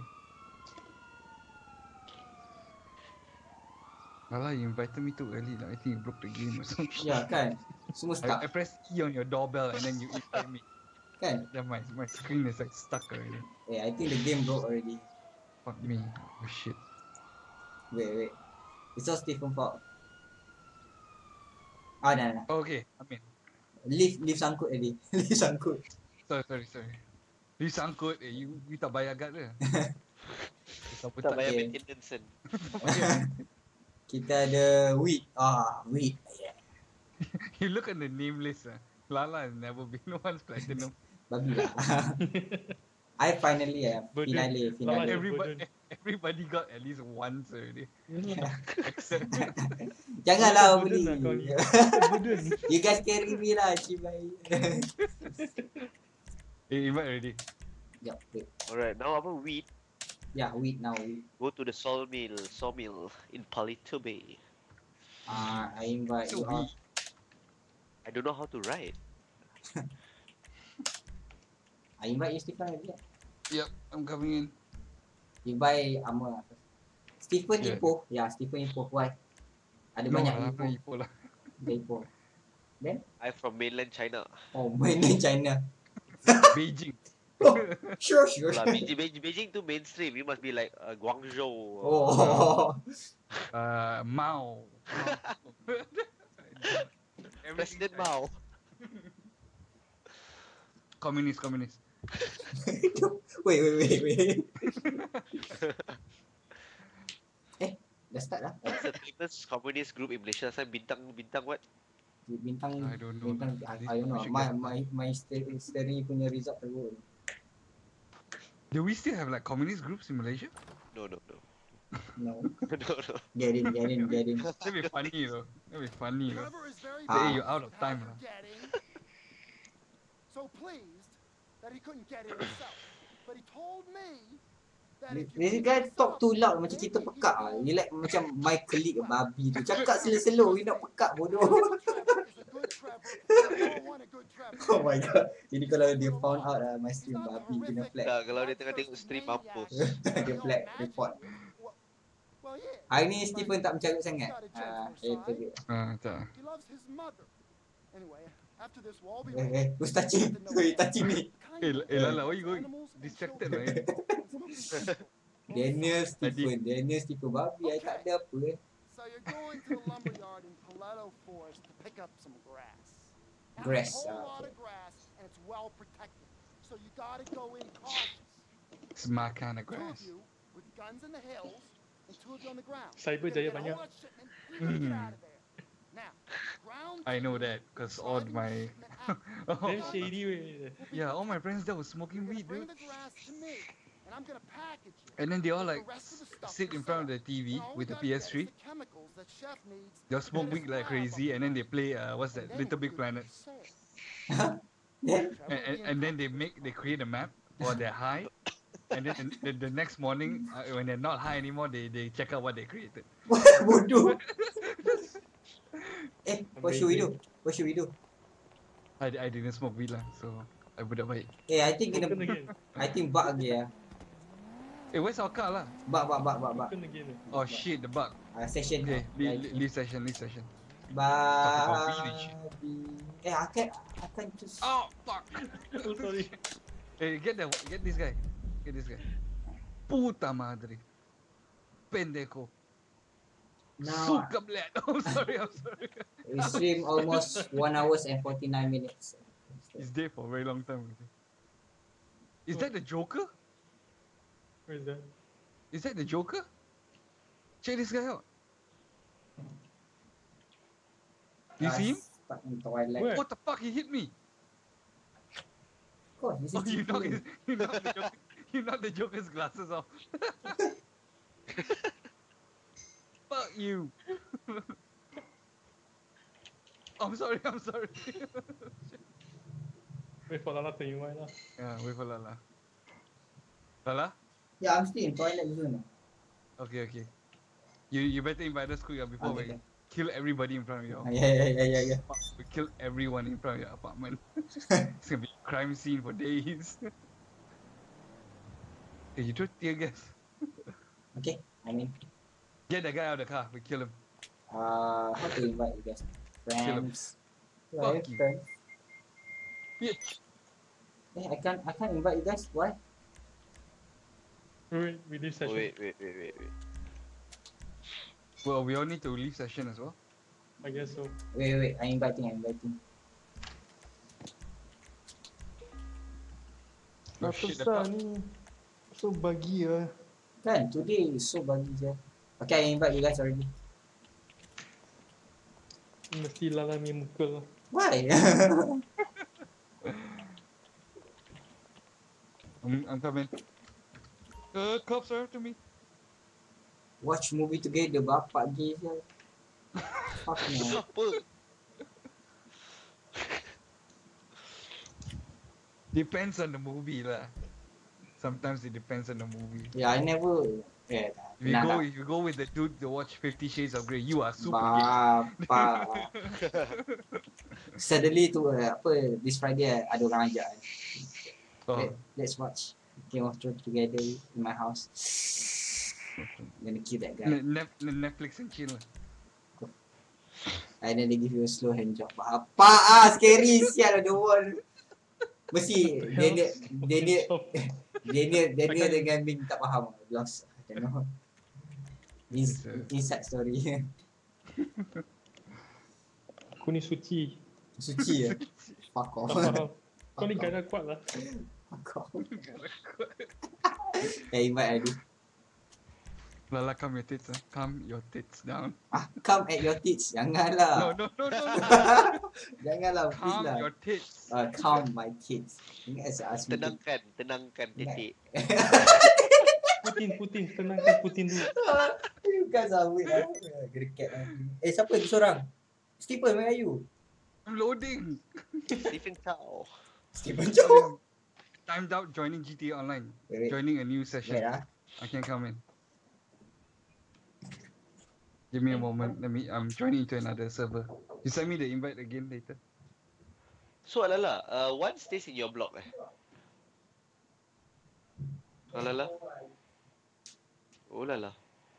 Alah, you invited me too early lah. I think you broke the game or something. Ya kan? Semua I, I stuck pressed key on your doorbell and then you invite me. kan? Then my my screen is like stuck already. Eh, I think the game broke already. Fuck me. Oh shit. Wait, wait. It's all Stephen fault. Ah, dah, dah. Oh, okay, I mean. Leave, leave sangkut tadi. Leave sangkut. Sorry, sorry, sorry. You sangkut, eh, you, you tak bayar guard ke? Siapa Tak bayar okay. maintenance kan. Kita ada weed. Ah, weed. Yeah. You look at the name list, ah. Lala has never been one's platinum. Babi lah. I finally have. Burden. Finale, Lala finale. every- Everybody, burden. everybody got at least once already. Except Janganlah Burden beli. lah kau ni. Burden. You guys carry me lah, cibai. eh, invite already. Yup, wait. Alright, now apa weed? Yeah, weed now, weed. Go to the sawmill, sawmill in Palito Bay. Ah, I invite So you all. we, I don't know how to ride. I invite you, Stephen, lagi. yep, I'm coming in. You buy armor. Stephen Yeah. Ipoh. Yeah, Stephen Ipoh. Why? Ada No, banyak lah, Ipoh. Ipoh lah. Ada Ipoh. I'm from mainland China. Oh, mainland China. Beijing. Sure, sure. Lah, Beijing, Beijing, Beijing too mainstream. You must be like uh, Guangzhou. Oh. Uh, Mao. President Mao. Communist, communist. Wait, wait, wait, wait. eh, dah start lah. What's the famous communist group in Malaysia? Some bintang, bintang what? Bintang I don't know. bintang lah. I, This- I don't we know. should My get- my my history, history punya result teruk. Do we still have like communist groups in Malaysia? No, no, no. No. no, no. Get in, get in, get in. That'd be funny though. That'd be funny though. Trevor is very Ah. Hey, pleased you're out of with how time, you're lah. getting. So pleased that he couldn't get in himself. But he told me that if you This keep guy this talk up, too loud macam kita maybe pekak he ah. will- You like macam my colleague babi tu. Cakap slow-slow, you nak pekak bodoh. Trevor is a good Trevor. We all want a good Trevor. Oh my god. Jadi kalau dia found out uh, my stream babi kena flag. Tak, kalau dia tengah tengok stream mampus. Dia flag report. Well, yeah. Hari ni Stephen tak mencarut sangat. Ah, eh tu dia. Ah, tak. He loves his mother. Anyway, after this, we'll all be Eh, ready. eh, who's touching? Sorry, touching me. Eh, eh, Lala, why you going distracted lah? eh? Daniel Stephen, Daniel Stephen babi. I tak ada apa eh. So you're going to the lumberyard in Paleto Forest to pick up some grass. Now, Grass, It's a whole ah, lot okay. of grass, and it's well protected. So you gotta go in cautious. It's my kind of Two of grass. you with guns in the hills, and two of you on the ground. Cyber You're Jaya gonna get banyak. all that shipment, you're gonna get out of there. Now, ground I know two, that because all driving the my shipment out. Damn shady way. yeah, all my friends there was smoking You're weed, gonna bring dude. the grass to me, and I'm gonna package it. And then they all with like the rest of the stuff sit for in front of sale. the T V And all with we the gotta P S get three. is the chemicals that Chef needs They'll to smoke get weed his like lab crazy, up and then they running. play uh, what's that? And then Little Big we'll do it Planet. for sale. Then, Trevor And, will and, be in and then they touch. make they create a map while they're high, and then the, the next morning uh, when they're not high anymore, they, they check out what they created. bodoh. Eh, what should we do? What should we do? I, I didn't smoke weed lah, so I budak baik. Eh, I think kena, Broken again. I think bug lagi ya. Eh, where's our car lah? Bug, bug, bug, bug, bug. Broken again. Oh shit, the bug. Ah, session. Okay, ah. leave, leave session, leave session. Babi. weed and shit. Eh, I can, I can just. Oh fuck! Oh, sorry. Hey, get the get this guy, get this guy. Puta madre. Pendejo. Now, Suka bled. I'm sorry, I'm sorry. we stream almost one hours and forty-nine minutes. He's dead for a very long time already. Is that the Joker? Where is that? Is that the Joker? Check this guy out. You Ah, see him? Stuck in Twilight. Where? What the fuck? He hit me. Of course, this is Oh, you knocked, Stephen. his, you, knocked the Joker, you knocked the Joker's glasses off. Fuck you. I'm sorry, I'm sorry. Wait for Lala to invite lah. Yeah, wait for Lala. Lala? Yeah, I'm still in Twilight zone. Okay, okay. You you better invite us quick ah, before we Okay. kill everybody in front of your Ah, yeah, yeah, yeah, yeah, yeah. We kill everyone in front of your apartment. It's gonna be a crime scene for days. Hey, you throw tear gas. Okay, I mean, Get that guy out of the car. We kill him. uh, how to invite you guys? Friends. Do I have Fuck you. friends? Bitch. Eh, I can't, I can't invite you guys. Why? Wait, we leave Oh, session. wait, wait, wait, wait, wait. Well, we all need to leave session as well. I guess so. Wait, wait, wait. I'm inviting, I'm inviting. Oh, Apa shit, the sah car. ni? So bagi ah. Kan, today is so bagi je. Okay, I invite you guys already. Mesti Lala ni muka lah. Why? I'm, I'm coming. Uh, cops are after me. Watch movie together, bapak gay je. Fuck no. Apa? Depends on the movie lah. Sometimes it depends on the movie. Yeah, I never. Eh, If you nah, go, nah. if you go with the dude to watch Fifty Shades of Grey, you are super gay. Bapak. Suddenly tu eh, apa this Friday eh, ada orang ajak kan. Oh, Let, let's watch Game of Thrones together in my house. Gonna kill that guy. Ne- Nef- Netflix and chill. And then they give you a slow hand job. Apa ah scary sial the wall. Mesti Daniel Daniel Daniel Daniel dengan Ming tak faham. Lost. I don't know. Ins, inside story. Aku ni suci. Suci ya. Fuck Tak off. faham. Kau ni gana kuat lah. Fuck off. Eh invite Adi. Lala, calm your tits, huh? Calm your tits down. Ah, come at your tits. Janganlah. No, no, no, no. Janganlah, please Calm lah. your tits. Uh, calm my tits. Ingat saya ask me to... Tenangkan, tenangkan titik. Putin, Putin, tenangkan Putin dulu. You guys are weird lah. Gereket lah. Eh, siapa tu seorang? Stephen, where are you? I'm loading. Stephen Chow. Stephen Chow. Timed out joining G T A Online. Wait, wait. Joining a new session. Wait ah. I can come in. Give me a moment. Let me. I'm joining into another server. You send me the invite again later. So Alala, uh, one stays in your block eh? Alala? Oh lala.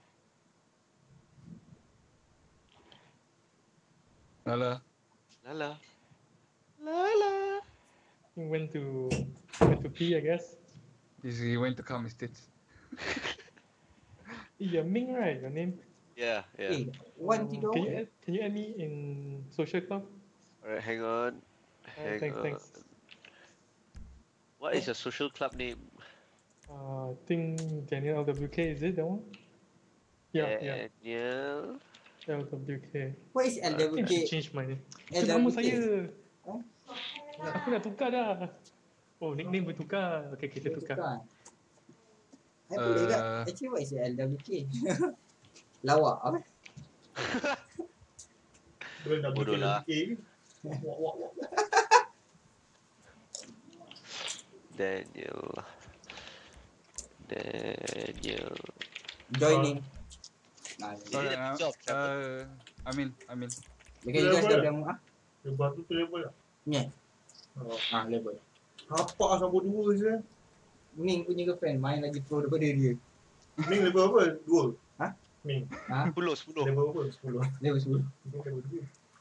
Lala. Lala. Lala. He went to went to pee, I guess. He's, he went to calm his tits. Yeah, Ming, right? Your name? Yeah, yeah. Eh, one Uh, tidur. Can you add, can you add me in social club? Alright, hang on. Hang thanks, on. thanks. What is your social club name? Uh, I think Daniel L W K, is it that one? Yeah, yeah, Daniel. L W K. What is I think I should L W K? change my name. L Itu nama W K. saya. Huh? Aku nak tukar dah. Oh, nickname bertukar. Okay, kita tukar. Saya boleh tak? Uh, Actually, what is L W K? Lawak apa? Bodoh lah. Daniel. Daniel. Joining. Nah, Is Alright, it a uh, job, Trevor? uh, I'm in. I'm in. okay, you guys dah bilang ah? Lepas tu level tak? Ni. Oh. Ah, level. Apa sama dua je? Ming punya girlfriend main lagi pro daripada dia. Ming level apa? Dua? Ha? Ming. Ha? Sepuluh, sepuluh. Level apa? Sepuluh. Level sepuluh. Ming level dua.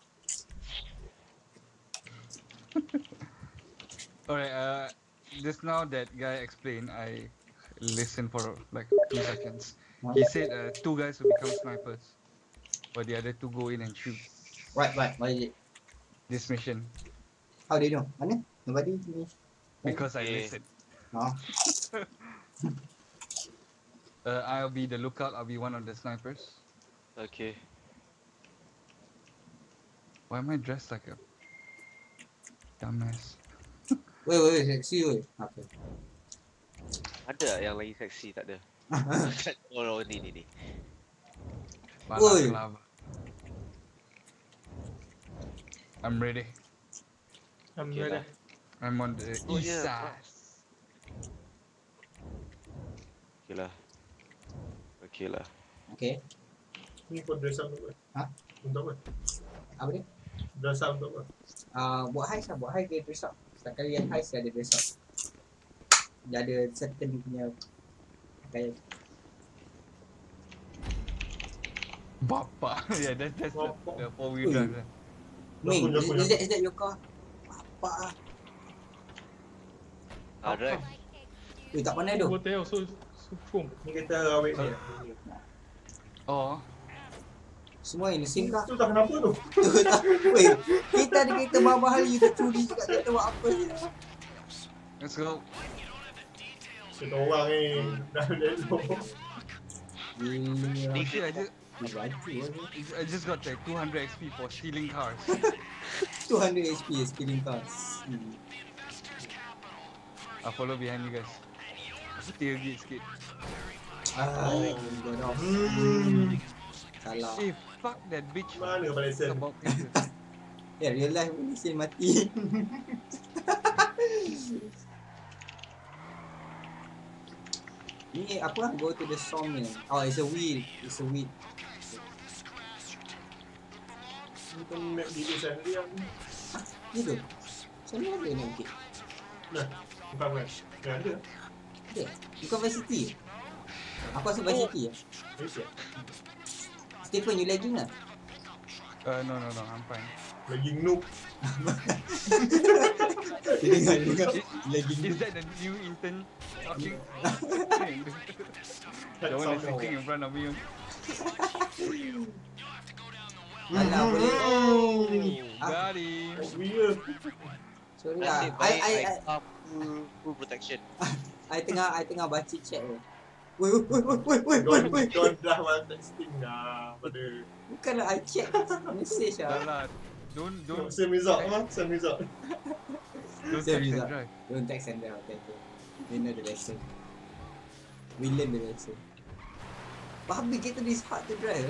Alright. Uh, just now that guy explained, I listened for like two seconds. He said uh, two guys will become snipers, while the other two go in and shoot Right, right. What is it? this mission. How do you know? Mana? Nobody? Ni. Because I Okay. listened. Oh. Uh, I'll be the lookout. I'll be one of the snipers. Okay. Why am I dressed like a dumbass? Wait, wait, wait. Sexy weh. Okay. Ada yang lagi seksi tak ada? Oh, oh ni ni ni. Oi. Balak lava. I'm ready. I'm Okay ready. lah. I'm on the Oh, east yeah, side. Okay lah. Okay lah. Okay. Ni kau dress up untuk apa? Ha? Untuk apa? Apa dia? Dress up untuk apa? Uh, buat heist lah. Buat heist dia dress up. Setiap kali yang heist dia ada dress up. Dia ada certain punya pakaian. Bapa. Yeah, that's that's the, Bapa. the four wheel Ui. drive. there. Ming, Jauh, is, jauh, is jauh. that, is that your car? Apa ah? Ah, drive. Eh, tak pandai tu. What the hell? So, so foam. Ni kereta awet ni. Oh, Semua ini SIM kah? Tu tak kenapa tu? Tu tak. Weh, kita ada kereta mahal-mahal you tak curi kat kita buat apa je. let's go. Kita orang ni dah lelok. Gila. Shit, I just Nak baju lah. I just got like two hundred X P for stealing cars. two hundred H P is killing cars. Hmm. I'll follow behind you guys. Tailgate sikit. Ah, Oh. good off. Hmm. Salah. Eh, fuck that bitch. Mana kepala It's sen? about places. Ya, real life pun mesin mati. Ni apa? Go to the sawmill. Oh, it's a wheel. It's a wheel. Ni kan map diri sendiri yang ni. Ni tu. Macam mana ada nak bukit? Nah, bukan kan? Yang ada. Ada. Bukan Vice City. Aku rasa Vice City ya. Malaysia. Stephen, you lagging lah? Uh, no, no, no, I'm fine. Lagi noob. Dia dengar, dia dengar. Lagging. Is that the new intern talking? The one that's sitting in front of me. Alah, boleh. Ah. Got him. Weird. Sorry Nasib lah. I, baik I, I I, have full, full protection. I tengah, I tengah baca chat tu. Woi, woi, woi, woi, woi, woi, Don, woi. Don dah one texting dah pada Bukanlah I check message Dah ah. lah. Don't don't Sam Rizal ah, Sam Rizal. don't Same text and result. drive. Don't text and drive. Okay, okay. We know the lesson. We learn the lesson. Public kereta is hard to drive.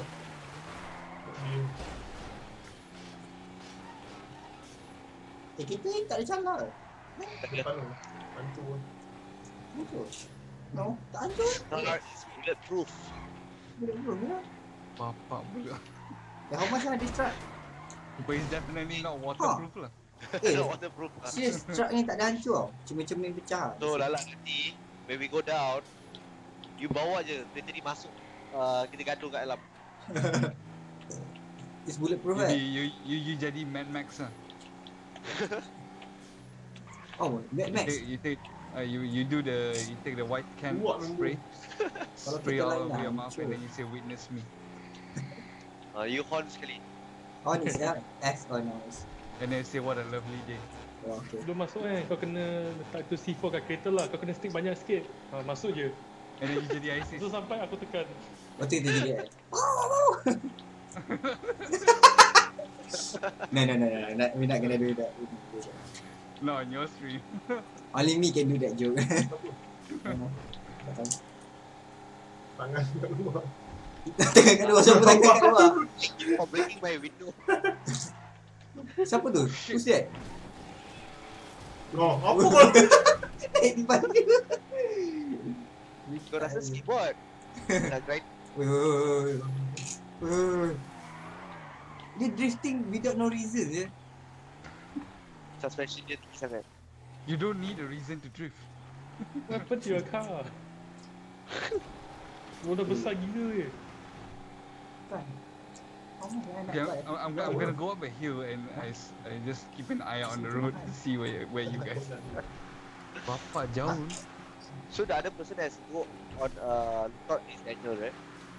Eh, kita ni tak ada calar. Depan tu. Bantu. Betul. No, tak ada. Car is bulletproof. Boleh belum ya? Bapak pula. Eh, how much are this truck? But it's definitely not waterproof lah. Eh, Not waterproof. lah. serius truck ni tak ada hancur tau. Cermin-cermin pecah. So Lala nanti when we go down, you bawa je kereta ni masuk. Uh, kita gaduh kat dalam. It's bulletproof You, eh? you, you, you jadi Mad Max lah. Oh, Mad You Max. take, you take uh, you you do the you take the white can Buat spray, Kalau spray kita all lain over dah your mouth hancur. and then you say witness me. Uh, you horn sekali. On is F, F on is. And then say what a lovely day. Oh, okay. Sebelum masuk kan, kau kena letak tu C four kat kereta lah. Kau kena stick banyak sikit. Ha, masuk je. And then you jadi ISIS. So sampai aku tekan. Betul tu jadi eh. No, no, no, no, no. We're not gonna do that. We're not gonna do that. No, on your stream. Only me can do that joke. Tangan kat luar. Tengah kat luar, siapa tengah kat luar? Oh, breaking my window. Siapa tu? Who's that? Oh, apa kau? Eh, di mana dia? Kau rasa skateboard? Dah grind. Wait, wait, wait, wait, wait. Dia drifting without no reason je. Suspension dia tinggi sangat. You don't need a reason to drift. What happened to your car? Modal besar gila je. Kan? Oh, nak Okay, buat. I'm, I'm, I'm gonna go up a hill and I, s- I just keep an eye out on the road to see where where you guys. Bapak jauh. So the other person has go on uh lookout is Daniel, right?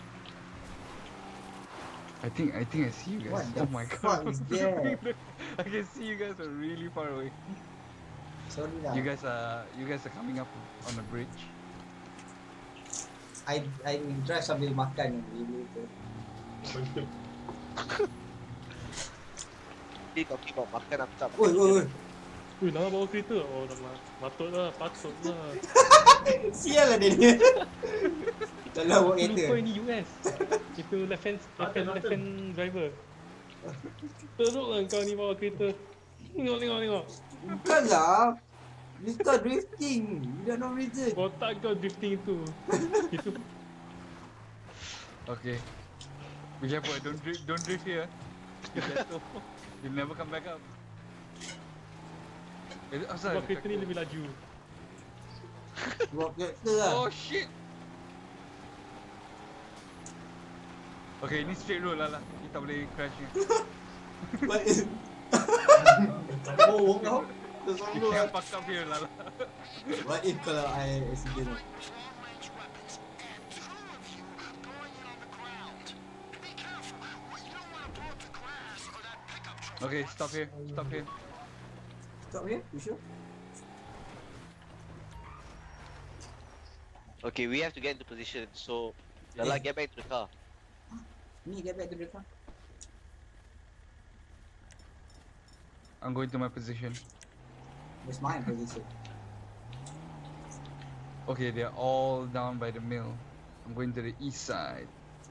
I think I think I see you guys. What the Oh my fuck god. is that? I can see you guys are really far away. Sorry lah. You guys are you guys are coming up on the bridge. I I drive sambil makan dulu tu. Dia talking about makan aku tak Oi, oi, oi. Ui, nama bawa kereta? Oh, nama. Patutlah, patutlah. Sial lah dia ni. Tak lah bawa Lupa kereta. ini U S. Itu left hand, left hand, left hand driver. Teruk lah kau ni bawa kereta. Tengok, tengok, tengok. Bukan lah. You start drifting. Without no reason. Kotak kau drifting itu. Itu Okay. Be careful, don't drift don't drift here. You jatuh. You'll never come back up. Eh, asal bawa ada kereta ni tractor? lebih laju. Bawa kereta lah. Oh shit. Okay, ini straight road lah lah. Kita boleh crash ni. What is... Oh, kau. You can't park up here lah lah. What if kalau I accident? Okay, stop here. Stop here. Stop here? You sure? Okay, we have to get into position. So Lala, get back to the car. Me get back to the car. I'm going to my position. Where's my position? Okay, they're all down by the mill. I'm going to the east side.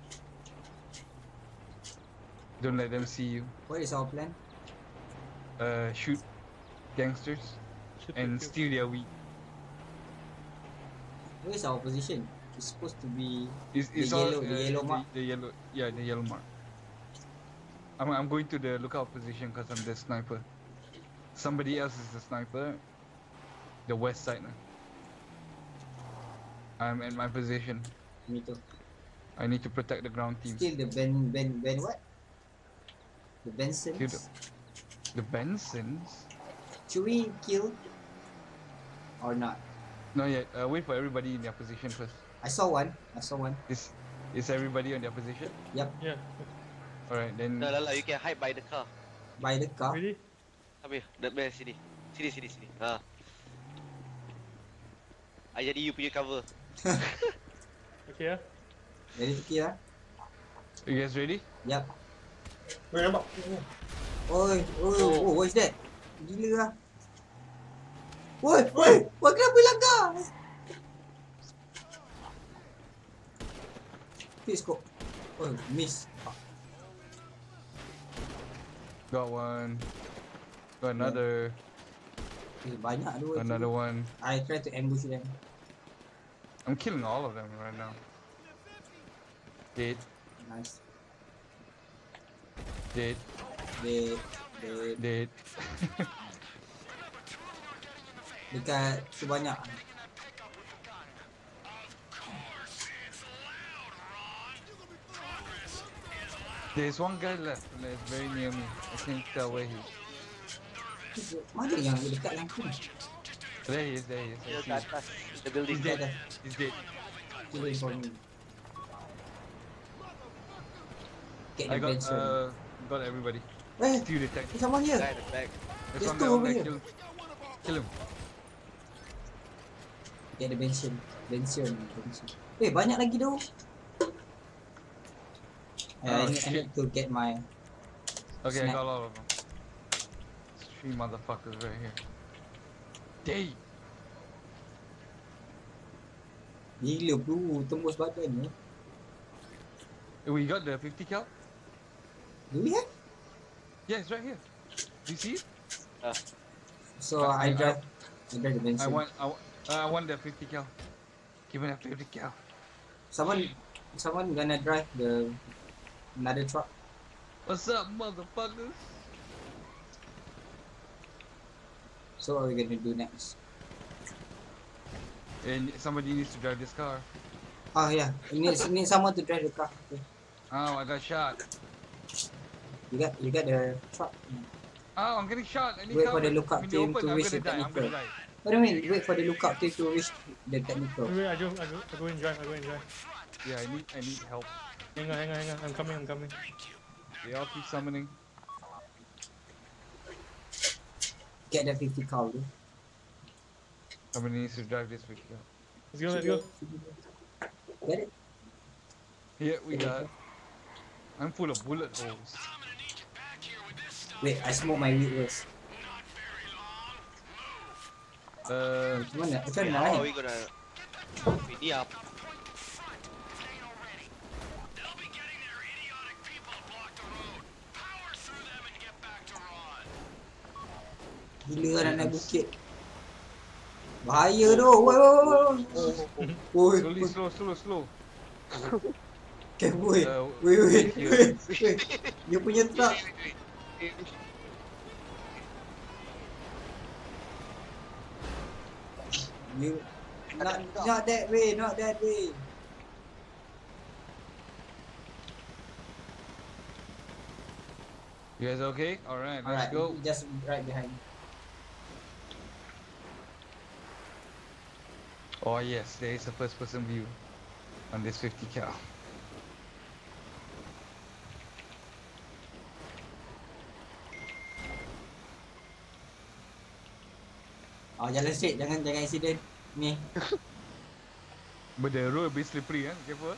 Don't let them see you. What is our plan? Uh, shoot gangsters Shoot and the- steal their weed. Where is our position? It's supposed to be... It's, The it's all yellow- the uh, yellow mark? The, the yellow, yeah, the yellow mark. I'm I'm going to the lookout position because I'm the sniper. Somebody else is the sniper. The west side. Nah. I'm in my position. Me too. I need to protect the ground team. Still the Ben... Ben... Ben what? The Bensons? Kill the- The Bensons? Should we kill? Or not? Not yet. Uh, wait for everybody in their position first. I saw one. I saw one. Is is everybody on their position? Yep. Yeah. Alright, then. No, Lala, you can hide by the car. By the car. Ready? Come here, that man sini. Sini, sini, sini. Ha. I jadi you punya cover. Okay ya. Ready to kill lah. You guys ready? Yup. Weh, nampak? Oi, oi, oh, what is that? Gila lah. Woi, woi, woi kenapa langgar? Hit scope. Oh, miss. Got one. Got another. Eh, banyak dua. Got another one. I try to ambush them. I'm killing all of them right now. Dead. Nice. Dead. Dead. Dead. Dead. Dekat sebanyak. There's one guy left that's very near me. I can't tell where he is. Mana yang dekat yang tu? There he is, there he is. I Dia see kat him. atas. The building. He's dead. He's dead. Kill him for me. Get I the got benson. uh got everybody. Eh, Two detect. there's someone here. Guy at the back. There's Let's one go guy, one over guy. here. Kill, kill him. Get the benson. Benson. Benson. Eh, banyak lagi tu. Uh, I, Oh, need, I shit. need to get my Okay, Snap. I got all of them. Three motherfuckers right here. Day. gila bro, tembus badan ni. We got the fifty cal. Do we have? Yeah, it's right here. Do you see it? So I- I, I- drive I drive the I benson. want, I want, I want the fifty cal. Give me that fifty cal. Someone someone gonna drive the another truck. What's up, motherfuckers? So what are we gonna do next? And somebody needs to drive this car. Oh yeah, it needs need someone to drive the car. Okay. Oh, I got shot. You got you got the truck. Oh, I'm getting shot. I need Wait for cover. the lookout I'm in the team open. to I'm reach gonna the die. I'm gonna technical. die. What do you mean? Wait for the lookout team to reach the technical. Wait, wait, I go, I go, I go and drive, I go and drive. Yeah, I need, I need help. Hang on, hang on, hang on. I'm coming, I'm coming. They all keep summoning. Get the fifty car. Bro. Somebody needs to drive this with you. Let's go, let's go. Get it? Here we got. I'm full of bullet holes. Wait, I smoke my weed first. Uh, Macam mana? Macam Wait, mana how are naik? we gonna... Wait, ni apa? Gila lah nak naik bukit. Bahaya tu. Woi woi woi. Woi. slowly, slow, slow, slow. Careful. Woi. Uh, Woi woi. here. Woi. Woi. Dia punya truck. You not not that way, not that way. You guys okay? Alright, let's Alright, go. just right behind. Oh yes, there is a first person view on this fifty cal. Oh, jalan straight, jangan jangan accident. Ni. But the road a bit slippery, eh? Careful.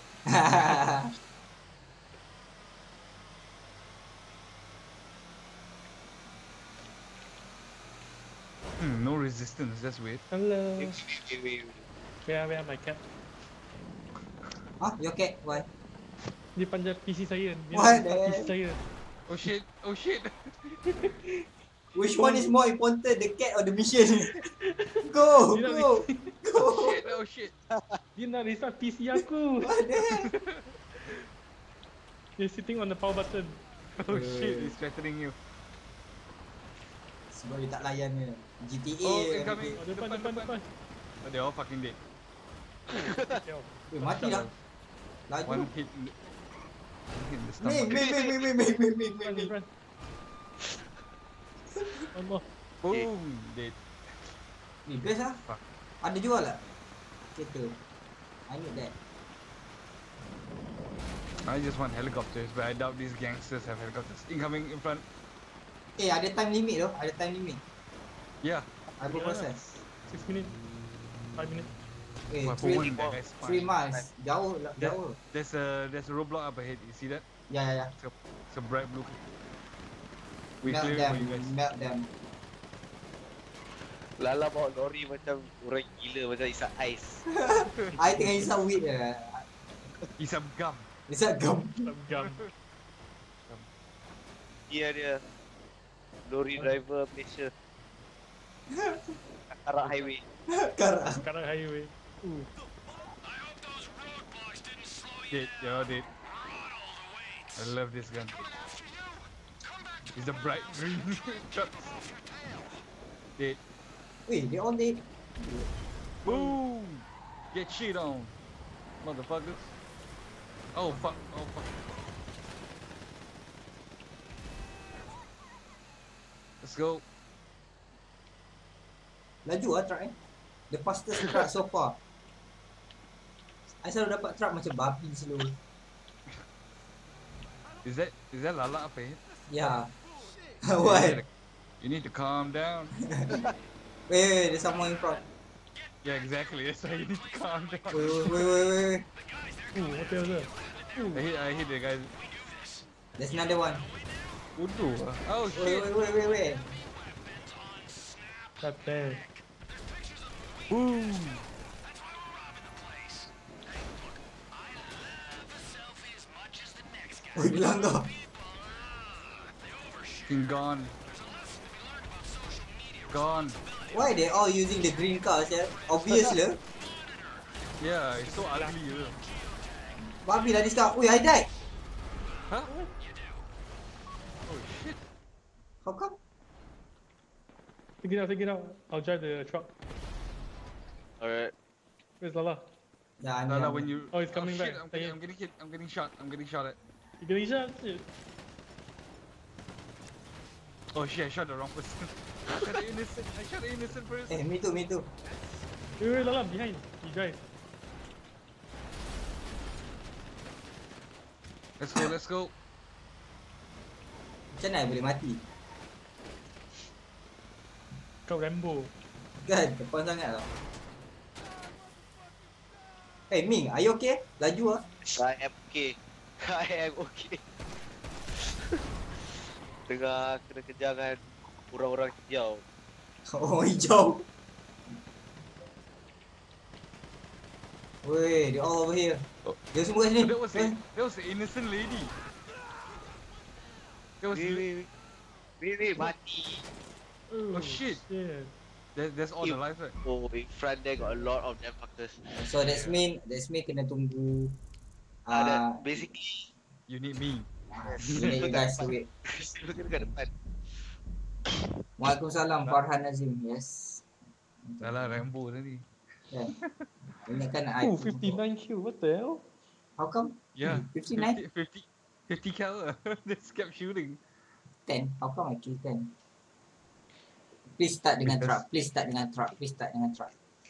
Hmm, no resistance, that's weird. Hello. Wait, wait, wait, wait. Where, where my cat? Huh? Your cat? Why? Dia panjat P C saya. Dia What nampak P C the- saya. Oh shit, oh shit. Which one is more important, the cat or the mission? Go, Dia nak go, go. Oh shit, oh shit. Dia nak restart P C aku. What the hell? He's sitting on the power button. Oh shit, he's threatening you. Sebab dia tak layan dia. G T A. Oh, yang incoming. dia- Oh, depan, depan, depan. Oh, they're all fucking dead. Sial. Eh, mati dah. Laju. One hit in the, one hit in the Ming, stomach. Ming, Ming, Ming, Ming, Ming, Ming, Ming, Front, Ming. front. One more. Boom, dead. Ni best lah. Fuck. Ada jual tak? Kereta. I need that. I just want helicopters, but I doubt these gangsters have helicopters. Incoming in front. Eh, ada time limit tu. Ada time limit. Yeah. Apa Yeah. proses? Six minutes. Five minutes. Eh, My three, phone, that guy's three fine. miles. Jauh, lah, There- jauh. There's a there's a roadblock up ahead. You see that? Ya, ya, ya. It's a, it's a bright blue. We Melt clear it them, for you guys. melt them. Lala bawa lori macam orang gila macam isap ais. I tengah isap weed eh. Isap gum. Isap gum. Gum. Dia dia. Lori driver Malaysia. Karak highway. Karak. Sekarang highway. Ooh. Did, yeah, did. I love this gun. It's a bright green truck. Did. Wait, they all dead. Boom! Get shit on, motherfuckers. Oh fuck! Oh fuck! Let's go. Laju lah truck eh. The fastest truck so far. I selalu dapat truck macam babi slow. Is that is that Lala up ahead? Yeah. Yeah, you Why? gotta- You need to calm down. Wait, wait, there's someone in front. Yeah, exactly. That's why you need to calm down. Wait, wait, wait, wait, wait. Ooh, what the hell is that? I hit, I hit the guy. There's another one. Udu. Oh Wait, shit! wait, wait, wait, wait. God damn. Boom! Wait, bilang kau. Fucking gone. Gone. Why they all using the green cars yeah? Obvious lah. Yeah, it's so ugly. Uh. Babi lah this car. Wait, I died. Huh? Oh shit! How come? Take it out, take it out. I'll drive the truck. Alright. Where's Lala? Yeah, I'm Lala, here. when you Oh, he's coming shit, back. I'm, Thank getting, you. I'm getting hit. I'm getting shot. I'm getting shot at. You getting shot? Shit. Oh shit! I shot the wrong person. I shot the innocent. I shot the innocent person. Eh, me too, me too. Wait, wait, Lala, behind. You drive. Let's go. Let's go. Macam mana I boleh mati? Kau Rambo. Kan, depan sangat tau. Eh, Ming, are you okay? Laju ah. I am okay. I am okay. Tengah kena kejar dengan orang-orang hijau. Oh, hijau. Weh, they all over here. Oh. Dia semua kat sini. That was Eh, a, that was an innocent lady. That was. Wait, wait, wait. Wait, wait, mati. Oh, shit. shit. That, that's all the life, right? Oh, in front there got a lot of them fuckers. So that's mean, that's mean kena tunggu. Uh, Ah, that basically, You need me. you need you guys to wait. look at the depan. Waalaikumsalam, Farhan Azim. Yes. Salah Rambo tadi. Yeah. Ini kan I. Ooh, fifty-nine kill. What the hell? How come? Yeah. fifty-nine? fifty, fifty, fifty cal. They just kept shooting. ten. How come I kill ten? Please start dengan Because- truck. Please start dengan truck. Please start dengan truck.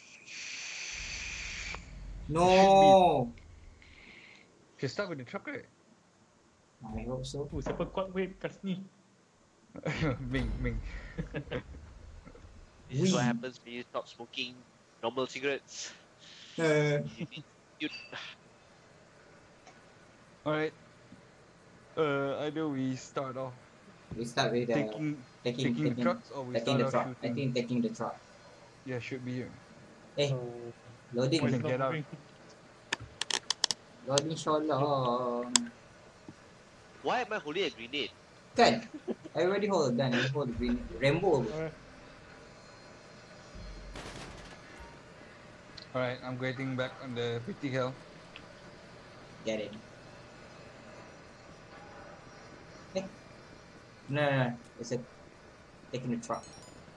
No. Should start with the truck, right? I hope so. Ooh, siapa kuat wave kat sini? Ming, Ming. This is what Wee. happens when you stop smoking normal cigarettes. Uh, You need, you, Alright. Uh, either we start off we start with the taking taking taking taking, the trucks or we taking start the off truck. I shooting. think taking the truck. Yeah, should be here. Eh, So, loading, why can is it get not out. moving? loading sholong. why am I holding a grenade? Kan? I already hold a gun. I hold the green Rambo. Alright. Alright, I'm getting back on the fifty cal. Get it. Eh? No, no, no. It's a taking the truck.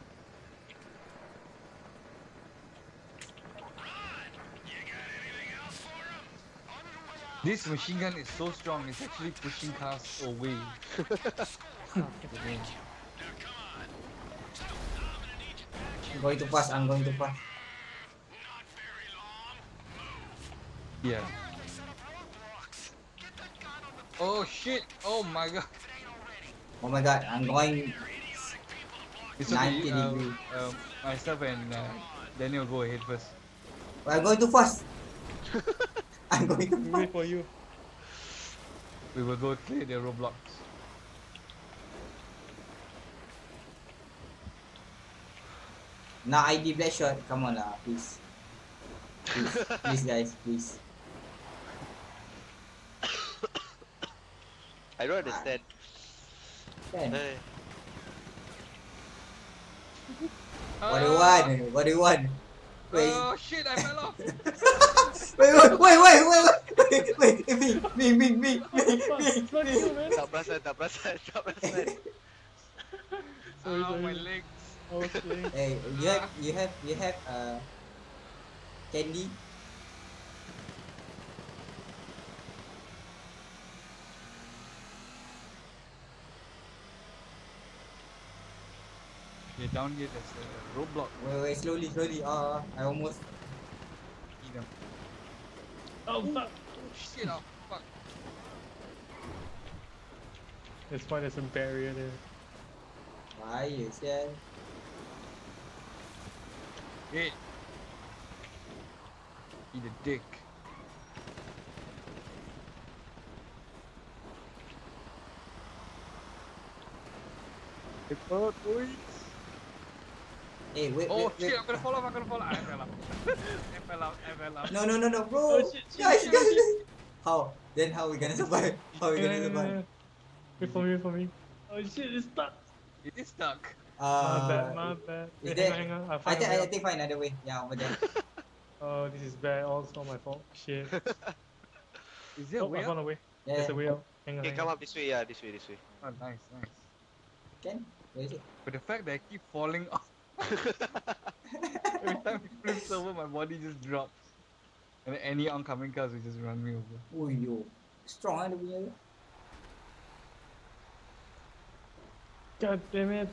This machine gun is so strong, it's actually pushing cars away. I'm going to pass. I'm going to pass. Yeah. Oh shit! Oh my god! Oh my god, I'm going. It's okay. ninety Uh, degree. uh, myself and uh, Daniel go ahead first. I'm going too fast. I'm going too We fast. wait for you. We will go clear the roadblocks. Now I D black shot. Come on lah, please. Please, please guys, please. I don't understand. Kan? Hey. What do you want? What do you want? Wait. Oh shit! I fell off. Wait, wait, wait, wait, wait, wait, wait, me, me, me, me, me, me, It's not you, man. Tak perasan, tak perasan, tak perasan. Sorry, Oh, my sorry. legs. I was playing. Hey, you have, you have, you have, uh, candy? Okay, down here there's a roadblock. Wait, wait, slowly, slowly. Ah, I almost. Eat them. Oh, fuck. Shit! Oh fuck! It's fine, there's a barrier there. Bahaya, sial. Hey! Eat a dick. Cepat, boys! Hey, wait, Oh wait, wait. shit! I'm gonna fall off. I'm gonna fall off. I fell off. I fell off. I fell off. No, no, no, no, bro. Oh, shit, shit, guys, shit, guys, shit. guys. How? Then how we gonna survive? How we Yeah, gonna yeah, survive? yeah. Wait for me, wait for me. Oh shit, it's stuck. It is stuck. My bad, Uh, my bad. is Wait, that- hang on, hang on. I'll I find think a way I out. think find another way. Yeah, over there. Oh, this is bad. All it's not my fault. Shit. Is there a Oh, way I out? found a way. Yeah, There's a way out. Hang on, Okay, hang come on. up this way, yeah, this way, this way. Oh, nice, nice. Can? Where is it? But the fact that I keep falling off every time it flips over, my body just drops. And then any oncoming cars will just run me over. Oh, yo. Strong ah dia punya. God damn it.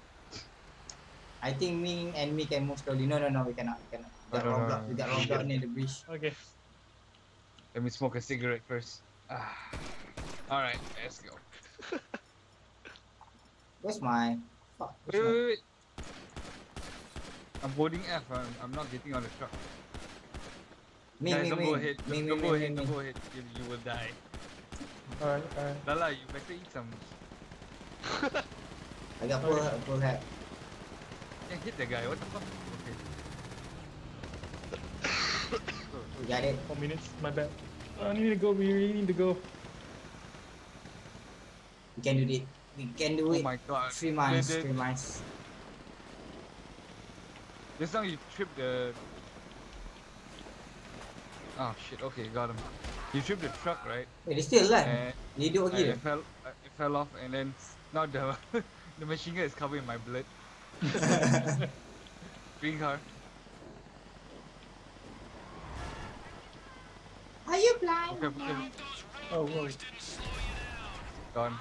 I think me and me can move slowly. No, no, no, we cannot. We cannot. We got No, no, wrong no, block. no. We got wrong block near the bridge. Okay. Let me smoke a cigarette first. Ah. Alright, let's go. Where's my? Fuck. Wait, Where's my... wait, wait. I'm holding F. I'm, I'm not getting on the truck. Me, Guys, me, don't me. go ahead. Me, Don't, me, don't me, go me, ahead. me. Don't go ahead. You, you will die. Alright, alright. Lala, you better eat some. I got full, full head. Yeah, hit the guy. What the fuck? Okay. You got it. Four minutes. My bad. Oh, I need to go. We really need to go. We can do it. We can do Oh it. my god. Three months. The- the- Three months. This time you tripped the. Oh shit. Okay, got him. You tripped the truck, right? Wait, dia still alive. And Dia hidup I, lagi I ke? fell. I, it fell off, and then now the the machine gun is covered in my blood. Green car. Are you blind? Okay, okay. Oh, whoa. Gone.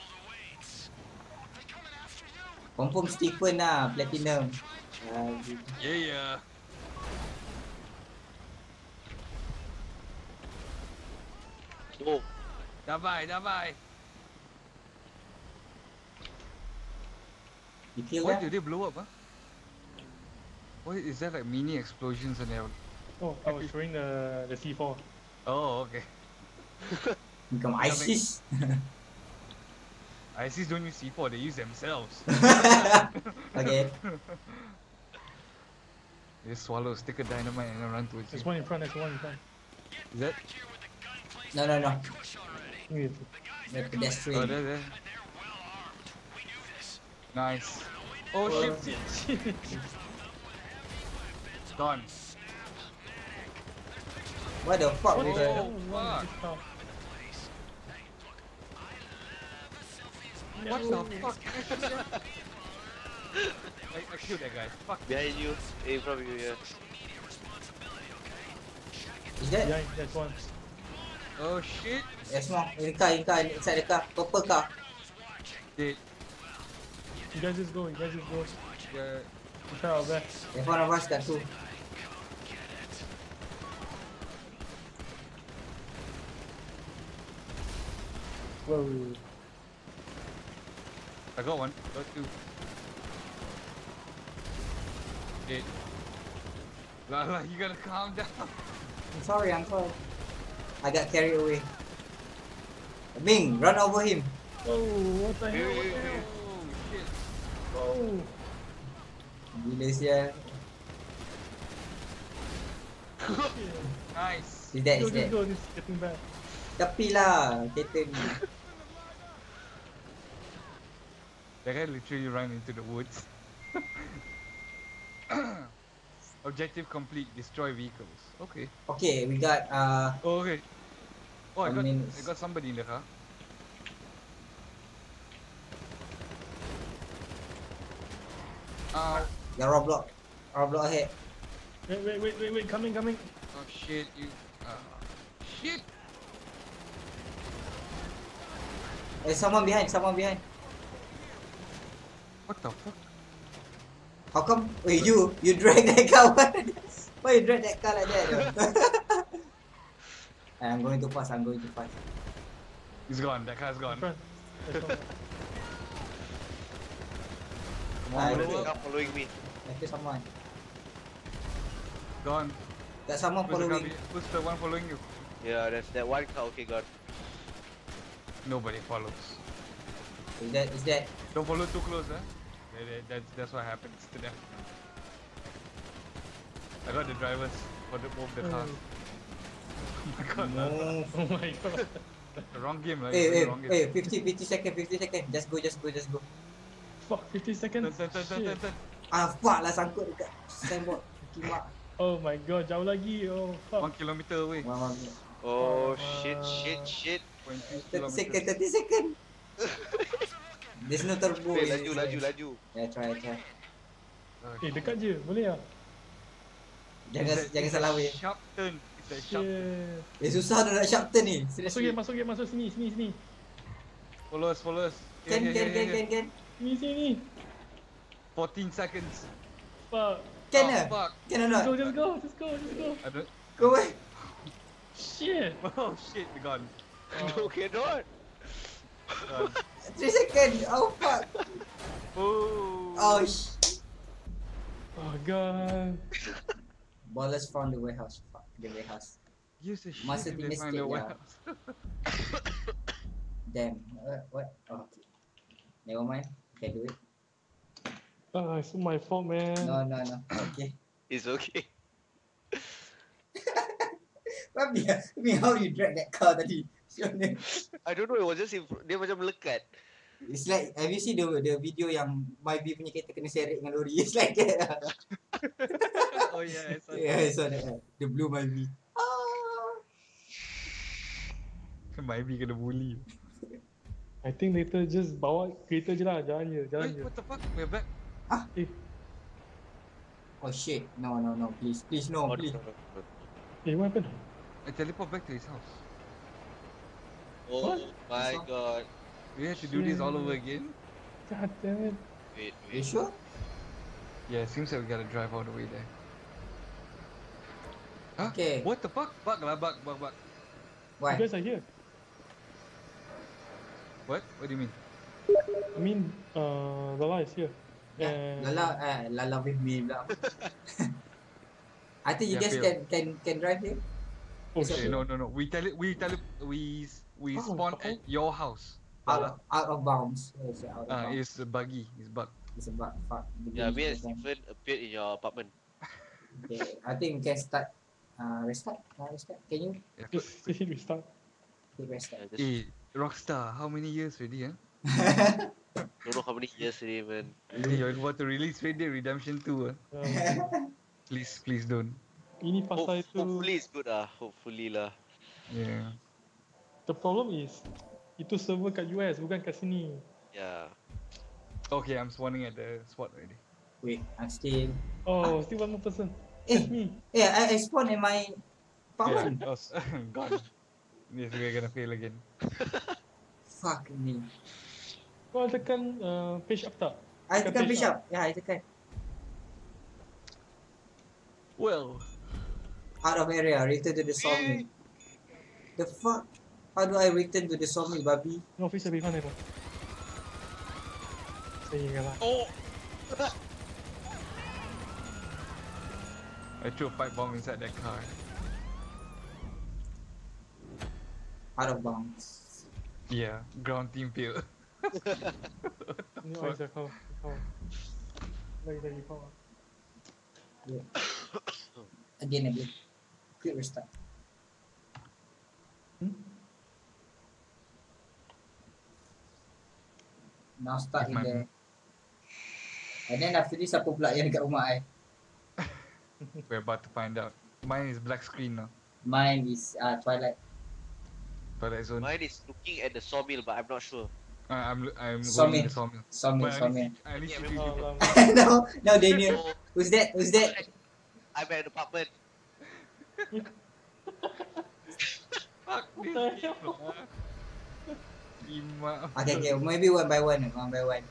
Confirm Stephen lah, platinum. Uh, Yeah, yeah. Oh, Давай, давай. you kill Why them? did they blow up, huh? Why is there like mini explosions and everything? Oh, I was showing the the C four. Oh, okay. Become ISIS. ISIS don't use C four, they use themselves. Okay. They just swallow a stick of dynamite and then run towards There's you. one in front. There's one in front. Is that? No, no, no. Wait. The Oh, pedestrian. there, there. Nice. Oh Oh, shit, shit, shit. gone. What the fuck What with the the... hell is wrong with this car? What the fuck? I, I killed that guy. Fuck. behind you, in front of you, yeah. Is that? Behind, there's one. Oh shit. There's more. In the car, in the car, inside the car. Purple car. Dead. You guys just go. You guys just go. Yeah. We try our best. In front of us got two. Whoa. I got one. Got two. Dead. Lala, you gotta calm down. I'm sorry, uncle. I got carried away. Ming, run over him. Oh, what the hell? What the hell? Oh shit. Oh. Gila sial. Nice. Is that, Go, is just that? go. This is getting bad. Tepi lah, kereta ni. That guy literally ran into the woods. Objective complete. Destroy vehicles. Okay. Okay, we got uh Oh, okay. Oh, I I got mean, I got somebody in the car. Uh, the roadblock. Roadblock ahead. Wait, wait, wait, wait, wait. Coming, coming. oh shit, you. Uh, shit. Eh, someone behind, someone behind. What the fuck? How come? Wait, you, you drag that car? Why you drag that car like that? though? I'm going too fast, I'm going too fast. He's gone. That car's gone. Front. That's all. Come I on, think- blow Stop up. following me. I feel someone. Gone. Got someone Who's the, car following. be- who's the one following you? Yeah, that's that one car. Okay, God. Nobody follows. Is that, is that? Don't follow too close, huh? Yeah, yeah, that's that's what happens to them. I got the drivers for the, both the cars. Oh my god, No. Oh my god. the wrong game, right? Hey, hey, wrong game. hey, fifty, fifty second, fifty second. Just go, just go, just go. Fuck, fifty Turn, seconds. turn, turn, turn, turn, Shit. turn. Ah, fuck lah sangkut dekat signboard. Kimak. Oh my god, jauh lagi. Oh One fuck. kilometer away. One, one minute. Oh Uh, shit, shit, shit. Point three thirty second, kilometers. thirty second. There's no turbo. Wait, in laju, this laju, one. laju. Yeah, try, try. Oh, Eh, dekat je. Boleh tak? Jangan, It's a- jangan it's a salah way. Sharp turn. It's a sharp turn. Shit. Eh, susah tu nak sharp turn ni. Masuk Seriously. gate, masuk gate, masuk sini, sini, sini. Follow us, follow us. Here, Can, here, can, here, can, here. can, can. Sini, sini. fourteen seconds. Fuck. Can oh, lah. fuck. Can or Just go, not? just go, just go, just go. I don't... Go away. Shit. Oh shit, we gone. No, cannot. Gone. Three second. Oh, fuck. Oh. Oh, sh. Oh god. Ballers found the warehouse. Fuck, the warehouse. Use the shit Masa if di they find mistake the lah. warehouse. Damn. Uh, what? Oh, okay. Never mind. Can do it. Ah, it's my fault, man. No, no, no. Okay. It's okay. Babi, I mean, how you drag that car tadi? I don't know, it was just in fr- dia macam melekat. It's like, have you seen the the video yang Myvi punya kereta kena seret dengan lori? It's like that lah. Oh yeah, I saw Yeah, I saw that. The blue Myvi. Ah. that. Maybe kena bully. I think later just bawa kereta je lah, jalan je, jalan Wait, je. what the fuck? We're back. Eh, Oh shit. No, no, no. Please, please, no, Oh, please. no, no, no. eh, what happened? I teleport back to his house. Oh What? my god. We have to do this all over again? God damn it. Wait, You wait. sure? Yeah, it seems like we gotta drive all the way there. Huh? Okay. What the fuck? Bug lah, bug, bug, bug. Why? You guys are here. What? What do you mean? I mean, uh, Lala is here. Yeah, And Lala, uh, Lala with me pula. I think you Yeah, guys Phil. can can can drive here. oh It's Okay, shit. no, no, no. We tell it. We tell it. We s- we Oh, spawn oh. at your house. Out, out of bounds. Oh, it's out of Ah, bounds. it's a buggy. It's bug. It's about fuck. the Yeah, me and glitch program. Stephen appeared in your apartment. Okay, I think we can start. Uh, restart. Uh, restart. Can you Yeah, Just hit restart. hit restart? Yeah, just Eh, Rockstar, how many years already? Huh? don't know how many years already, man. Hey, you're about to release Red Dead Redemption two. Huh? Um, Please, please don't. ini Hope, pasal itu. hopefully it's good ah. Hopefully lah. Yeah. The problem is, itu server kat U S, bukan kat sini. Yeah. Okay, I'm spawning at the spot already. Wait, I'm still. Oh, still one more person. Eh, That's me. yeah, I, I spawned in my Yeah, apartment. I was gone. Yes, we're gonna fail again. Fuck me. Kau tekan uh, page up tak? I Tekan tekan page push up. Yeah, I tekan. Well, Out of area, return to the sawmill. The fuck? How do I return to the sawmill, babi? No, officer behind it. Saya lah. oh, I threw a pipe bomb inside that car. Out of bounds. Yeah, ground team fail. Ni Aiza kau. Kau. Lagi lagi kau. Yeah. Again, again. Quick restart. Hmm? Now start in My- there. And then after this, apa pula yang dekat rumah I? We're about to find out. Mine is black screen now. Mine is uh, Twilight. Twilight Zone. Mine is looking at the sawmill, but I'm not sure. Uh, I'm I'm Sawmill. going to sawmill. Sawmill, But I Sawmill. need, I need Yeah, to we- do Oh, it. lama. no, no, Daniel. So, Who's that? Who's that? I'm at the apartment. Fuck this game lah. Lima. Okay, okay. Maybe one by one. One by one.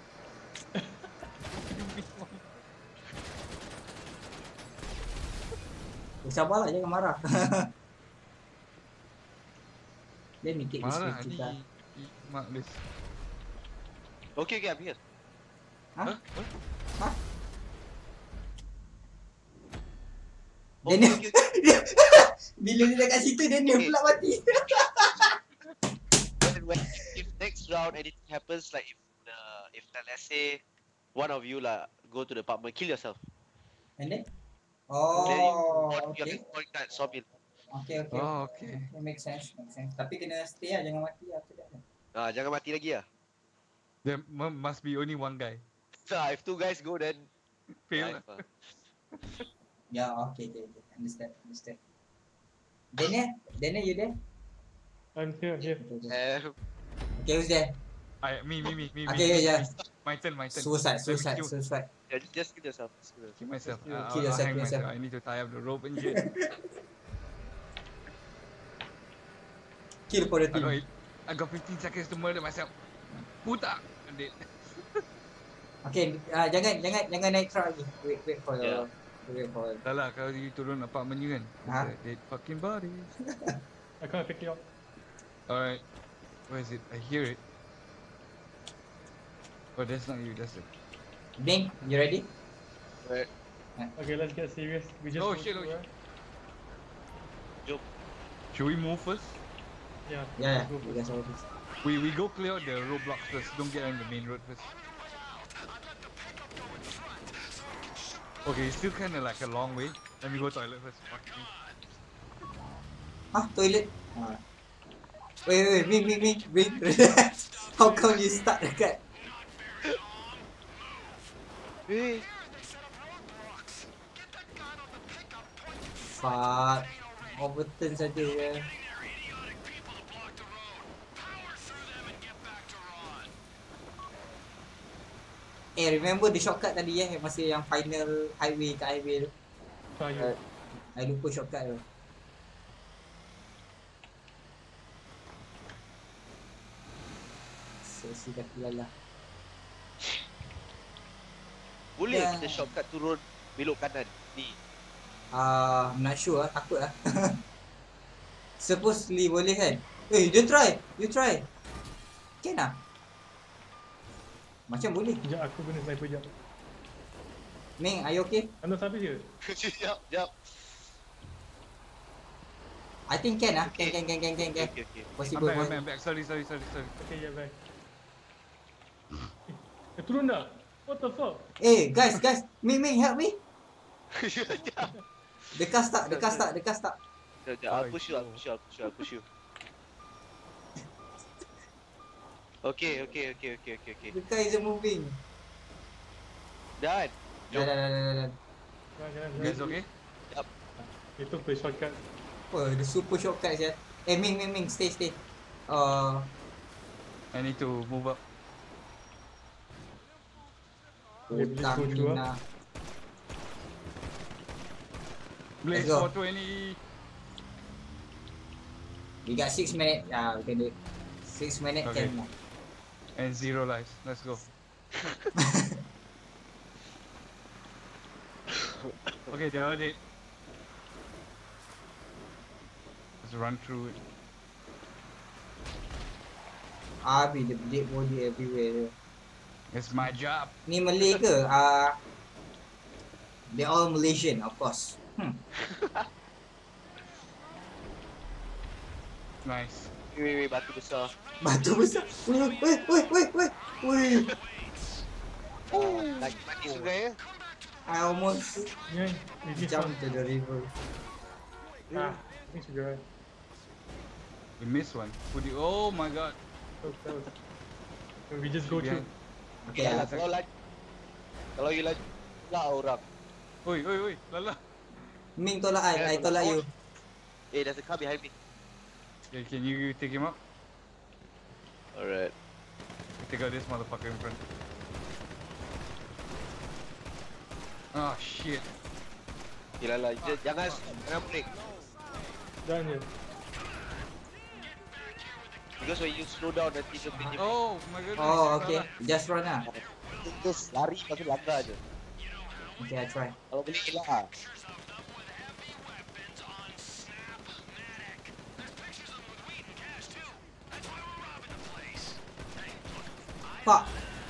Eh, sabarlah, jangan marah. Let me take this Marah fifty ni. car. Mak this. Okay, okay, I'm here. Huh? Huh? Okay, Daniel. okay, okay. Bila dia dekat situ, Daniel Okay. pula mati. When, when, if next round anything happens, like if the if like, let's say one of you like go to the apartment, kill yourself. And then? Then you, Oh, you have okay. to point that sawmill. Okay, okay. Oh, okay. Okay, make sense, make sense. Tapi kena stay lah, jangan mati lah. After that. Ah, jangan mati lagi lah. There mu- must be only one guy. So if two guys go, then Fail. life, ah. Yeah, okay, okay, okay. Understand, understand. Daniel? Daniel, you there? I'm here, here. Okay, okay. Um, Okay, who's there? I me me me me. Okay, me, yeah, me, yeah. me. My turn, my turn. Suicide, Let me suicide, kill- suicide. yeah, just, just kill yourself. Just kill yourself. Kill myself. Kill- Uh, kill I'll, yourself, I'll hang kill myself. yourself. I need to tie up the rope and shit. Kill for the I got, team. I got fifteen seconds to murder myself. Puta. I'm dead. Okay, uh, jangan, jangan, jangan naik truck lagi. Wait, wait for your, Yeah. wait for. Dah lah, kalau you turun apartment you kan. Ha? Dead fucking bodies. I can't pick you up. Alright. Where is it? I hear it. Oh, that's not you, that's it. Bing, you ready? Right. Okay, let's get serious. We just Oh, go shit, oh, through, shit. right? Should we move first? Yeah. Yeah, go yeah. You guys already. We we go clear out the roadblocks first. Don't get on the main road first. Okay, it's still kind of like a long way. Let me go toilet first. Fuck me. Huh? Toilet? Ah. Wait, wait, wait, Bing, Bing, Bing, Bing. How come you start dekat? Hey, Fuck. Overturn saja ya. Eh, remember the shortcut tadi ya, masa yang final highway kat highway tu. Try you. Uh, I lupa shortcut tu. Sesi dah keluar lah. boleh Yeah. kita shortcut turun belok kanan ni. Ah, uh, I'm not sure lah, takut lah. Supposedly boleh kan? Eh, dia try, you try. Can lah. Macam boleh. Sekejap, aku guna sniper jap. Ming, are you okay? Anda siapa je? Jap, jap. I think can lah. Can, Okay. can, can, can, can, Okay, can. okay, okay. I'm Possible. back, I'm possible. back, I'm back. Sorry, sorry, sorry, sorry. Okay, yeah, back. Eh, eh, turun dah? What the fuck? Eh, guys, guys. Ming, Ming, help me. Jap, The car stuck, the car stuck, the car stuck. jap, jap. I'll push you, I'll push you, I'll push you, I'll push you. Okay, okay, okay, okay, okay, okay. The car isn't moving. Done. Dah, dah, dah, dah, dah, dah. Jangan, jangan, You guys jangan. okay? Itu play shortcut. Oh, the super shortcut ya. Eh, Ming, Ming, Ming, stay, stay. Uh, I need to move up. Okay, please Utang go through, Nina. Blaze go. four twenty. We got six minutes. Yeah, we can do it. Six minutes Okay. can. And zero lives. Let's go. Okay, they're all dead. Let's run through it. Abi, the dead body everywhere. It's my job. Ni Malay ke? Ah, uh, they all Malaysian, of course. Hmm. Nice. Wait, wait, wait, batu besar. Batu besar. Weh, weh, weh, weh, weh. Weh. Uh, lagi mati sungai ya. I almost Yeah, we just jumped to the river. Ah, I think you're right. We missed one. Put it. Oh my god. That was, that was. We just go Behind. through. Okay, Kalau ah. kalau lagi, kalau you lagi, lah orang. Oi, oi, oi. Lala. Ming tolak I, I tolak you. Eh, there's a car behind me. Okay, can you take him out? Alright. Take out this motherfucker in front. Oh shit. Gila lah, j- jangan jangan break. Down here. Because when you slow down nanti dia punya Oh my goodness. Oh, okay. Salah. Just run lah. just lari pasal langgar je. Okay, I try. Kalau boleh elak ah. Fuck.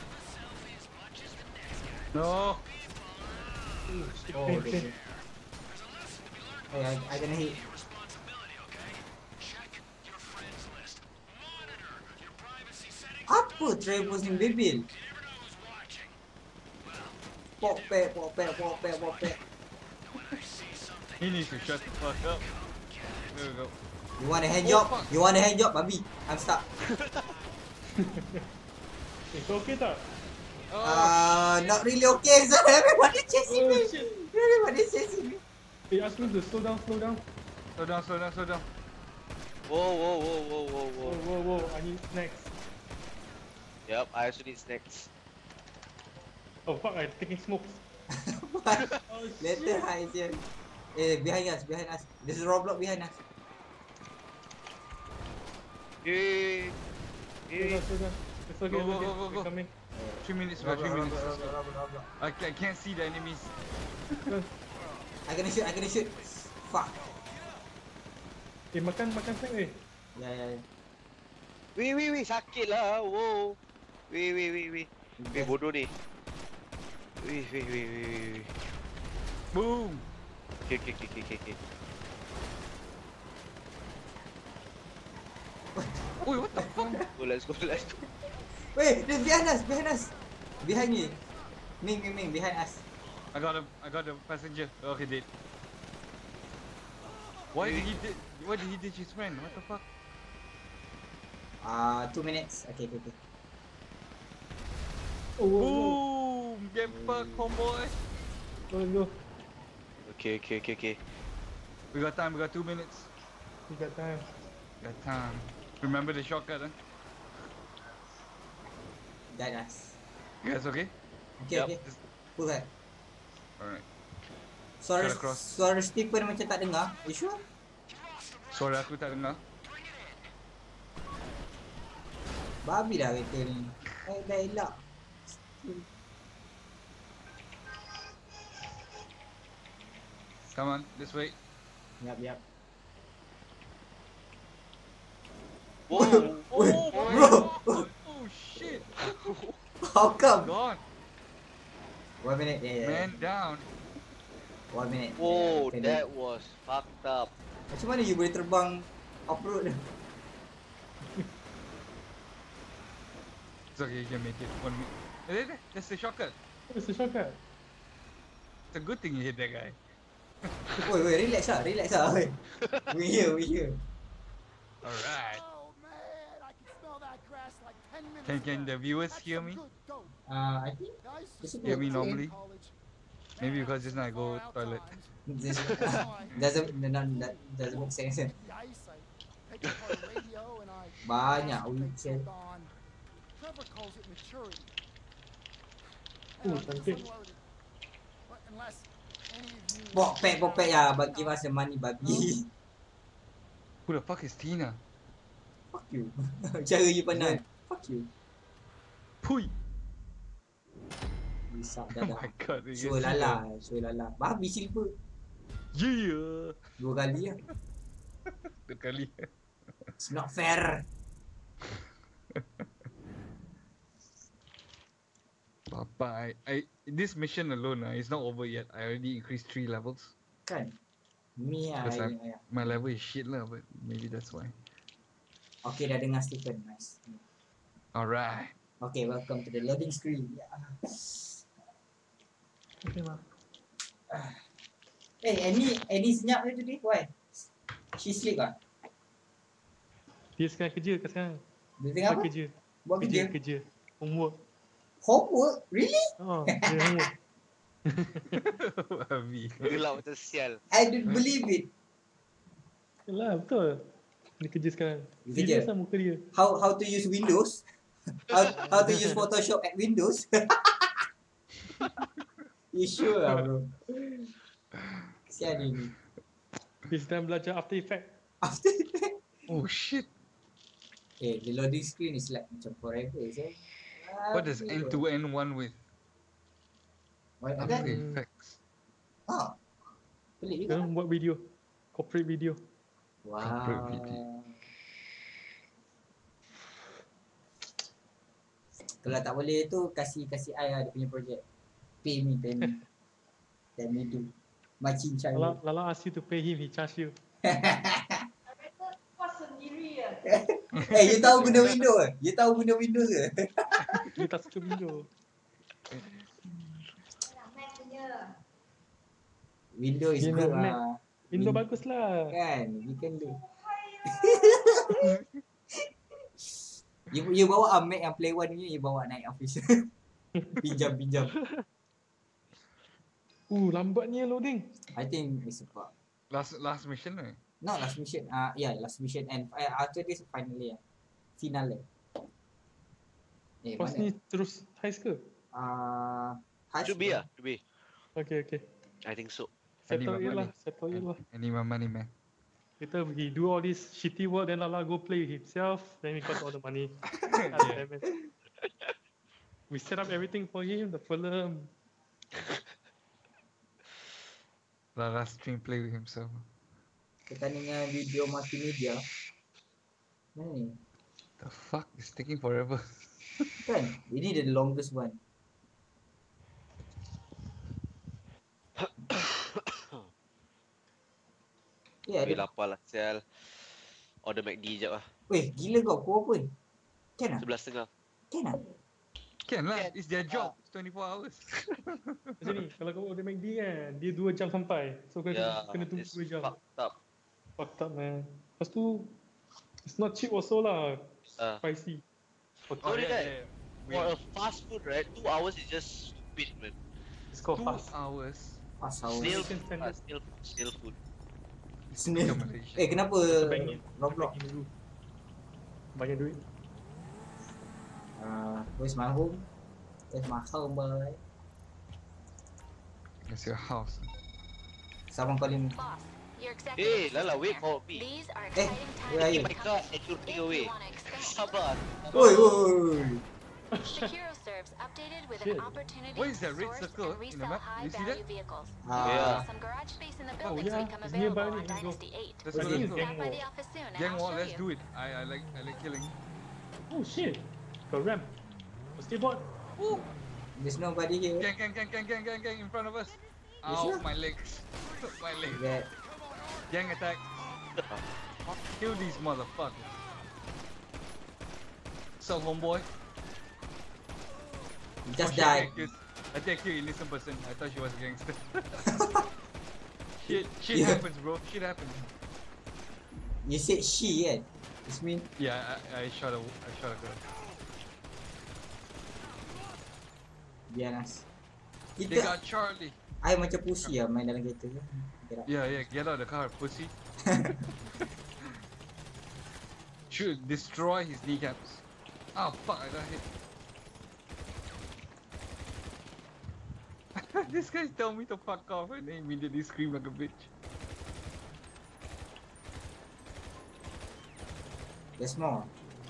No. Oh, Hey, okay. hey. Hey, I, I gonna hit. Apa Travis ni Bibil? Popek, popek, popek, popek. He needs to shut the fuck up. There we go. You want a hand Oh, job? fuck. You want a hand job, babi? I'm stuck. It's okay, tak? Oh, Uh, not really okay, sir. Everybody chasing Oh me. shit! Everybody chasing me. They asked me to slow down, slow down. slow down, slow down, slow down. Whoa, whoa, whoa, whoa, whoa, Whoa, whoa. whoa, whoa! I need snacks. Yup, I also need snacks. Oh fuck! I'm taking smokes. What? Oh Later, hi, here. Eh, behind us, behind us. There's a roadblock behind us. Hey, Slow down, slow down. It's okay, Go, it's go, okay. go, go, We're go. coming. Three minutes, we got three minutes. I, ca- I can't see the enemies. I gonna shoot, I gonna shoot. Fuck. Eh, makan, makan snack eh. Yeah, yeah, yeah. wait, wait, wait, sakit lah. Whoa. Wait, wait, wait, wait. Wait, bodoh ni. Wait, wait, wait, wait, wait, wait. Boom. Okay, okay, okay, okay, okay. Oi, what the fuck? Go, let's go, let's go. Wait, they're behind us, behind us. Behind me. Ming, Ming, Ming, behind us. I got a, I got a passenger. Okay, dead. Why did he did? Why did he ditch his friend? What the fuck? Uh, two minutes. Okay, okay, okay. Oh, whoa, whoa. Boom! Get fucked, homeboy. Go, go. Okay, okay, okay, okay. We got time. We got two minutes. We got time. Got time. Remember the shortcut, huh? Guide us. You guys okay? Okay, Yup. okay. Pull that. Alright. Suara, Cut across. suara Stephen macam tak dengar. You sure? Suara aku tak dengar. Babi dah kereta ni. Eh, dah elak. Come on, this way. Yap, yap. Whoa. Oh, Bro. Oh shit! How come? Gone. One minute. Yeah, yeah, yeah. Man down. One minute. Whoa, Yeah, that was fucked up. Macam mana you boleh terbang off-road? It's okay, you can make it. One minute. Eh, there, there. That's the shortcut. It's a shortcut. It's a good thing you hit that guy. Oi, oi, relax lah, relax lah. oi. We here, we here. Alright. Oh man, I can smell that grass like ten minutes Can can ago. the viewers That's hear some me? good dope. Uh, I think I used to Is it smoke hear me weed in normally? college. Maybe Man, because just now I go far out toilet. times. this doesn't not, that doesn't make sense. The ice, I picked apart a radio and I Banyak I weed put sel. on. Trevor calls it maturity. Ooh, And I'm just cantik. unloaded. But unless any of you Pokpek, pokpek ya, bagi masa money babi. Who the fuck is Tina? Fuck you. Cara you pandang. Fuck you. Pui! Risap Oh dadah. my god. you Suruh can see lala, suruh lala. Babi silver. the- Yeah! Dua kali lah. Dua kali. It's not fair. Papa, I, I, this mission alone, uh, is not over yet. I already increased three levels. Kan? Me lah. Because I, I'm- I, My level is shit lah, but maybe that's why. okay, dah dengar Stephen. Nice. Alright. Okay, welcome to the loading screen. Yeah. Okay lah. Eh, Annie, Annie senyap ke today? Why? She sleep ah? Dia sekarang kerja kat sekarang. Dia tengah apa? Kerja. Buat Kerja, kerja? kerja. Homework. Homework? Really? Oh, dia homework. Abi. Gelap macam sial. I don't believe it. Yalah, betul. Dia kerja sekarang. Dia kerja? Serius lah muka dia. How how to use Windows? How, how to use Photoshop at Windows? You sure lah bro? Kesian ini. Dia sedang belajar After Effects. After that, Oh shit. eh, the loading screen is like macam forever, eh? What does end to end one with? What After ada? Effects. Ah, pelik juga. Sekarang buat video. Corporate video. Corporate Wow. video. Kalau tak boleh tu kasih kasih I lah dia punya projek. Pay me, pay me. Let me do. Macin cari. Lala, Lala ask you to pay him, he charge you. Eh, you tahu guna Windows ke? You tahu guna Windows ke? Dia tak suka video. Windows is Dia good nak Mac. lah. Window Win- bagus lah. Kan, you can do. you, you bawa ah, Mac yang Play One ni, you bawa naik office. pinjam, pinjam. Uh, lambatnya loading. I think it's about, Last last mission right? not last mission, ah uh, yeah, last mission and uh, after this finally, finale. Eh, Lepas mana? ni terus heist ke? Ah, uh, Should be lah, should be. Okay, okay. I think so. Settle Any it lah, money. settle it lah. I need my money, man. Later we do all this shitty work, then Lala go play himself, then we got all the money. God damn it. We set up everything for him, the film. Lala stream play with himself. pertandingan video multimedia. Mana ni? The fuck is taking forever. Kan? Ini the longest one. Ya, Weh, ada. lapar lah sial. Order McD jap lah. Weh, gila kau. Kau apa? Kan ah? Sebelas setengah. Kan ah? Can lah, it's their job. It's twenty-four hours. Macam ni, kalau kau order McD kan, dia dua jam sampai. So kau Yeah, kena tunggu it's dua jam. fucked up. Fucked up man. Lepas tu, it's not cheap also lah. Uh, Spicy. Oh, Oh, really? yeah, yeah. For a fast food, right? Two hours is just stupid, man. It's called Two fast. hours. Pas hours. Snail Malaysian food, standard. ah, snail food, snail food. Snail. Ke Malaysia. Eh, kenapa Bank in- Roblox? bank in dulu. Banyak duit. Uh, where's my home? Where's my home, boy? It's your house. Someone calling me. Boss, your executive Hey, assistant Lala, wait here. for me. These are Eh, exciting times where are for you? the My God, company. and you're If taking you away. wanna expand, Sabar. Oi, oi. Securo serves updated with Shit. an opportunity What is to that red source circle and in the resell map? high You see value that? vehicles. Ah, Yeah. Some garage space in the Oh, buildings yeah, become it's nearby, available on let's go. Dynasty eight. Let's What's go, this? let's go. Gang Stop by war. the office soon and Gang I'll war, show let's you. do it. I I like I like killing. Oh shit. Got ramp. Skateboard. There's nobody here. Gang gang gang gang gang gang gang in front of us. Yes, Ow, sir. my legs. My legs. That Gang attack. Kill these motherfuckers. So homeboy. you just Oh, shit, died. I killed- I think I killed innocent person. I thought she was a gangster. shit, shit Yeah. happens, bro. Shit happens. You said she kan? It's me. Yeah, I, I shot a I shot a girl. Biar nas. They Kita, got Charlie. I macam pussy lah main dalam kereta ke. Gerak. Yeah, yeah. Get out of the car, pussy. Should destroy his kneecaps. Oh fuck! I got hit. This guy tell me to fuck off and then immediately scream like a bitch. There's more.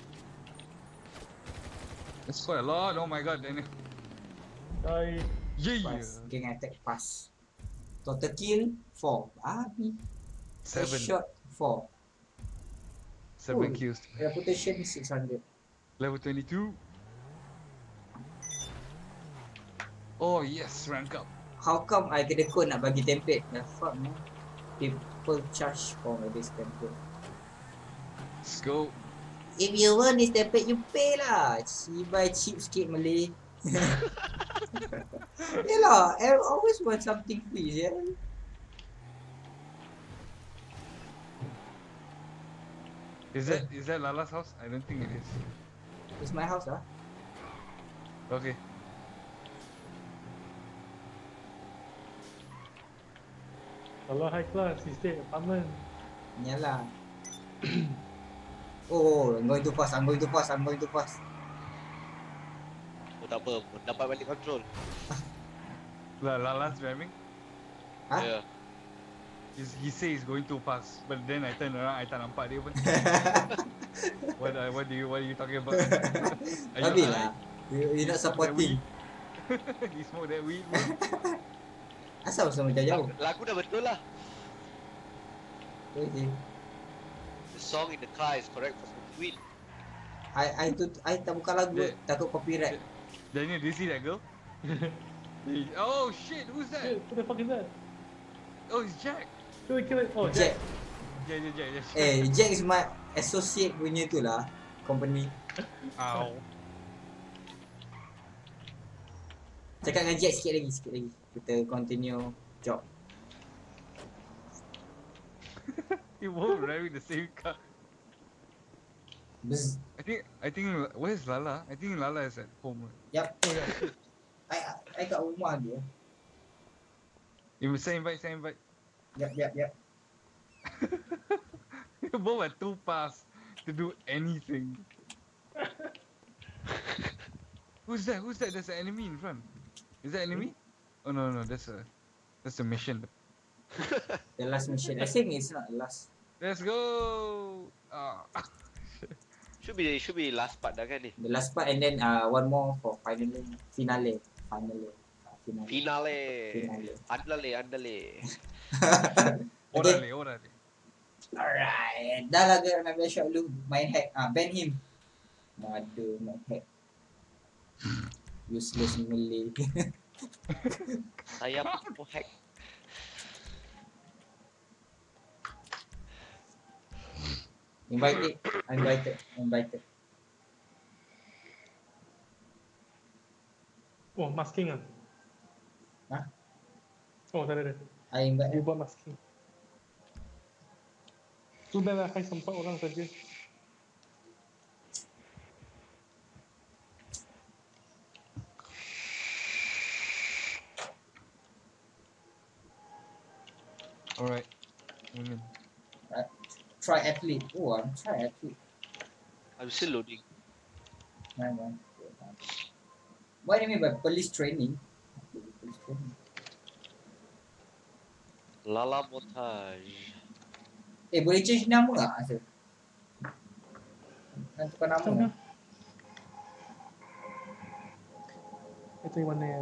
That's quite a lot. Oh my god, Daniel. Die. Yeah. Pass. Gang attack pass. Total kill four. Abi. Seven. Shot four. Seven Ooh. kills. Reputation six hundred. Level twenty-two. Oh yes, rank up. how come I kena code nak bagi template? The fuck man. People charge for this template. Let's go. If you want this template, you pay lah. She buy cheap sikit Malay. Yelah, I always want something free, yeah. Is that is that Lala's house? I don't think it is. It's my house lah. Okay. Kalau high class, he stay apartment. Yalah. Oh, I'm going too fast, I'm going too fast, I'm going too fast. Oh tak apa, dapat balik control. La Lala's driving. Huh? Yeah. He's, he say he's going too fast, but then I turn around, I tak nampak dia pun. what uh, what do you what are you talking about? Are you Tapi high? lah, you, you're not supporting. You smoke that weed? Asal sama jauh-jauh? Lagu dah betul lah. Okay. The song in the car is correct for the weed. I I tu I tak buka lagu, Yeah. takut copyright. Daniel, do you see that girl? Oh shit, who's that? Shit, what the fuck is that? Oh, it's Jack. Kill it, kill it. Oh, Jack. Yeah, yeah, Jack. Yeah, Eh, Jack is my associate punya tu lah, company. Ow. Cakap dengan Jack sikit lagi, sikit lagi. Kita continue job. You both driving the same car. Bzz. I think I think where's Lala? I think Lala is at home. Yup. I I kat rumah dia. You say invite, say invite. Yup, yup, yup. You both are too fast to do anything. Who's that? Who's that? There's an enemy in front. Is that enemy? Oh no no, that's a that's a mission. The last mission. I think it's not the last. Let's go. Ah. Should be should be last part dah kan ni. The last part and then uh one more for finally finale. Finale. Finale. Finale. Finale. Andale andale. Okay. Orale, orale. Alright. Dah lah ke nak shot lu main hack. Ah, ban him. Mother main hack. Useless Malay. Saya pun hack. Invited. Invited. Invited. Oh, masking ah. Hah? Oh, tak ada. I invite. You buat masking. Sudah lah, hai sempat orang saja. Alright. Women. Right. Try athlete. Oh, I'm try athlete. I'm still loading. Nine one. What do you mean by police training? Police training. Lala montage. Eh, boleh change nama tak Asal? Nak tukar nama Macam tak? Itu yang mana ya?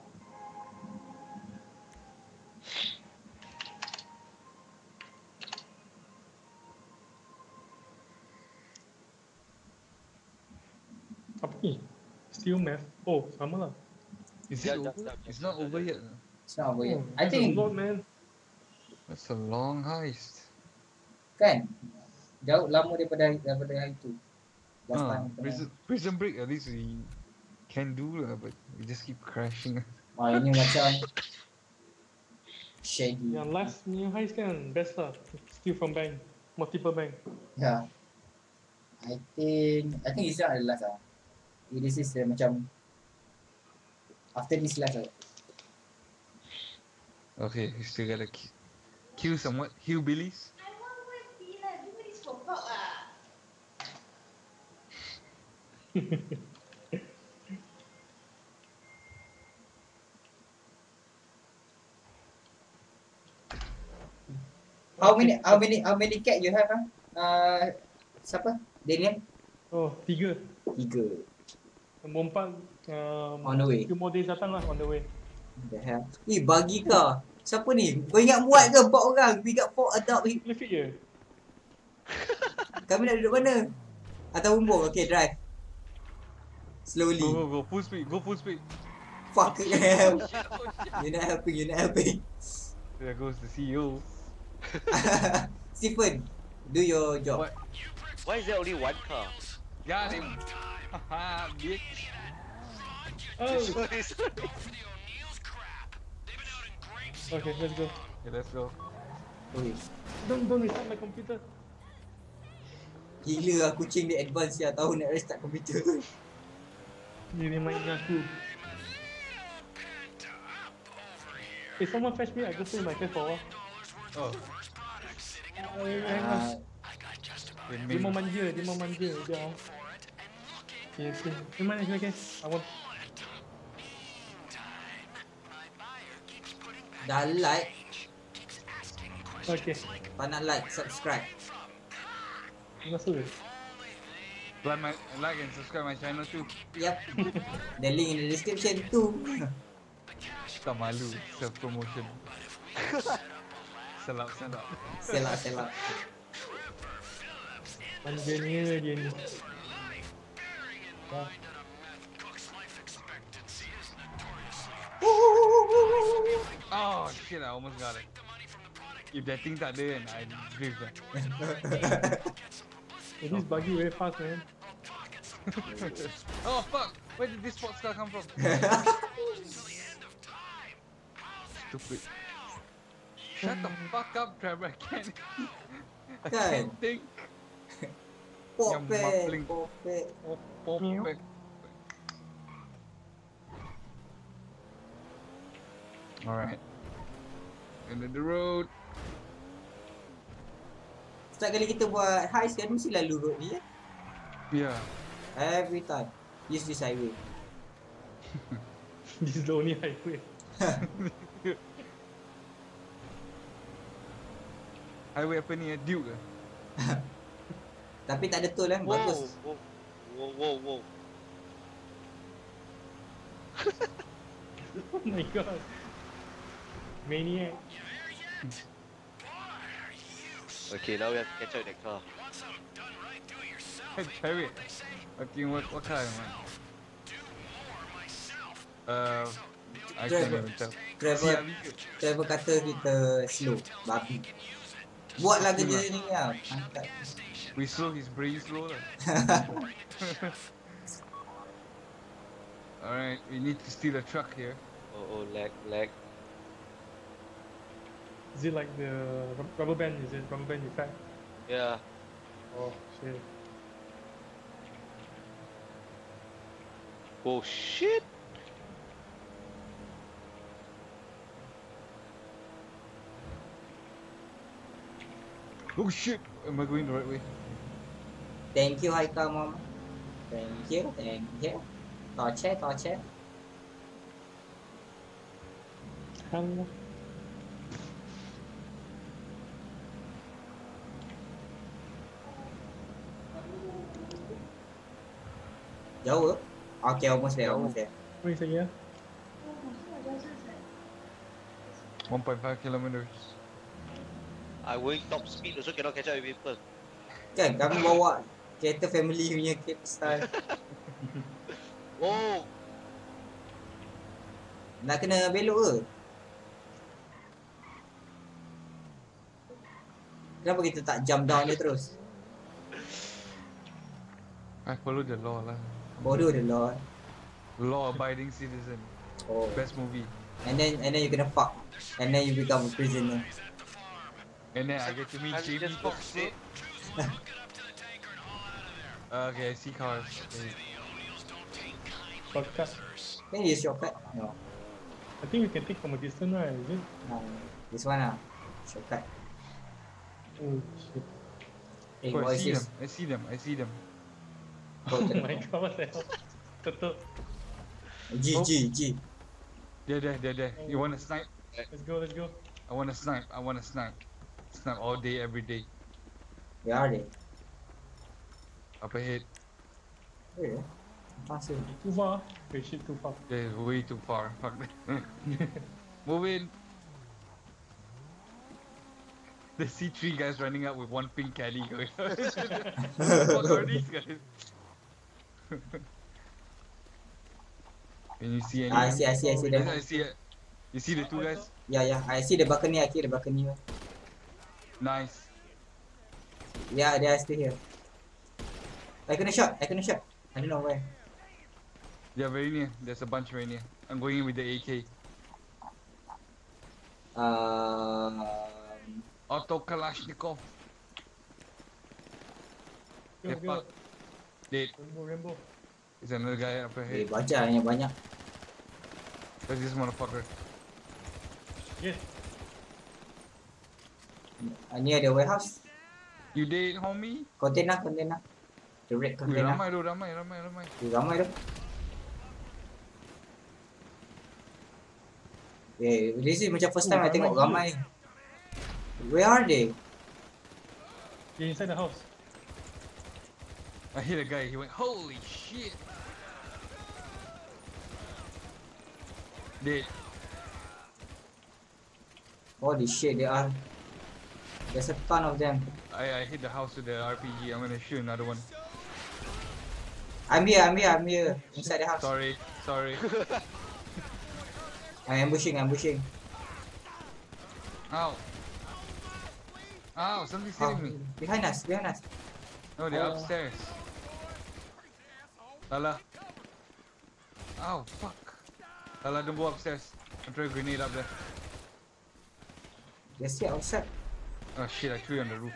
Apa ni? Still math? Oh, sama lah. Is Yeah, it yeah, over? yeah, yeah, It's not yeah, over yeah. yet. It's not over yet. Oh, I that's think, a lot, man. That's a long heist. kan? Jauh lama daripada daripada hari tu. Last Ah, time. prison, prison break at least we can do lah, but we just keep crashing. Oh, ini macam shady. Yang last new heist kan best lah. Steal from bank. Multiple bank. Yeah. I think I think it's not the last lah. This is uh, macam after this last lah. Okay, we still gotta ki- kill some what? Hillbillies? How many how many how many cat you have ah? Uh, siapa? Daniel? Oh, tiga. Tiga. Nombor empat um, On the way. few more days datang lah on the way. The hell? Eh, bagi kau. Siapa ni? Kau ingat buat ke empat orang? We got four adult. Boleh fit je. Kami nak duduk mana? Atas bumbung. Okay, drive. Slowly. Go, go, go, full speed, go full speed. Fuck it, help. You're not helping, you're not helping. There goes the C E O. Stephen, do your job. What? Why is there only one car? Got him. Haha, bitch. Oh, Sorry, sorry. okay, let's go. Okay, let's go. Oi, Don't don't restart my computer. gila lah kucing dia advance ya, tahu nak restart komputer. Dia main dengan aku. Hey, someone fetch me. I go play my case for a while. Oh, Ay, hang on. Ah, in Dia mau me. manja, dia mau manja. Dia. Okay, okay. Di mana okay, okay. I want. dah like, Okay. tak nak like, subscribe. Masuk ke? Like, my, like and subscribe my channel too. Yep. The link in the description too. Tak malu, self promotion. Selap, selap. Selak, selak. Manjanya dia ni. Ah. Oh shit, I almost got it. If that thing tak ada kan, I drift lah. Oh, this buggy very fast, man. Oh fuck! Where did this sports car come from? Stupid. Shut the fuck up, Trevor. I can't. I Kan? can't think. Yang Popek, muffling. popek. Oh, perfect. Alright. End of the road. Setiap kali kita buat heist kan, mesti lalu road ni ya. Yeah. Every time. Use this highway. This is the only highway. Highway apa ni? Duke ke? Tapi tak ada tol kan, Whoa, bagus. whoa, whoa, whoa, whoa. Oh my god. Maniac. Okay, now we have to catch up with that car. Chariot. Okay, what, what car am I? Uh, I can't Driver. even tell. Trevor, C R V ke? Trevor kata kita slow, babi. Buatlah kerja ni lah. Angkat. We slow, he's pretty slow lah. Alright, we need to steal a truck here. Oh, oh, lag, lag. Is it like the rub- rubber band? Is it rubber band effect? Yeah. Oh shit. Oh shit! Oh shit! Am I going the right way? Thank you Haikal Mom. Thank you, thank you. Torche, torche. Hang. Jauh ke? Okay, almost there, almost there. Wait a second. one point five kilometers. I going top speed also cannot catch up with people. Kan, kami bawa kereta family punya kereta style. Oh! Nak kena belok ke? Kenapa kita tak jump down dia terus? I follow the law lah. Bodoh dia lah. Law-abiding citizen. Oh. Best movie. And then and then you kena fuck. And then you become a prisoner. And then I get to meet Can't you Jamie just Foxx. box it? Uh, okay, I see cars. Okay. Shortcut. Can you use shortcut? No. I think we can take from a distance, right? Is it? No. This one ah. Shortcut. Oh shit. Hey, Oh, I what is see them. this? I see them. I see them. Oh my god, what the hell? Tutup. G, Oh. G, G. There, there, there, there. You wanna snipe? Let's go, let's go. I wanna snipe. I wanna snipe. Snipe all day, every day. Where are they? Up ahead. Where? Faster. Too far. Wait, shit, too far. Yeah, way too far. Fuck that. Move in. They see three guys running up with one pink caddy going. What the fuck are these guys? Can you see any? I see, I see, I see Yes, them. I see it. You see the two guys? Yeah, yeah. I see the balcony. I see the balcony. Nice. Yeah, they are still here. I can shot. I can shot. I don't know where. They're very near. There's a bunch very near. I'm going in with the A K. Um, Auto Kalashnikov. Go, They go. fuck. Dead. Rainbow, rainbow. There's another guy up eh, ahead. banyak, banyak, banyak. There's this motherfucker. Yes. Uh, near the warehouse. You dead, homie? Container, container. The red Wih, container. ramai tu, ramai, ramai, ramai. Eh, ramai tu. Eh, this is macam first time Oh, I tengok ramai ramai. Where are they? They're inside the house. I hit a guy, he went, holy shit! Dead. Holy shit, they are. There's a ton of them. I, I hit the house with the R P G, I'm gonna shoot another one. I'm here, I'm here, I'm here. Inside the house. Sorry, sorry. I'm ambushing, ambushing. Ow. Ow, something's Oh, hitting me. behind us, behind us. No, they're Oh. upstairs. Lala. Ow, fuck. Lala, don't go upstairs. I'm throwing a grenade up there. They're still outside. Oh shit, I threw it on the roof.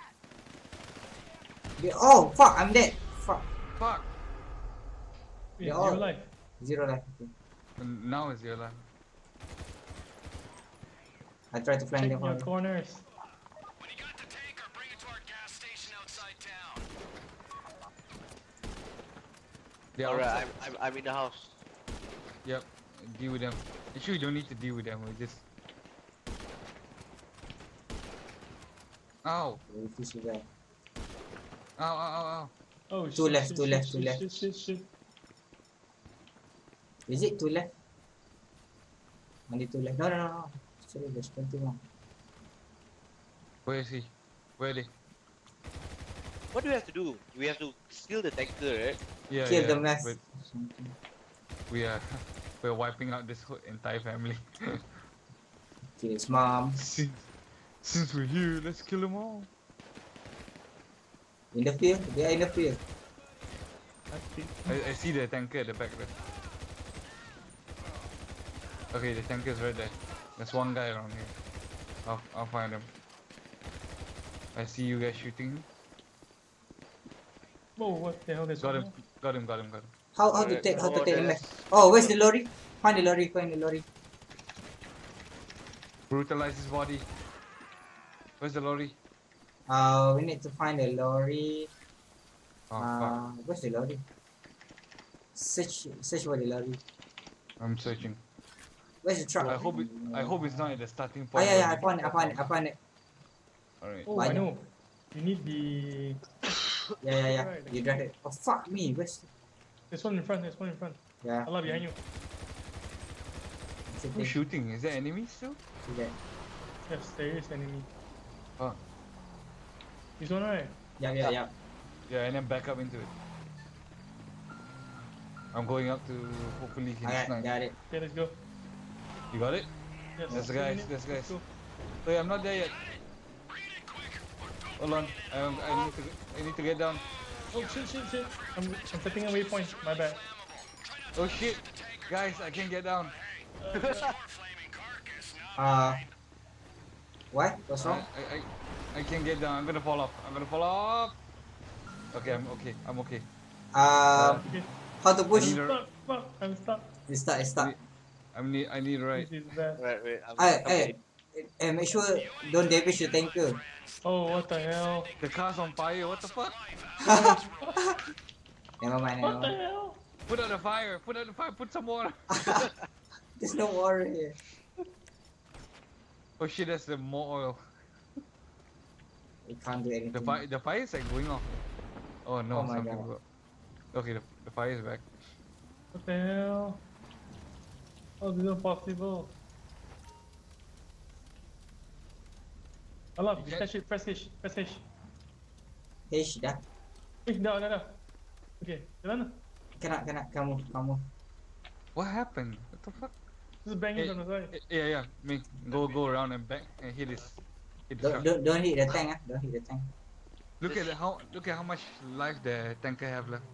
They, oh, fuck, I'm dead. Fuck. Fuck! Wait, Yeah, zero all- life. Zero life. Okay. And now it's your life. I try to flank Check them your out. corners. When you got the tanker, bring it to our gas station outside town. They're Alright, outside. I'm, I'm I'm in the house. Yep, deal with them. Actually, you don't need to deal with them, we just... Ow! This guy. Ow, ow, ow, ow. Oh, Two shit, left, shit, two shit, left, shit, two left. Shit, shit, shit. Is it two left? Only two left. No, no, no, no. Sorry, there's plenty more. Where is he? Where are they? What do we have to do? We have to steal the tanker, right? Yeah, Kill yeah. the mess. But we are... We're wiping out this whole entire family. Kill his mom. since, since we're here, let's kill them all. In the field. They are in the field. I think. I, I see the tanker at the back there. Okay, the tanker's right there. There's one guy around here. I'll, I'll find him. I see you guys shooting. Whoa, what the hell is Got him, got him, got him, got him. How how to Alright, take how to oh, take the there's- mess? Oh, where's the lorry? Find the lorry. Find the lorry. Brutalize his body. Where's the lorry? Uh, we need to find the lorry. Oh uh, fuck, where's the lorry? Search search for the lorry. I'm searching. Where's the truck? I hope it, I hope it's not at the starting Oh point. yeah, yeah, I where found it, I found it, I found it. we- Alright. Oh, I Banyak. know. You need the... Yeah, yeah, yeah. Right. You drive it. Oh fuck me. Where's? There's one in front, there's one in front. Yeah. Allah behind you. It's a Who's thing. shooting? Is there enemies still? See that? Yes, there is enemy. Oh. This one, right? Yeah, yeah, yeah. Yeah, and then back up into it. I'm going up to hopefully hit I snipe. got it. Okay, let's go. You got it? Yes. That's the two guys, minutes, that's the let's guys. go. Wait, I'm not there yet. Hold on, I, I need to I need to get down. Oh shit, shit, shit. I'm, I'm setting a waypoint. My bad. Oh shit, guys, I can't get down. Uh. What? What's I, wrong? I, I, I can't get down. I'm gonna fall off. I'm gonna fall off. Okay, I'm okay. I'm okay. Uh, Okay. how to push? I need a- Fuck, fuck, I'm stuck. It's stuck. It's stuck. I need I need a ride. This is bad. Right, wait. I'm, Hey, I'm hey, hey, make sure don't damage the tanker. Oh, what the hell? The car's on fire. What the fuck? Never mind, never What the mind. hell? Put out the fire. Put out the fire. Put some water. There's no water here. Oh shit, that's the more oil. We can't do anything. The fire the fire is like going off. Oh no, Oh my some God. people got... Okay, the, the fire is back. What the hell? How is this possible? Allah, You you can't- touch it, press H, press H. H dah. Eh, dah, dah, dah. Okay, jalan lah. Cannot, cannot. Kamu, kamu. What happened? What the fuck? Just bang it Hey, on the side. eh, yeah, yeah. Me go go around and back and hit his hit the Don't, truck. don't, don't hit the tank, ah. Don't hit the tank. Look at the, how look at how much life the tanker have left.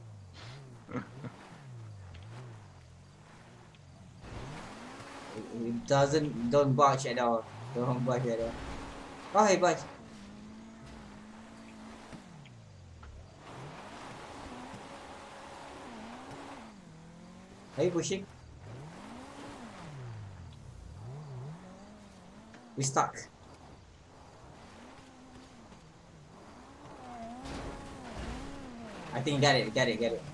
It, it doesn't, don't budge at all. Don't budge at all. Oh, hey, budge. Are you pushing? We stuck. I think get it, get it, get it.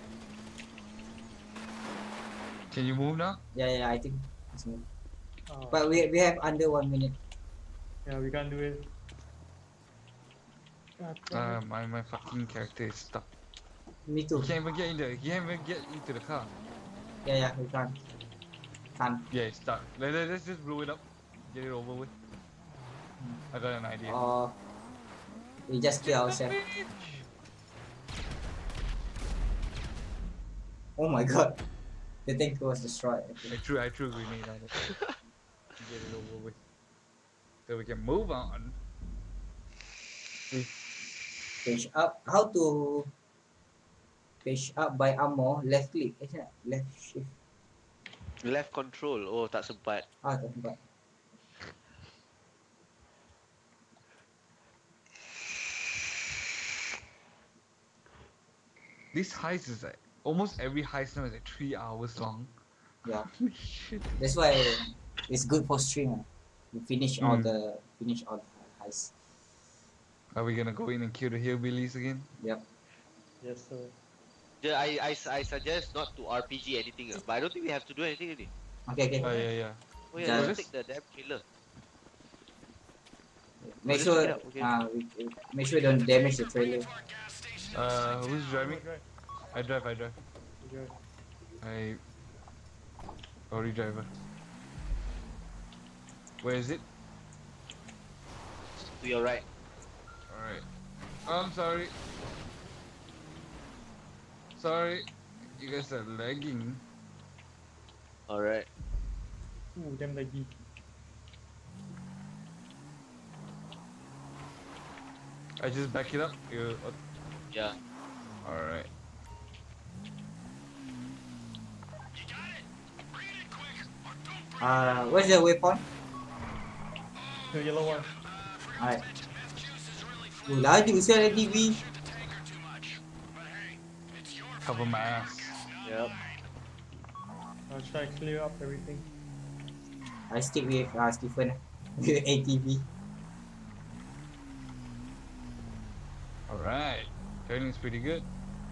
Can you move now? Yeah, yeah, I think it's me. Oh, But we we have under one minute. yeah, we can't do it. God damn Uh, it. my my fucking character is stuck. Me too. He can't even get in the. He can't even get into the car. Yeah, yeah, we can't. Can't. Yeah, it's stuck. Let, let, let's just blow it up. Get it over with. I got an idea. Or we just kill ourselves. Oh my god. The tank was destroyed. I I think. threw I threw a grenade at it. Get it over with. So we can move on. Page up. How to page up by ammo? Left click, isn't it? Left shift. Left control. Oh, tak sempat. Ah, tak sempat. This heist is like almost every heist now is like three hours long. Yeah. Holy shit. That's why it's good for stream. ah. You finish all Mm. the finish all the heist. Are we gonna go in and kill the hillbillies again? Yep. Yes, sir. Yeah, I, I, I suggest not to R P G anything, ah, but I don't think we have to do anything already. Okay, okay. Oh yeah, yeah. Oh yeah, Yeah. let's take the damn trailer. Make just sure pick it up, okay. uh, we, we- make sure don't damage the trailer. Uh, who's driving? I drive. I drive. Enjoy. I. Lorry driver. Where is it? To your right. Alright. I'm sorry. Sorry. You guys are lagging. Alright. Ooh, damn laggy. I just back it up. You. Yeah. Alright. Uh, where's the weapon? The yellow one. Alright. Oh, laju saya T V. Cover my ass. Yep. I'll try to clear up everything. I stick with uh, Stephen with A T V. Alright. Training's pretty good.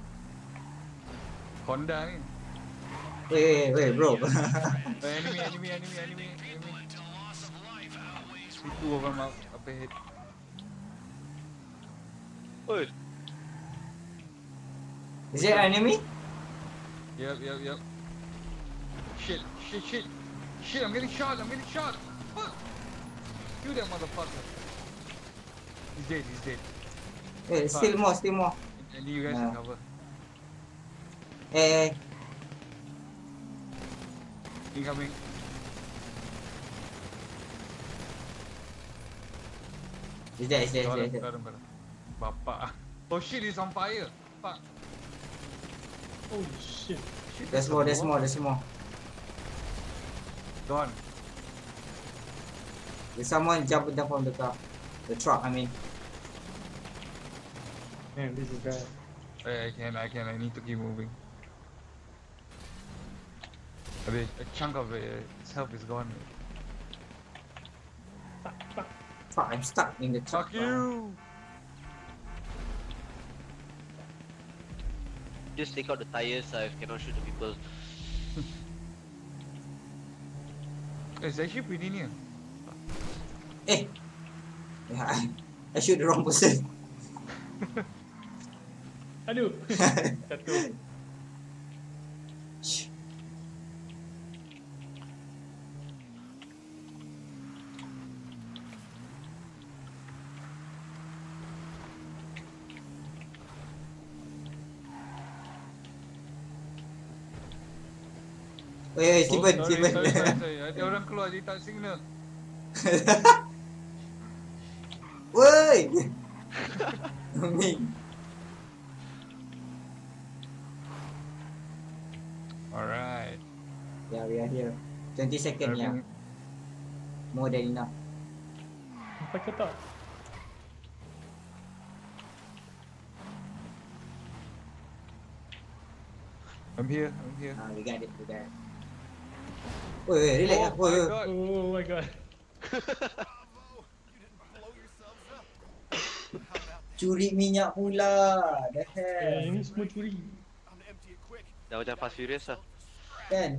Honda ni. Wait, wait, wait, bro. Uh, enemy, enemy, enemy, enemy, enemy. See two of them up, up ahead. Oh, Is there an enemy? Yep, yep, yep. Shit, shit, shit. Shit, I'm getting shot, I'm getting shot. Fuck. Kill that motherfucker. He's dead, he's dead. Wait, still more, still more. And you guys Yeah. can cover. Eh, Incoming. is there, is there, is Got there, him, is there. got him, got him. Bapak. Oh shit, he's on fire. Fuck. Holy shit. Shit, There's more, there's more, there's more. Gone. There's someone jumping down from the car. The truck, I mean. Man, this is bad. I, I can, I can, I need to keep moving. A, bit, a chunk of it, its health is gone. Fuck, I'm stuck in the truck. Fuck you! just take out the tires. I cannot shoot the people. It's actually pretty near. Eh! Yeah, I, I shoot the wrong person. Aduh. Jatuh. Oi, oi, Oh, Steven, sorry, Steven. sorry, sorry, sorry. Ada orang keluar dia tak signal. Woi! Ming. Alright. Yeah, we are here. twenty second ya. Everything- More than enough. Sampai ke tak? I'm here, I'm here. Ah, we got it, we got it. Woi, woi, relax. Oh ah. Woi, my woi. god. Oh my god. Curi minyak pula. The Eh, hell. ini semua curi. Dah macam Fast Furious lah. Kan?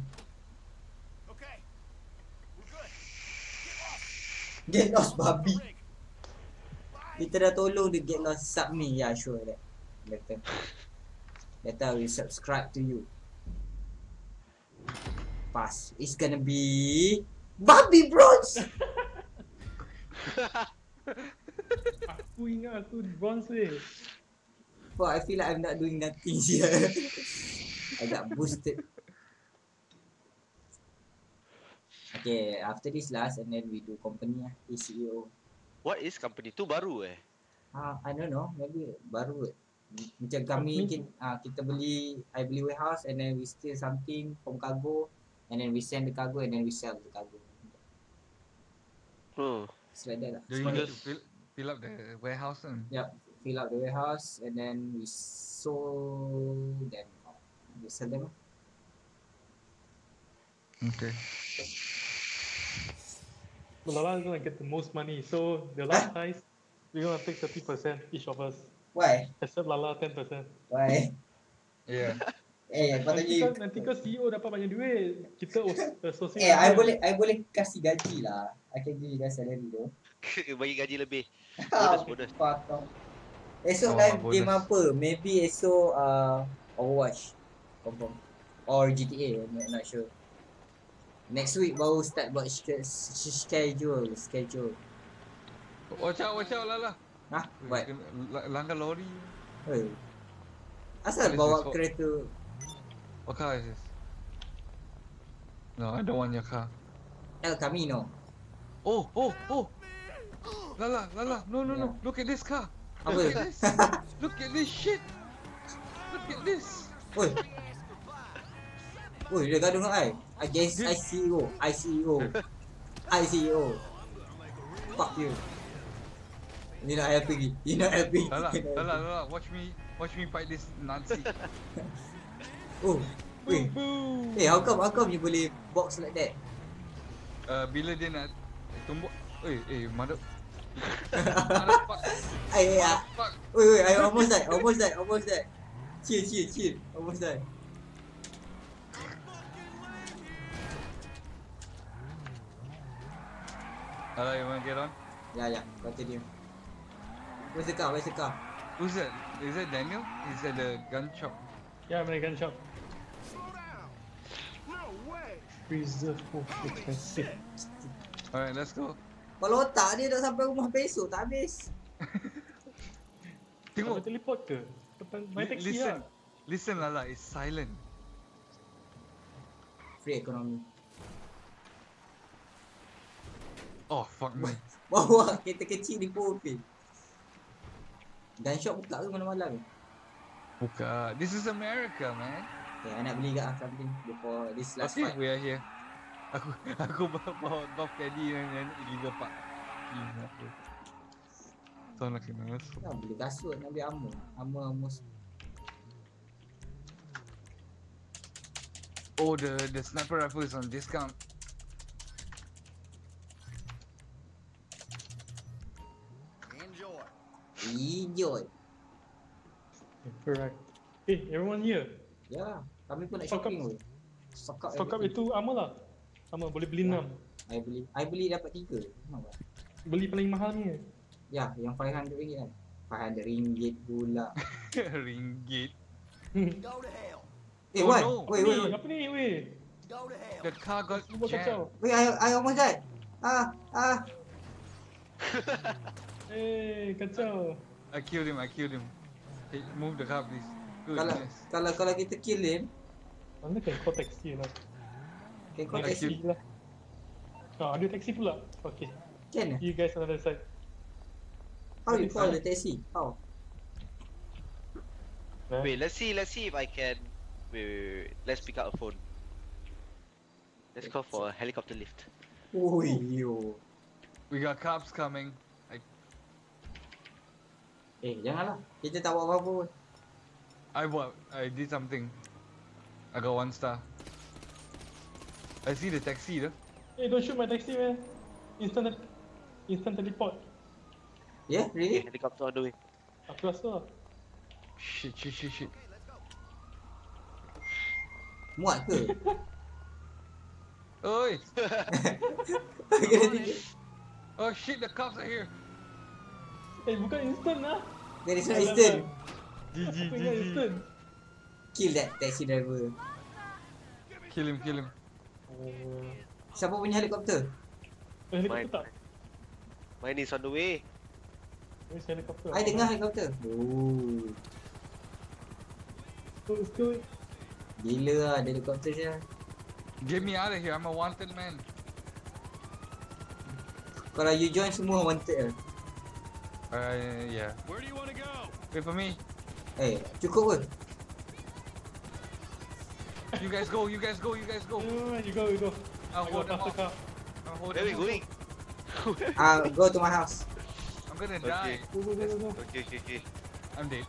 Get lost babi. Kita dah tolong dia get lost sub ni. Yeah, sure that. Better. Better I will subscribe to you. Pass. It's gonna be Babi Bros. Aku ingat aku bronze weh. Fuck, I feel like I'm not doing nothing here. I got boosted. Okay, after this last and then we do company lah. A C E O. What is company tu baru eh? Ah, I don't know. Maybe baru. Macam kami Company? kita, ah, kita beli, I beli warehouse and then we steal something from cargo and then we send the cargo and then we sell the cargo. Hmm. It's like that lah. Do you need to fill, fill up the warehouse then? Yep. Fill out the warehouse and then we sold them. We sell them. Okay. Lala is gonna get the most money. So the last heist, we're gonna take thirty percent each of us. Why? Except Lala ten percent. Why? Yeah. Eh, Nanti patutnya. kan, nanti kan C E O dapat banyak duit. Kita os- associate. Eh, I dengan boleh, I boleh kasih gaji lah. I can give you guys salary though. Bagi gaji lebih. Ah, Bonus, bonus. fuck off. Esok Oh, live bonus. game apa? Maybe esok uh, Overwatch. Confirm. Or G T A, I'm not sure. Next week baru start buat sch- sch- schedule, schedule. Watch out, watch out Lala. Hah? What? L- langgar lori. Hey. Asal What is bawa this for? kereta? What car is this? No, I don't want your car. El Camino. Oh, oh, oh. Lala, Lala, no, no, no. Look at this car. Apa? Look at this. Look at this shit. Look at this. Oi. Oi, dia gaduh dengan I. I guess I C E O. I C E O. I C E O. Fuck you. You're not helping me. You're not helping. Lala, You're not Lala, helping. Lala, watch me, watch me fight this Nazi. Oh. Weh. Boom. Eh, how come, how come you boleh box like that? Uh, bila dia nak tumbuk, eh, eh, mother, motherfuck, I, I, I, motherfuck. wait, wait, I almost died, almost died, almost died. Chill, chill, chill. Almost died. Lala, you wanna get on? Yeah, yeah, continue. Where's the car? Where's the car? Who's that? Is that Daniel? Is that the gun shop? Yeah, American shop. Reserve. Oh, expensive. Alright, let's go. Kalau otak dia tak sampai rumah besok, tak habis. Sampai Tengok. teleport ke? Depan my Li- taxi listen, lah. listen, Lala, it's silent. Free economy. Oh fuck me. Bawa kereta kecil di Popin. Gun shop buka ke malam-malam? Buka. This is America, man. Okay, I nak beli kat ah something before this last Okay, fight. we are here. Aku aku bawa bawa golf caddy yang yang illegal park. Gila aku. Sound like an asshole. Nak beli kasut, nak beli armor. Armor, armor. Oh, the the sniper rifle is on discount. Enjoy. Correct. Eh, everyone here. Ya, kami pun nak Stock shopping up. weh. Stock up Stock up everything. itu armor lah. Sama, boleh beli enam. I beli, I beli dapat tiga. Nampak? Beli paling mahalnya. Ya, yang five hundred ringgit kan. five hundred ringgit pula. Ringgit. Go to hell. Eh, Oh, what? no. Wait, wait, Ni, wait. apa ni, weh? Go to hell. The car got Semua kacau. jammed. Wait, I, I almost died. Ah, ah. Eh, kacau. I killed him. I killed him. Hey, move the car, please. Kalau Goodness. kalau kalau kita kill him, Mana kan kau taxi lah. Can call Taxi. taxi. lah. Ah, ada taxi pula. Okay. Can? You guys on the other side. How you call the taxi? How? Nah. Wait, let's see, let's see if I can. Wait, wait, wait, wait. Let's pick up a phone. Let's call for a helicopter lift. Ui, yo. We got cops coming. I Eh, janganlah. Kita tak buat apa-apa pun. I what? I did something. I got one star. I see the taxi though. Hey, don't shoot my taxi, man. Instant, instant teleport. Yeah, Okay, really? helicopter on the way. Aku rasa. Shit, shit, shit, shit. Muat ke? Oi! Kena tidur. Oh shit, the cops are here. Eh, bukan instant lah. There is no instant. G G, Aku G ingat G. instant. Kill that taxi driver. Kill him, kill him. Oh. Siapa punya helikopter? Eh, helikopter Mine. tak? Mine is on the way. Where's helikopter? I dengar helikopter. Oh. Oh, let's do it. Gila lah ada helikopter je. Get me out of here, I'm a wanted man. Kalau you join semua wanted lah. Uh, yeah. Where do you want to go? Wait for me. Eh, cukup pun. You guys go, you guys go, you guys go. Oh, you go, you go. I'll I hold got them faster off. car. I'll hold Where are we them off. going? Ah, go to my house. I'm gonna Okay. die. Go, go, go, go, go. Okay, okay, okay. I'm dead.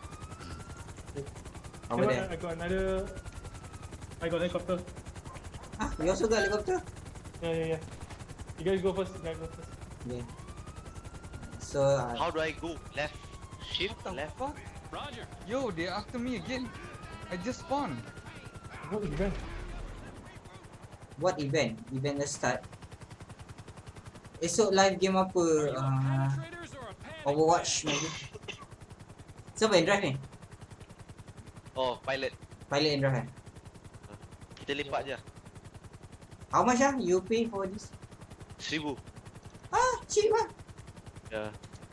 Over Hey, there. I got another. I got helicopter. Ah, you also got helicopter? Yeah, yeah, yeah. You guys go first. You guys go first. Yeah. So, uh, How do I go? Left? Shift? What the Left? fuck? Roger. Yo, they're after me again. I just spawned. What event? what event? Event dah start. Esok live game apa? Are you Uh, penetrators or a panic Overwatch bag? maybe. Siapa yang drive ni? Oh, pilot. Pilot yang drive kan? Kita lepak je. How much ah you pay for this? Seribu. Ah, cheap lah. Ya.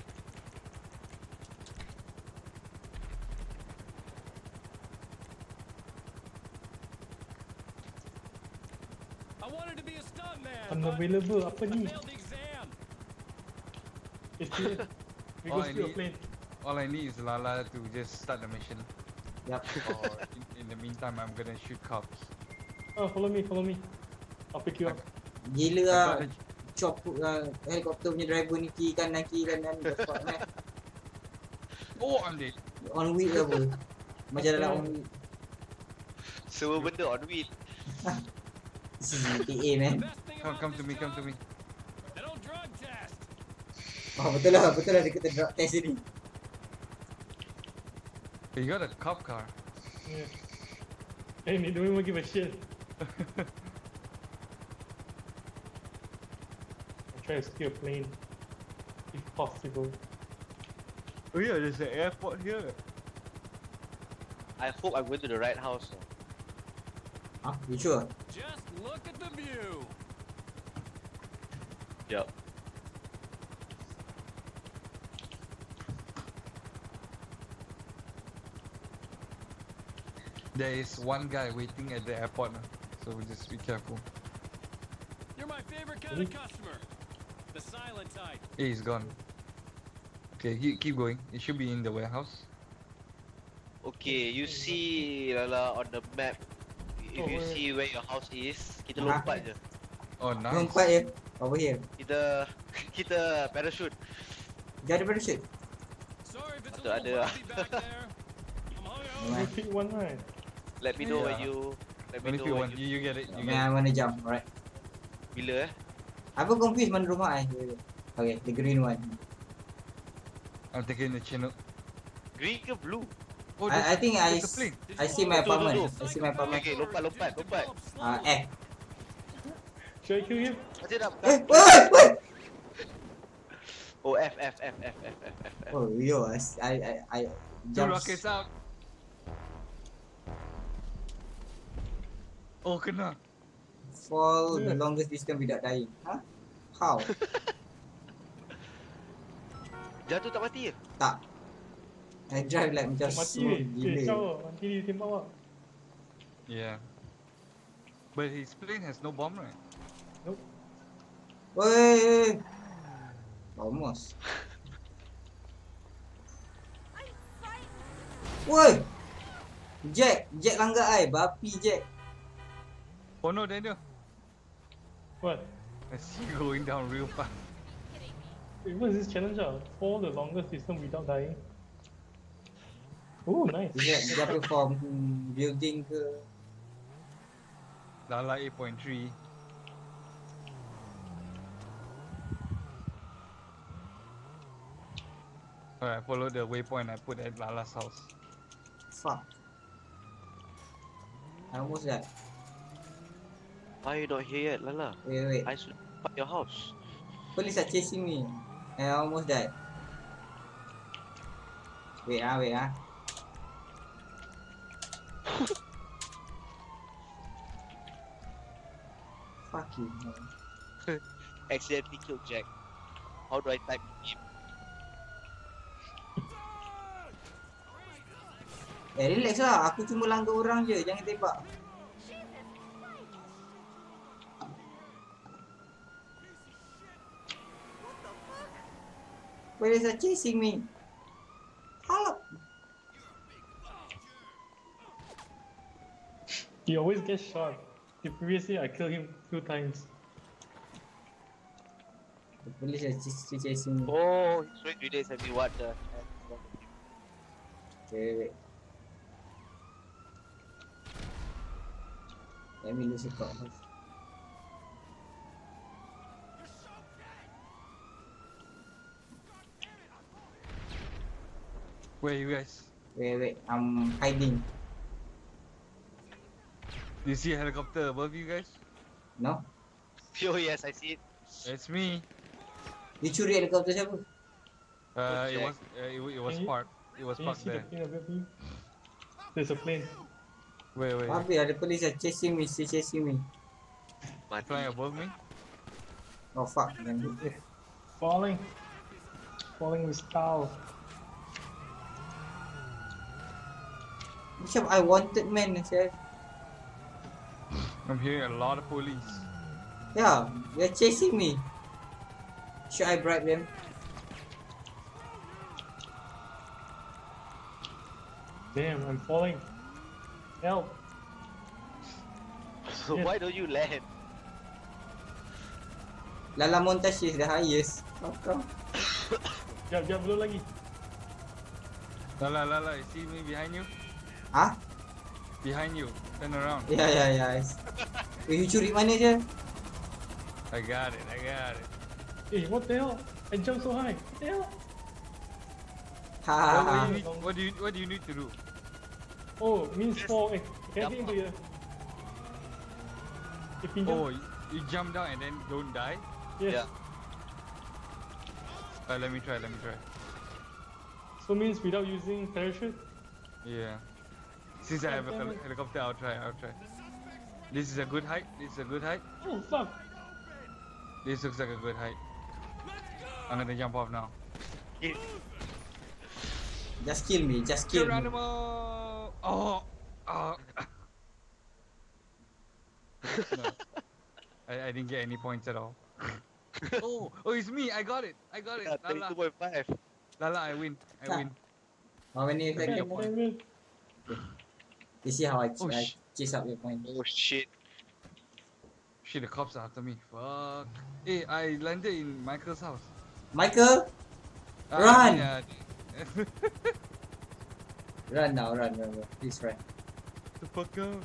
I wanted to be a stuntman. but Unavailable. Apa I ni? failed the exam. It's clear. We Oh, go I steal a need- plane. All I need is Lala to just start the mission. Yup. Or in, in the meantime, I'm gonna shoot cops. Oh, follow me, follow me. I'll pick you up. Gila I lah. got a- Chop uh, helikopter punya driver ni kiri kanan kiri kanan. The fuck man. Oh, I'm dead. On wheel ke apa? Macam dalam on wheel. Semua benda on wheel. This is G T A man. The best thing Come, about come to this me, come to job, me. That old drug test. Oh betul lah, betul lah dia kata drug test ni. You got a cop car. Yeah. Hey, they don't even give a shit. I'll try to steal a plane. If possible. Oh yeah, there's an airport here. I hope I'm going to the right house. Ah, you sure? Just look at the view. Yup. There is one guy waiting at the airport, now, so just be careful. You're my favorite kind of customer. The silent type. Hey, he's gone. Okay, he, keep going. It should be in the warehouse. Okay, you see Lala on the map. If Oh, you where? see where your house is, kita Ah. lompat je. Oh, nice. Lompat je. Over here. Kita kita parachute. Dia ada parachute. Sorry if it's a Ada- little ada. bumpy back there. I'm hung You Right. pick one, right? Let me know when Yeah. you let me Only if know you when want, you you, you get it. You Man, get I it. wanna jump. Alright. bila eh. Aku confused mana rumah I. Okay, the green one. I'm taking the Chinook. Green ke blue? Oh, I, I think I, there's a plane. I see my Betul, apartment. betul. I see my Okay, apartment. okay, lompat, lompat, lompat. Ah, F. Should I kill him? Macam nak Eh, wait, wait. Oh, F, F, F, F, F, F, F, F. Oh, yo, I, I, I, I Two jump. rockets out. Oh, kena. Fall the Yeah. longest distance without dying. Huh? How? Jatuh tak mati ke? Tak. I drive like macam Mati slow weh. Eh, gila. kau nanti dia tembak awak. Yeah. But his plane has no bomb, right? Woi. Almost. Woi. Jack, Jack langgar ai, babi Jack. Oh no, Daniel. What? I see you going down real fast. Wait, what is this challenge? Ah? For the longest distance without dying. Oh, nice. Jack, dia perform hmm, building ke? Lala eight point three. Alright, follow the waypoint I put at Lala's house. Fuck. I almost died. Why are you not here yet, Lala? Wait, wait. I should find your house. Police are chasing me. I almost died. Wait ah, wait ah. Fuck you. Man. Accidentally killed Jack. How do I type him? Eh, relax lah. Aku cuma langgar orang je. Jangan tembak. Police are chasing me. Help! He always gets shot. The previously I killed him two times. The police are ch- chasing me. Oh, he's throwing grenades at me. What the? Wait, wait, wait. Let me lose a call first. Where are you guys? Wait, wait. I'm hiding. Do you see a helicopter above you guys? No? Oh yes, I see it. It's me. You curi helikopter siapa? Uh, it Jack. was uh, it, wa- it was Can you- parked. It was Can you parked see the there. plane above you? There's a plane. Wait, wait. Habis ada police are chasing me, still chasing me. Flying above me? Oh fuck. Then do- Falling. Falling with style. Macam I wanted man saya. I'm hearing a lot of police. Yeah, they're chasing me. Should I bribe them? Damn, I'm falling. Help. So Yes. why don't you land? Lala Montage is the highest. How come? Jap, jap, belum lagi. Lala, Lala, you see me behind you? Ah? Behind you. Turn around. Ya, ya, ya. Weh, you curi mana je? I got it, I got it. Hey, what the hell? I jumped so high. What the hell? Ha ha What, ha. what, do you need, what do you what do you need to do? Oh, means Yes. fall. Eh, get Jump into up. here. You can jump. Oh, you, you jump down and then don't die? Yes. Yeah. Uh, let me try, let me try. So means without using parachute? Yeah. Since I have a hel- helicopter, I'll try, I'll try. This is a good height, this is a good height. Oh, fuck. This looks like a good height. I'm gonna jump off now. Just kill me, just kill me. Geronimo! Oh! Oh! No. I, I didn't get any points at all. oh! Oh, it's me! I got it! I got it! Yeah, Lala! thirty-two point five. Lala, I win. I Ah. win. How many Okay, seconds? your point. You see how I, Oh, I sh- chase up your point. Oh shit. Shit, the cops are after me. Fuck. Hey, I landed in Michael's house. Michael! Ah, Run! yeah. Run now, run, run, run. Please run. the fuck out.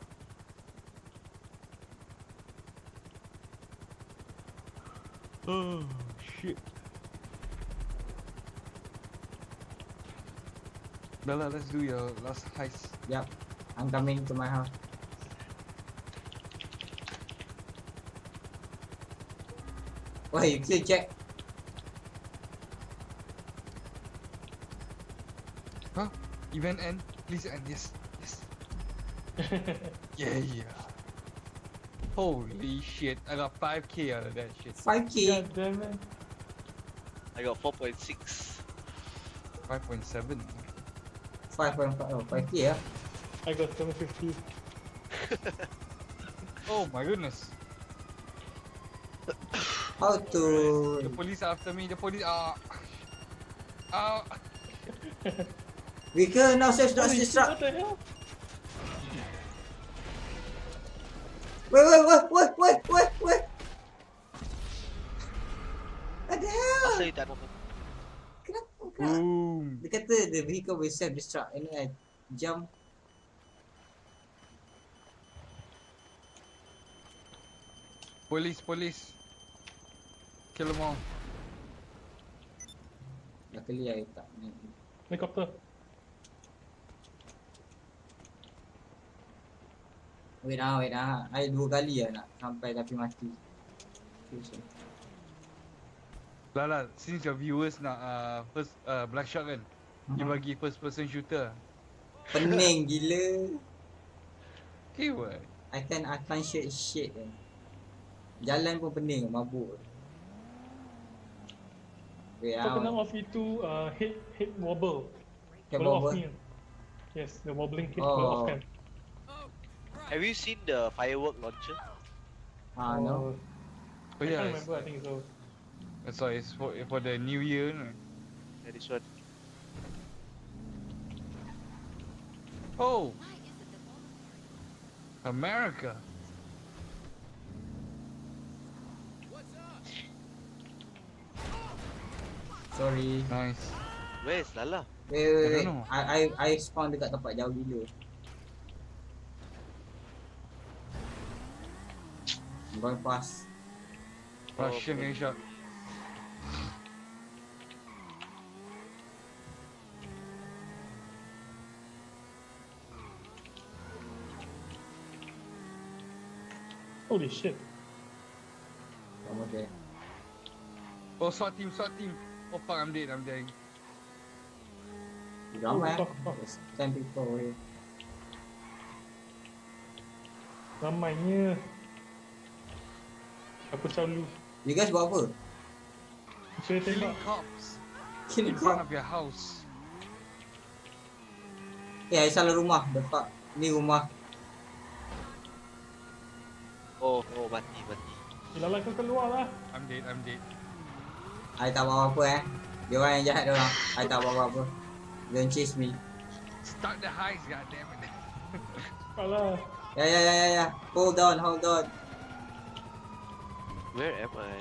Oh, shit. Bella, let's do your last heist. Yup. I'm coming to my house. Why you kill Jack? Huh? Event end? Please end. Yes. Yes. Yeah, yeah. Holy shit. I got five K out of that shit. five K? God damn it. I got four point six. five point seven. five point five. Oh, five K yeah. I got seven fifty. Oh my goodness. How to... The police are after me. The police are. Ah. Vehicle now self Holy shit, destruct. what the hell? Wait, wait, wait, wait, wait, wait, wait. What the hell? Asal you tak nampak? Kenapa? Kenapa? Boom. Dia kata the vehicle will self destruct and then I jump. Police, police. Kill them all. Luckily I tak ni. Helicopter. Wait ah, wait ah. I dua kali lah nak sampai tapi mati. Lah lah, since your viewers nak uh, first uh, Blackshot kan, you Mhm. bagi first person shooter. Pening gila. Okay what? I can I can't shoot shit kan. Jalan pun pening, mabuk. Wait Kau kena ah. off itu uh, head head wobble. Head Kalau off wobble? ni. Yes, the wobbling head Oh. kalau off kan. Have you seen the firework launcher? Ah no. Oh I yeah, can't it's, remember, I think so. that's why it's for for the new year. No? Yeah, this one. Oh, America. Sorry. Nice. Where is Lala? Wait, wait, I wait. don't know. I I I spawn dekat tempat jauh gila. I'm going fast. Russian getting shot. Holy shit. I'm okay. Oh, SWAT team, SWAT team. Oh fuck, I'm dead, I'm dead. Ramai fuck, ah. fuck. There's ten people over here. Ramainya. Aku selalu. You guys buat apa? Saya tembak. Killing cops Kill in front of your house. Eh, I salah rumah. The fuck. Ni rumah. Oh, oh mati, mati. Lala kau keluar lah. I'm dead, I'm dead. I tak bawa apa eh. Dia orang yang jahat dia orang. I tak bawa apa. Don't chase me. Start the heist, goddammit. Alah. Ya ya ya ya ya. Hold on, hold on. Where am I?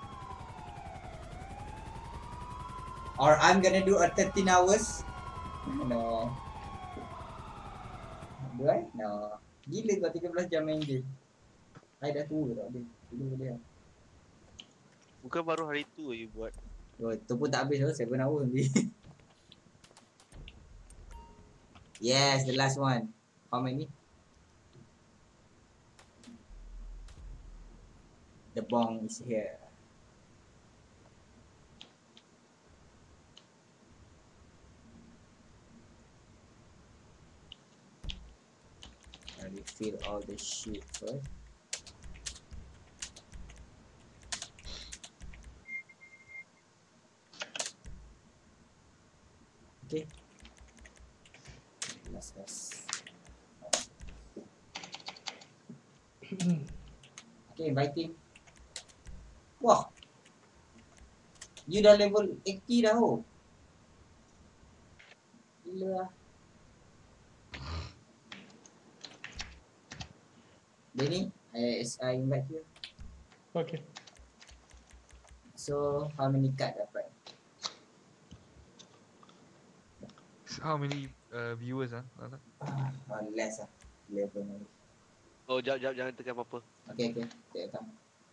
Or I'm gonna do a thirteen hours. No. Do I? No. Gila kau tiga belas jam main game. I dah tua tak boleh. Dulu dia. Bukan baru hari tu you buat. Oh, tu pun tak habis tu. seven hours nanti. Yes, the last one. How many? The bong is here. I refill all the shit first. Okay. Let's let's. Okay, inviting. Wah. You dah level eighty dah oh. Gila lah. Benny, I, I invite you. Okay. So, how many card dapat? So how many uh, viewers ah? Lala? Ah, one less lah. eleven only. Oh, jap, jap, jangan tekan apa-apa. Okay, okay. Take your time.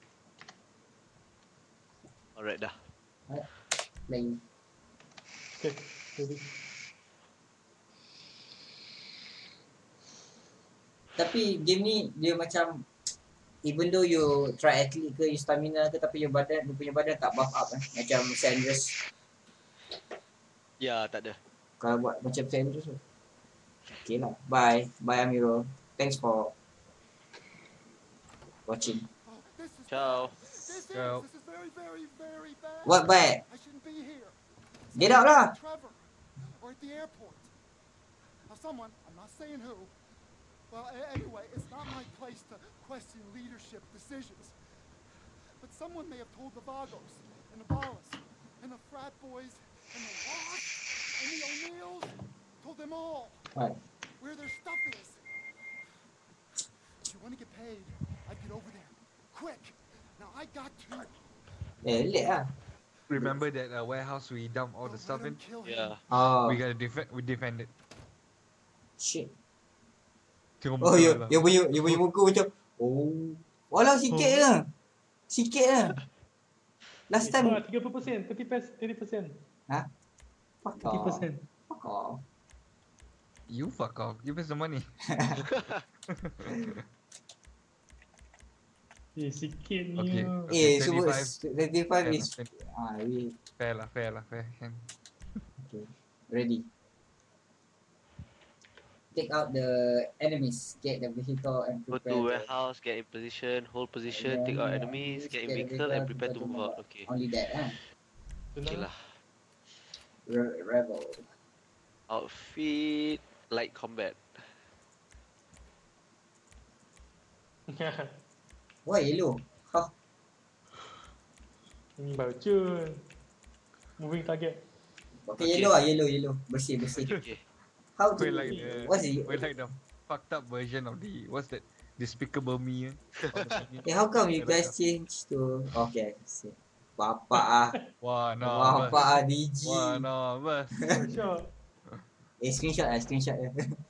Alright dah. Playing. Okay. Ready. Tapi game ni dia macam even though you try athlete ke, you stamina ke, tapi your badan, you punya badan tak buff up eh. Macam Sanders. Ya, tak ada. Kalau buat macam Sanders tu. Okay lah. Bye. Bye Amiro. Thanks for watching. Oh, this is Ciao. bad. This is, Ciao. this is very, very, very bad. What bad? I shouldn't be here. Get out lah. Trevor, or at the airport. Now someone, I'm not saying who, but Well, a- anyway, it's not my place to question leadership decisions. But someone may have told the Vagos, and the Ballas, and the frat boys, and the Wasps, and the O'Neills, told them all What? where their stuff is. If you want to get paid, I'd get over there. Quick! Now I got to. Eh, lit lah. Remember that uh, warehouse we dump all the Don't stuff let in? 'em kill him. Yeah. Oh, We gotta defend. We defend it. shit. Tengok Oh, muka you, lah. you punya, you punya muka macam, oh. Walau sikit je. Sikit je. Last time, tiga puluh peratus, thirty percent. ha? Fuck thirty off. percent. Fuck off. You fuck off. Give us the money. Eh, sikit ni. Okay. ah. Eh, Okay, so twenty-five. twenty-five Fair is, lah, ah, we, Fair lah, fair lah, fair. Can. okay, ready. Take out the enemies, get the vehicle and Go prepare. to the- warehouse, get in position, hold position, take out enemies, get in vehicle, and prepare to move out. Okay. Only that, eh? Okay lah. Re- Rebel. Outfit, light combat. Why yellow? Huh? Ni baca. Moving target. Okay, yellow ah, yellow, yellow. Bersih, bersih. Okay. How to, We like the. what's it? We like the fucked up version of the. What's that? Despicable Me. eh? Eh, how come you guys change to, okay, see. Bapak ah. Wah, no. Bapak ah, D G. Wah, no. Bas. Sure. Eh, screenshot lah, screenshot lah.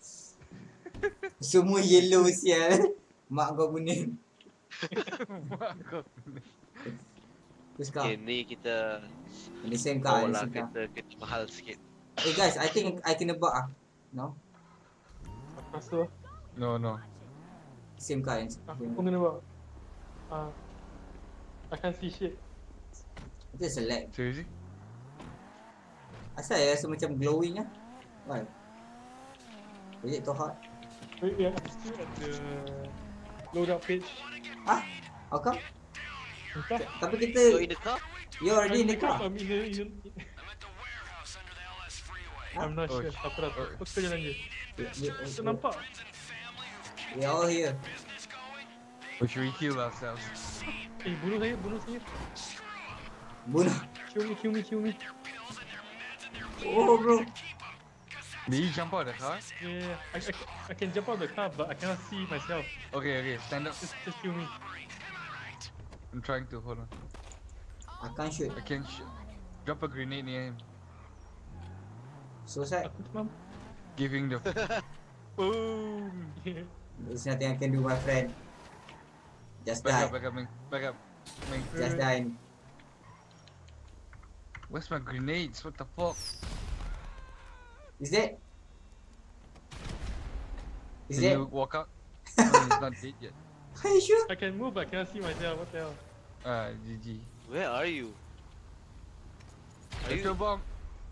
Semua yellow sial. Mak kau kuning. Mak kau. Terus kau. Okay, ni kita Listen kau, bawa lah listen kau. kereta, kereta mahal sikit. Eh guys, I think I kena buat ah. No? Lepas tu, No, no. Same car yang aku pun kena buat. Ah, I can't see shit. Itu select. Seriously? Asal ya rasa macam glowing ah. Why? Is it too hot? Wait, we are still at the loadout page. Ah? How come? Entah. Tapi kita, So in the car? you already in the car. I'm in the, in the, I'm not Oh, sure. sh- Apa dah? oh. Apa jalan je? We- we- Tak nampak. We are all here. Or should we heal ourselves? Eh, bunuh saya, bunuh saya. Bunuh. Kill me, kill me, kill me. Oh bro. Did you jump out of the car? Yeah, I, I, I can jump out of the car, but I cannot see myself. Okay, okay. Stand up. Just, just kill me. I'm trying to hold on. I can't shoot. I can sh drop a grenade near him. So sad. Aku tak mampu. Giving the. Boom! There's nothing I can do, my friend. Just Back die. up, back up, Ming. Back up. Ming. Just die. Where's my grenades? What the fuck? Is that? Is Did that? you walk out? No, he's not dead yet. Are you sure? I can move, but I cannot see myself. What the hell? Ah, G G. Where are you? Are Let's you? go bomb.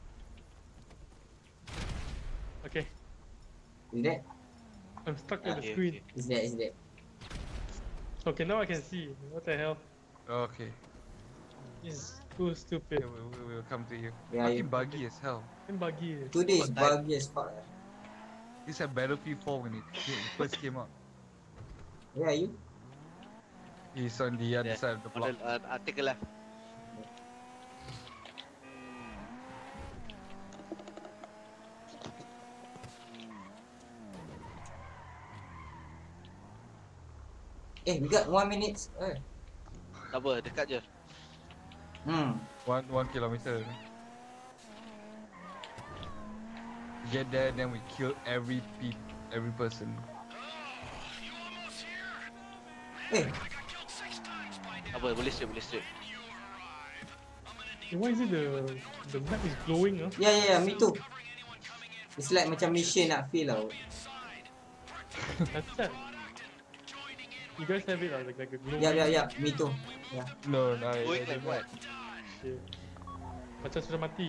Okay, Is that? I'm stuck at the Okay, screen. okay. Is that? Is that? Okay, now I can see. What the hell? Okay. This is too Okay, stupid. we, we will come to you. Yeah, Fucking you- buggy as hell. I'm buggy. Today is What time? buggy as fuck. eh. This is Battlefield four when it came, first came out. Where are you? He's on the other Yeah, side of the on block. the, uh, uh, take a left. Eh, we got one minute. Eh. Tak apa, dekat je. Hmm. One one kilometer. Get there, then we kill every pe every person. Eh, Tak apa, boleh straight, boleh straight. Eh, why is it the the map is glowing? Huh? yeah, yeah, yeah, me too. It's like macam mission nak feel lah. That's that. You guys have it uh, like like a glowing. Yeah, yeah, yeah, me too. Yeah. No, no. I, Going I like don't what? Shit. Macam sudah mati.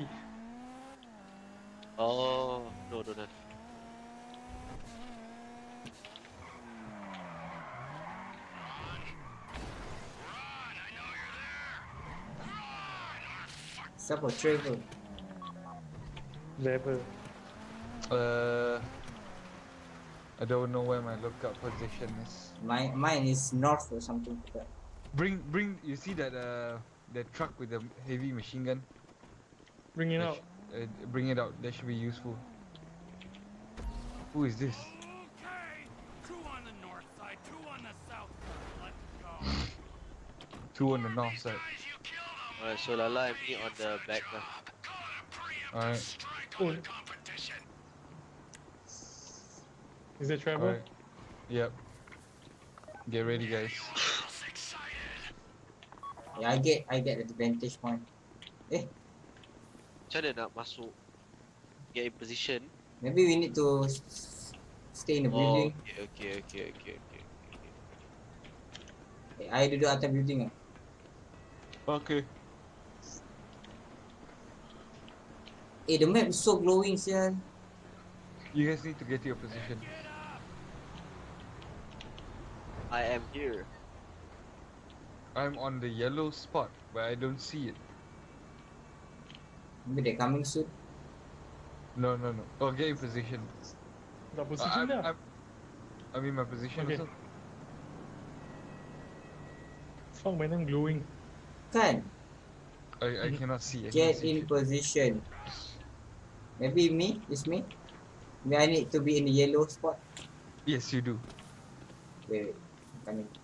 Oh, no, no, no. Siapa? Trevor. Level. Uh, I don't know where my lookout position is. My mine is north or something like that. Bring, bring. You see that uh, that truck with the heavy machine gun? Bring it That out. sh- uh, bring it out. That should be useful. Who is this? Okay, two on the north side, two on the south side. Let's go. Two on the north side. Alright, so Lala and me on the back lah. Alright. Oh. Is that Trevor? Alright. Yep. Get ready, guys. Yeah, I get I get the vantage point. Eh, Macam mana nak masuk? Get in position. maybe we need to s- stay in the Oh, building. okay, okay, okay, okay, okay. Eh, I duduk atas building ah. Okay. Eh, the map is so glowing, sial. You guys need to get to your position. I am here. I'm on the yellow spot, but I don't see it. Maybe they're coming soon. No, no, no. Oh, get in position. Dah Uh, position I'm, dah. I'm, I'm in my position Okay. also. Fuck, my name glowing. Kan? I, I cannot see. I Get cannot see in shit. position. Maybe me? It's me? Maybe I need to be in the yellow spot. Yes, you do. Wait, wait. I'm coming.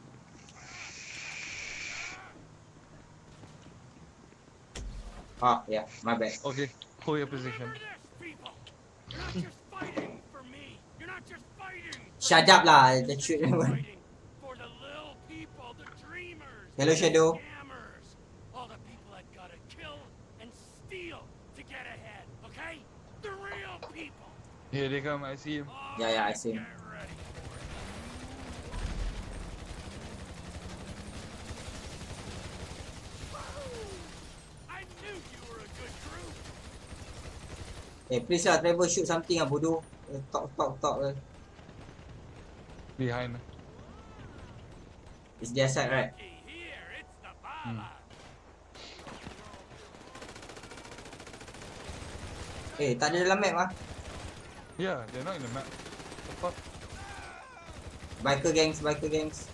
Oh, yeah, my bad. Okay, hold your position. Remember this, people. You're not just fighting for me. You're not just fighting. for Shut me. up lah, the You're shoot. fighting for the little people, the dreamers, Hello, the Shadow. scammers, all the people that gotta kill and steal to get ahead. Okay? The real people. Here they come. I see him. Yeah, yeah, I see him. Get ready for it. I knew you were a good crew. Eh, please lah, Trevor, shoot something lah, bodoh. Eh, talk, talk, talk lah. Behind. It's their side, right? Lucky here, it's the Hmm. Baba. Eh, tak ada dalam map ah. Yeah, they're not in the map. What the fuck? Biker gangs, biker gangs.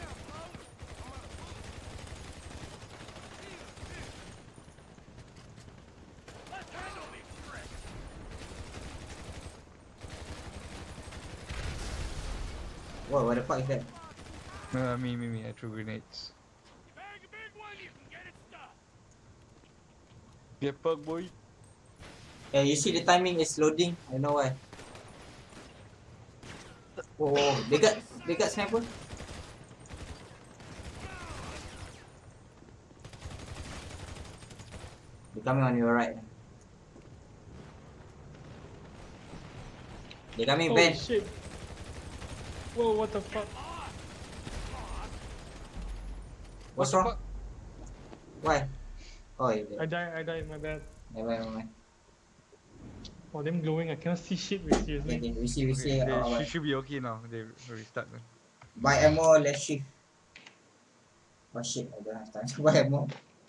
Let's handle these tricks. Whoa, what the fuck is that? Uh, me, me, me. I threw grenades. Bag a big one, you can get it stuck. Get pug, boy. Eh, you see the timing is loading. I don't know why. Oh, oh, dekat, dekat sniper. They're coming on your right. They're coming, Oh Ben. shit. Whoa, what the fuck? What's What the wrong? fuck? Why? Oh, yeah. I died, I died, my bad. Never mind, never mind. Oh, them glowing, I cannot see shit with Okay, seriously. okay, we see, we see. Okay, they Oh, she should be okay now. They restart. Now. buy ammo, let's shift. Oh shit, I don't have time to buy ammo.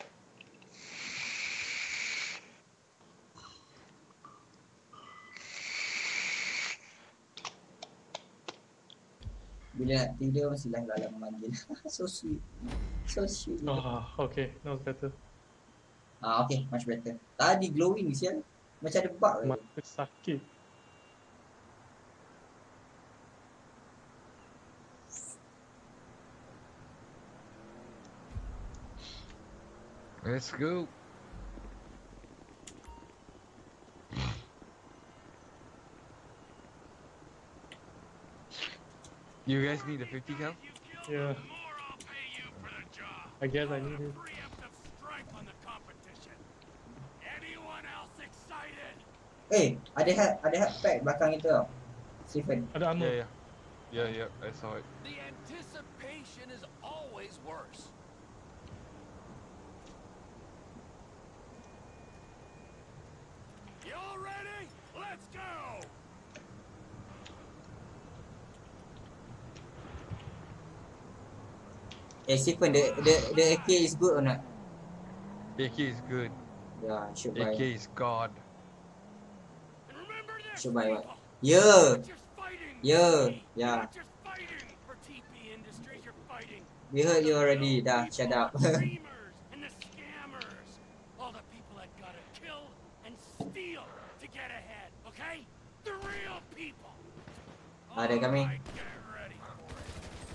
Bila nak tidur mesti lah lalang memanggil. So sweet. So sweet. Ah, okay, now it's better. Ah, okay, much better. Tadi glowing sial. Macam ada bug lagi. Mata sakit. Let's go. You guys need a fifty cal? Yeah, More, I'll pay you for the job. I guess I need it. Preemptive strike on the competition. Anyone else excited? Eh, ada help, ada help pack belakang kita tau. Stephen. Ada ammo. Yeah, yeah. Yeah, yeah, I saw it. The anticipation is always worse. Y'all ready? Let's go! Eh, Stephen, the, the, the A K is good or not? A K is good. Yeah, I should A buy. K is God. And remember this, Should buy what? people. Yeah. You're not just fighting Yeah, You're yeah. not just fighting for T P Industries, you're fighting We heard you already. the Dah, shut people, up. the dreamers and the scammers. All the people that gotta kill and steal to get ahead, okay? The real people. Ah, they're coming. Alright, get ready for it.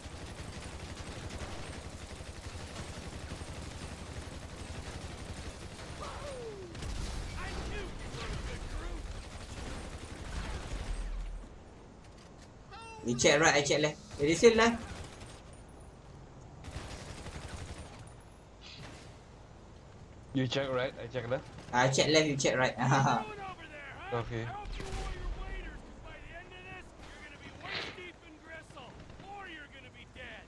I knew you were a good crew. You check right, I check left. Ready, still left. You check right, I check left. I check left, you check right. What are you doing over there, huh? Okay. I hope you wore your waders, 'cause by the end of this, you're gonna be waist deep in gristle, or you're gonna be dead.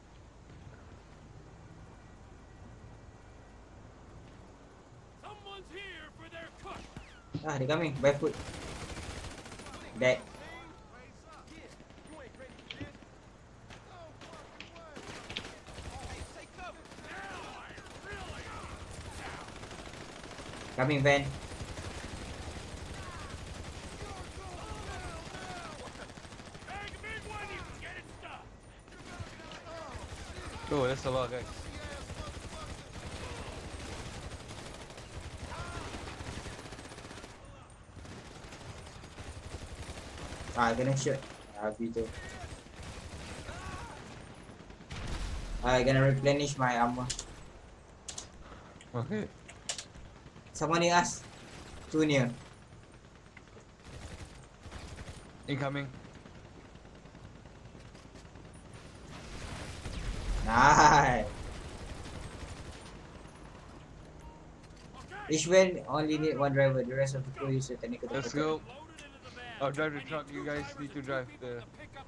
Someone's here for their cook. Ah, they're coming. Barefoot. Dead. Coming, van. Bag a big one, you can get it stuffed. Oh, that's a lot, guys. Ah, kena shoot. Ah, gitu. I gonna replenish my armor. Okay. Someone near us. Too near. Incoming. Nice. Each van only need one driver. The rest of the crew is a technical. Let's go. I'll drive the truck. You guys need to drive the.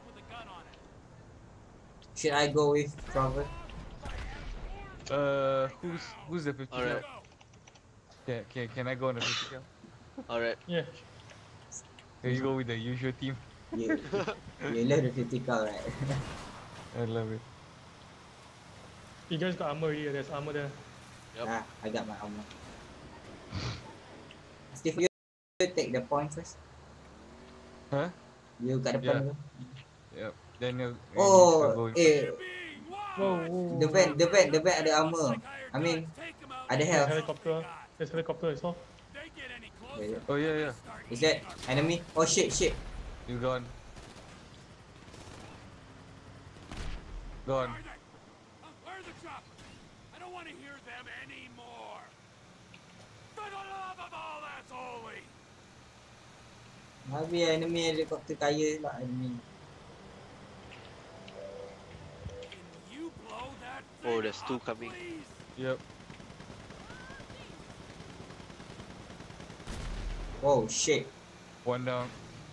Should I go with Trover? Uh, who's who's the fifty Alright. cal? Yeah, can can I go on the fifty cal? Alright. Yeah. Can you go with the usual team? You, you love the fifty cal, right? I love it. You guys got armor here. There's armor there. Yep. Ah, I got my armor. Steve, you take the point first. Huh? You got the Yeah. point. Yep. Daniel. Oh, eh, Whoa, whoa, the whoa. van, the van, the van ada armor. I mean, ada There's health. helicopter. There's helicopter as well. Wait, Oh yeah, yeah. is that enemy? Oh shit, shit. You gone. Gone. Where's the chopper? I don't want to hear them anymore. For the love of all that's holy. Habis enemy helikopter kaya lah enemy. Can you blow that Oh, thing there's two up, coming. please? Yep. Oh shit. One down.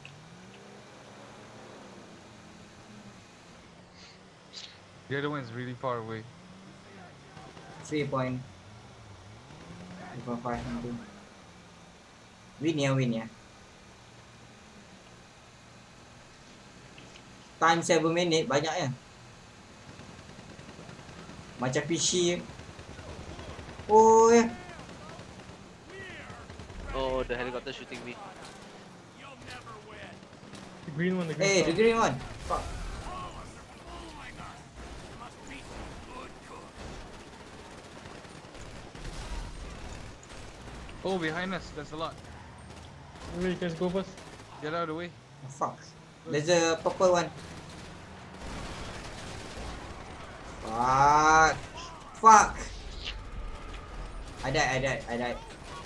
The other one is really far away. Three point. Three point five something. Win ya, win ya. Time seven minute banyak ya. Macam P C. Oh ya. Oh, the helicopter shooting me. You'll never win. The green one, the green Eh, one. the green one. Fuck. Oh, my God. Must be some good cook. Oh, behind us. There's a lot. Wait, you guys go first. Get out of the way. Oh, fuck. There's a purple one. Fuck. Fuck. I died, I died, I died.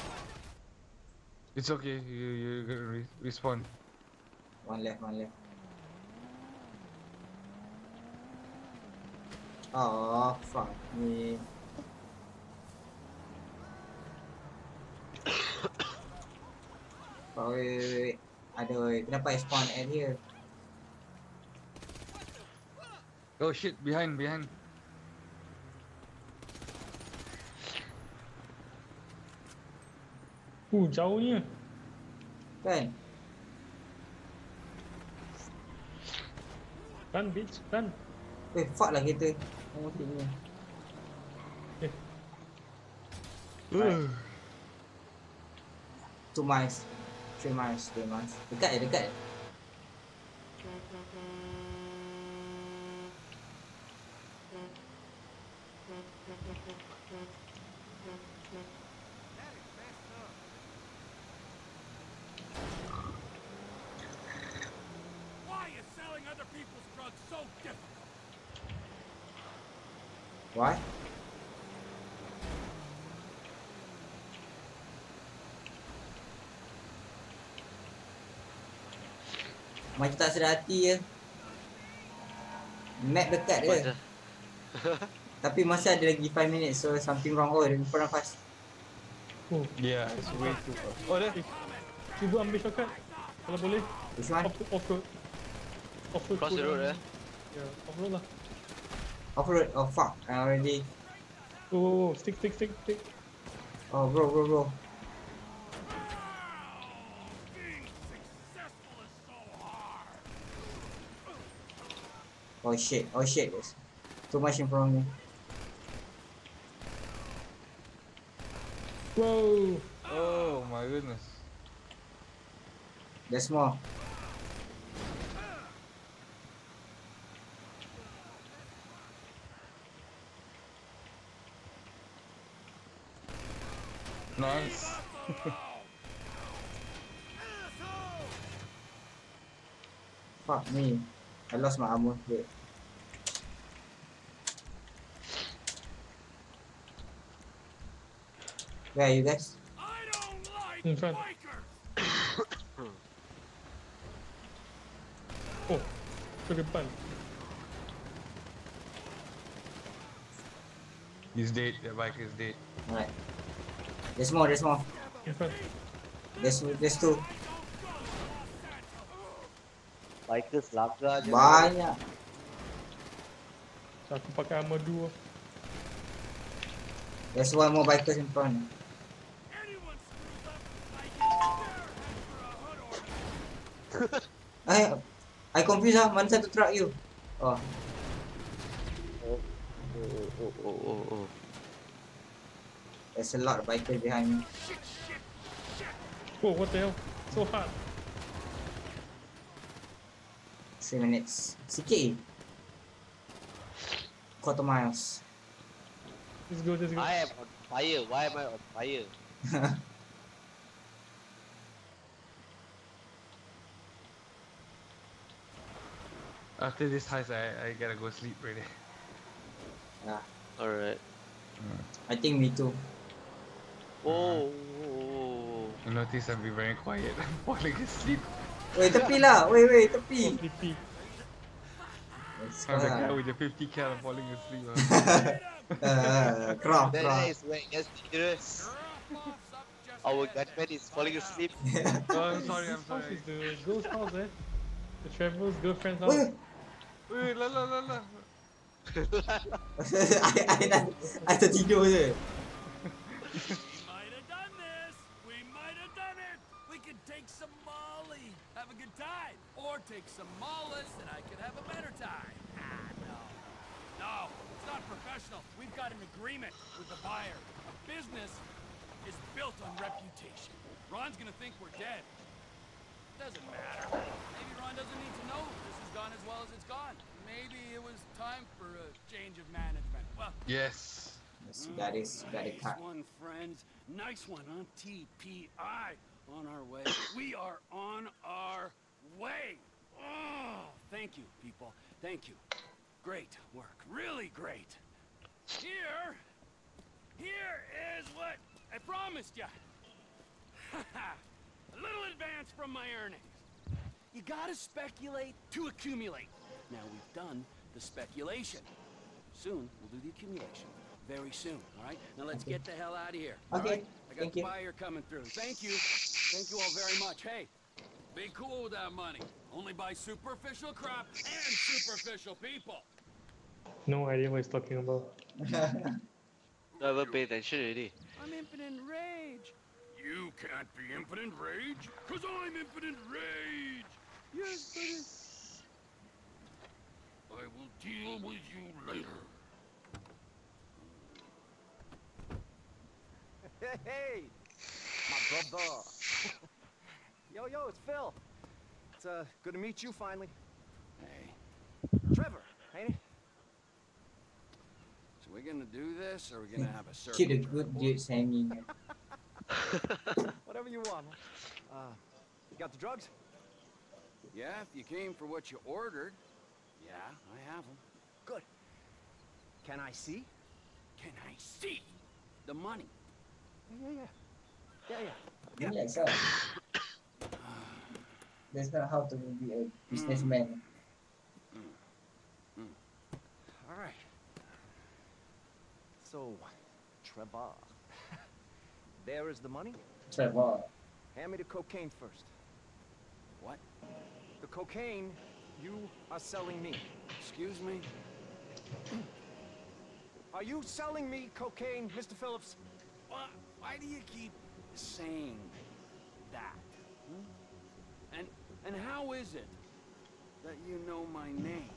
It's okay. You you gonna re respawn. One left, one left. Oh, fuck me. Oh, wait, wait, wait. Aduh, kenapa I spawn at here? Oh shit! Behind, behind. Uh, jauhnya. Kan? Run, bitch, run. Eh, fuck lah kita. Oh, ni. Eh. Alright. Two miles. Three miles, three miles. Dekat eh, dekat eh. Why is selling other people's drugs so difficult? Why? Macam tak sedar hati je. Map dekat Cepat je. dah. Tapi masih ada lagi five minutes, so something wrong. Oh, dia kurang fast. Oh, Yeah, it's way too fast. Oh, there. cuba ambil shortcut. Kalau boleh. Which one? Off, off road. Off road. Cross the road, eh? Yeah, off road lah. Off road. Oh fuck, I already. Oh, oh, oh, stick, stick, stick, stick. Oh bro, bro, bro. Being successful is so hard. Oh shit, oh shit. There's too much in front of me. Whoa. Oh my goodness. There's more. Nice. Fuck me. I lost my armor. Wait. Where are you guys? I don't like In front. bikers. Oh, ke depan. He's dead. The bike is dead. Alright. There's more, there's more. In front. There's, there's two. Bikers laga je. Banyak. So, aku pakai armor dua. There's one more bikers in front. Anyone screws up, I get their ass for a hood order. I, I confused ah. Mana satu truck you? Oh, Oh, oh, oh, oh, oh, oh. there's a lot of bikers behind me. Shit, shit, shit. Oh, what the hell? So hard. Three minutes. Sikit. Quarter miles. Let's go, let's go. I am on fire. Why am I on fire? After this heist, I, I gotta go sleep already. Yeah, Alright. I think me too. Oh, oh, oh, You notice I've been very quiet. I'm falling asleep. Wait, tepi lah. Wait, wait, tepi. Sleepy. Let's I'm the guy go. with the fifty cal I'm falling asleep. huh? Uh, craft, That craft. is where it gets dangerous. Our gunman is falling asleep. Oh, I'm sorry, I'm This house sorry. is the girl's house, eh? The traveler's girlfriend's house. Wait, Wait, la la la la. I, I, I, I tertidur je. We might have done this. We might have done it. We could take some Molly, have a good time, or take some Mollis, and I could have a better time. Ah, no, no, it's not professional. We've got an agreement with the buyer. A business is built on reputation. Ron's gonna think we're dead. Doesn't matter. Maybe Ron doesn't need to know this has gone as well as it's gone. Maybe it was time for a change of management. Well, Yes. Yes, you got this. You got it, nice cut. one, friends. Nice one on T P I. On our way. We are on our way. Oh, thank you, people. Thank you. Great work. Really great. Here, here is what I promised you. A little advance from my earnings. You gotta speculate to accumulate. Now we've done the speculation. Soon we'll do the accumulation. Very soon, all right? Now let's get the hell out of here. all Okay, right? I got thank the you. buyer coming through. Thank you. Thank you all very much. Hey, be cool with that money. Only buy superficial crap and superficial people. No idea what he's talking about. Never pay attention already. I'm impotent rage. You can't be impotent rage, cause I'm impotent rage. Yes, but I will deal with you later. Hey, hey, my brother. Yo, yo, it's Phil. It's uh, good to meet you finally. ain't it? So we're gonna do this, or we're gonna have a circle Keep the jerk, good boy? dudes hanging. Whatever you want. Uh, you got the drugs? Yeah, if you came for what you ordered. Yeah, I have them. Good. Can I see? Can I see the money? Yeah, yeah, yeah. Yeah, yeah. Yeah, so that's not how to be a businessman. All right. So, Trevor, there is the money. Trevor. Hand me the cocaine first. What? The cocaine you are selling me. Excuse me? Are you selling me cocaine, Mister Phillips? Why, why do you keep saying that? Hmm? And and how is it that you know my name?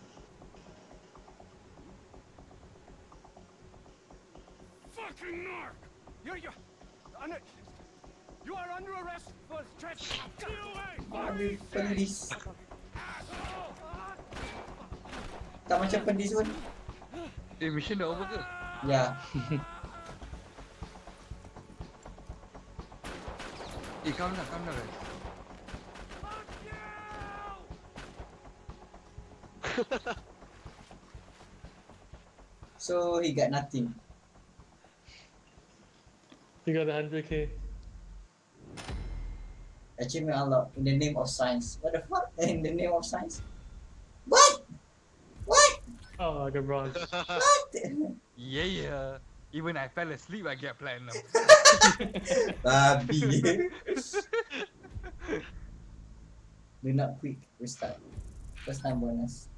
Fucking narc! You're you're under. You are under arrest for trespass. Get away! Aduh, pendis. Asshole! Tak macam pendis pun. Eh, mission dah over ke? Ya. Eh, calm down, calm down guys. So he got nothing. You got a hundred k. Achievement unlocked in the name of science. What the fuck? In the name of science? What? What? Oh, I got bronze. What? Yeah, yeah. Even I fell asleep, I get platinum. Babi. Do not quick restart. First time bonus.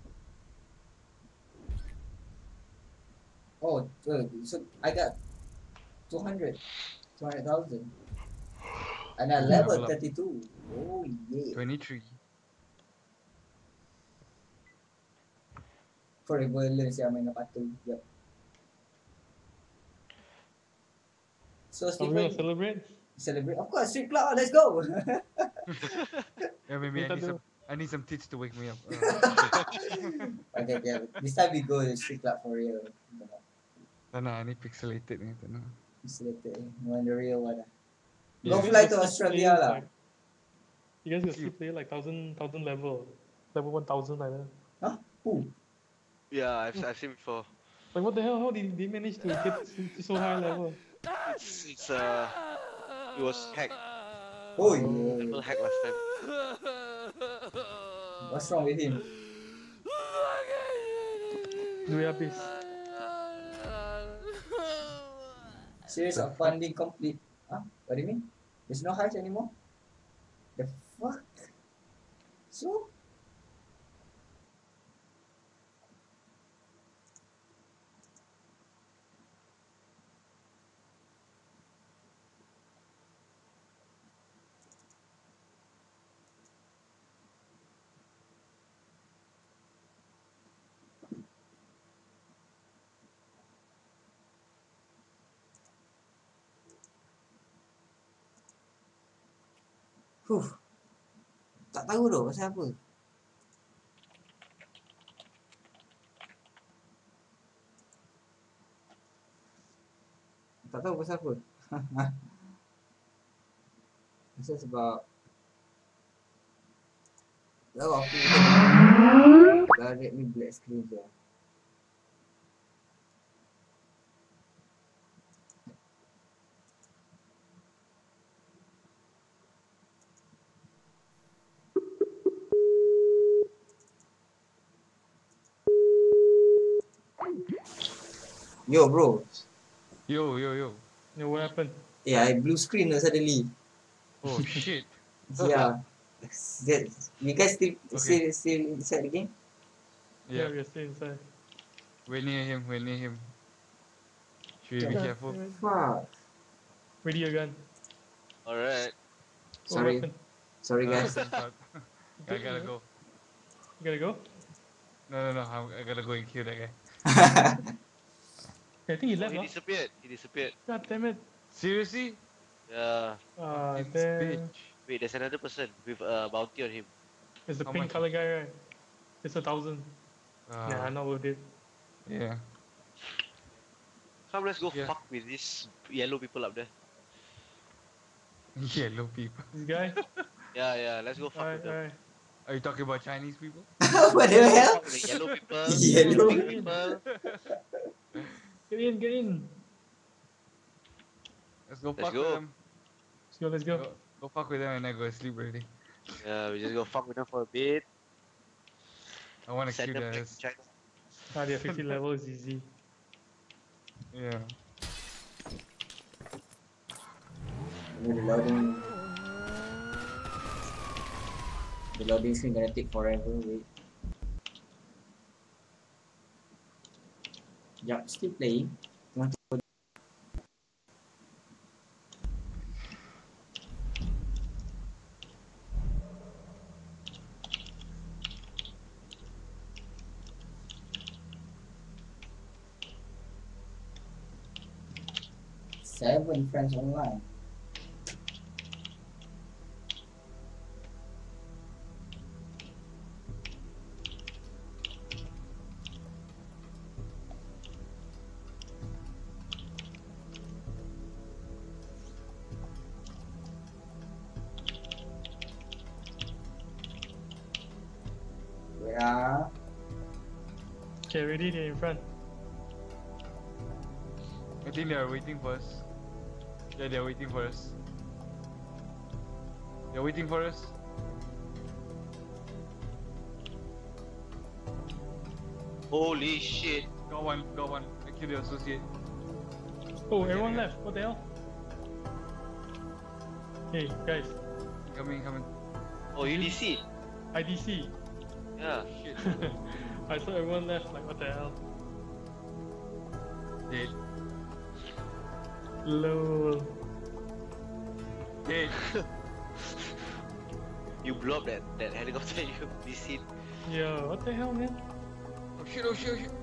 Oh, uh, so I got two hundred. two hundred thousand. And I level Level up. thirty-two. Oh, yeah. twenty-three. Forever learn siya main patu. Yep. So Are we gonna Stephen, celebrate? celebrate. Of course, strip club. Let's go. Yeah, maybe I Kita need do. some I need some tits to wake me up. Uh, Okay, okay. This time we go to strip club for real. tak nak, ni pixelated ni, tak nak. It's later. Want the real one. You Go guys fly got to sleep Australia players lah. like- You guys got sleep player like thousand thousand level, level one thousand like that. Huh? Who? Yeah, I've, I've seen before. Like what the hell? How did they manage to get to so high level? It's, it's uh, it was hacked. Oh People yeah. hacked last time. What's wrong with him? Duit habis. Series of funding complete. Huh? What do you mean? There's no hearts anymore? The fuck? So? Huh. Tak tahu tu pasal apa. Tak tahu pasal apa. Pasal sebab tahu aku dah Redmi black screen je. Yo bro. Yo, yo, yo. Yeah, what happened? Yeah, I blue screen suddenly. Oh shit. Yeah. That, you guys still Okay. still still inside the game? Yeah, Yeah, we're still inside. we're near him, we're near him. Should we be Yeah. careful? Fuck. Ready your gun. Alright. What Sorry. weapon? Sorry No, guys. thank God. I gotta go. You gotta go? No, no, no, I'm, I gotta go and kill that guy. I think he Oh, left, he huh? disappeared. He disappeared. God damn it. Seriously? Yeah. Ah, Fucking damn. bitch. Wait, there's another person with a bounty on him. It's the How pink much? color guy, right? It's a thousand. Nah, Uh, not worth it. yeah. Come, let's go Yeah. fuck with these yellow people up there. Yellow people. This guy. Yeah, yeah, let's go fuck Alright, with them. alright. Are you talking about Chinese people? What the hell? Fuck with the yellow people, Yellow. the pink people. Get in, get in. Let's go Let's fuck go. with them. Let's go, let's go. Go, go fuck with them and then go to sleep already. Yeah, we just go fuck with them for a bit. I want to Send kill them back the. to China. Ah, they have fifty levels, easy. Yeah. The loading. The loading screen gonna take forever. Wait. Yup, still playing. Want to go- Seven friends online. Yeah. Okay, ready? They're in front. I think they are waiting for us. Yeah, they are waiting for us. They're waiting for us. Holy shit. Got one, got one. I killed the associate. Oh, Okay, everyone okay. left. What the hell? Hey, guys. Coming, coming. Oh, U D C. I D C. Yeah. Shit. I saw everyone left. Like, what the hell? Dead. Lol. Dead. You blew up that, that helicopter you D C'd. Yo, what the hell, man? Oh shit, oh shit, oh shit.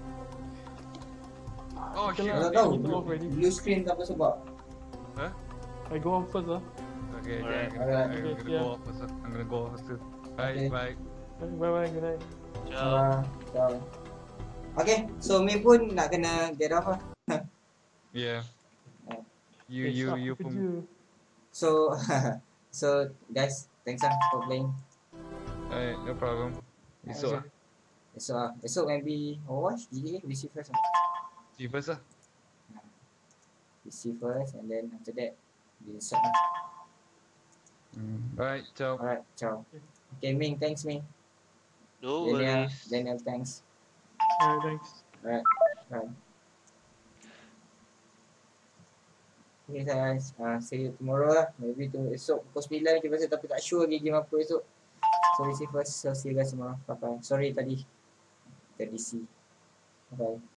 Oh Okay shit. lah. Kalau tahu Kita blue, off already. blue screen tak apa sebab. Huh? I go on first, ah. Okay, Alright. yeah, I'm gonna, Alright. I'm Okay, gonna yeah. go off first. I'm gonna go off first. Bye, Okay. bye. Bye bye, good night. Ciao. Ah, ciao. Okay, so me pun nak kena get off lah. Yeah. Oh. You, Okay, you, stop you with pun. you. So, so guys, thanks ah for playing. Alright, no problem. Esok ah. Esok ah, esok maybe Overwatch, G T A, V C first ah. See you first ah. V C first and then after that, we start lah. Mm. Alright, ciao. Alright, ciao. Okay, Ming, thanks Ming. No Daniel, worries. Daniel, thanks. Alright, thanks. Alright, bye. Okay guys, uh, see you tomorrow lah. Maybe tu esok pukul sembilan kita pasal tapi tak sure lagi game apa esok. So we see first, so see you guys tomorrow. Bye bye. Sorry tadi. Tadi see. Bye bye.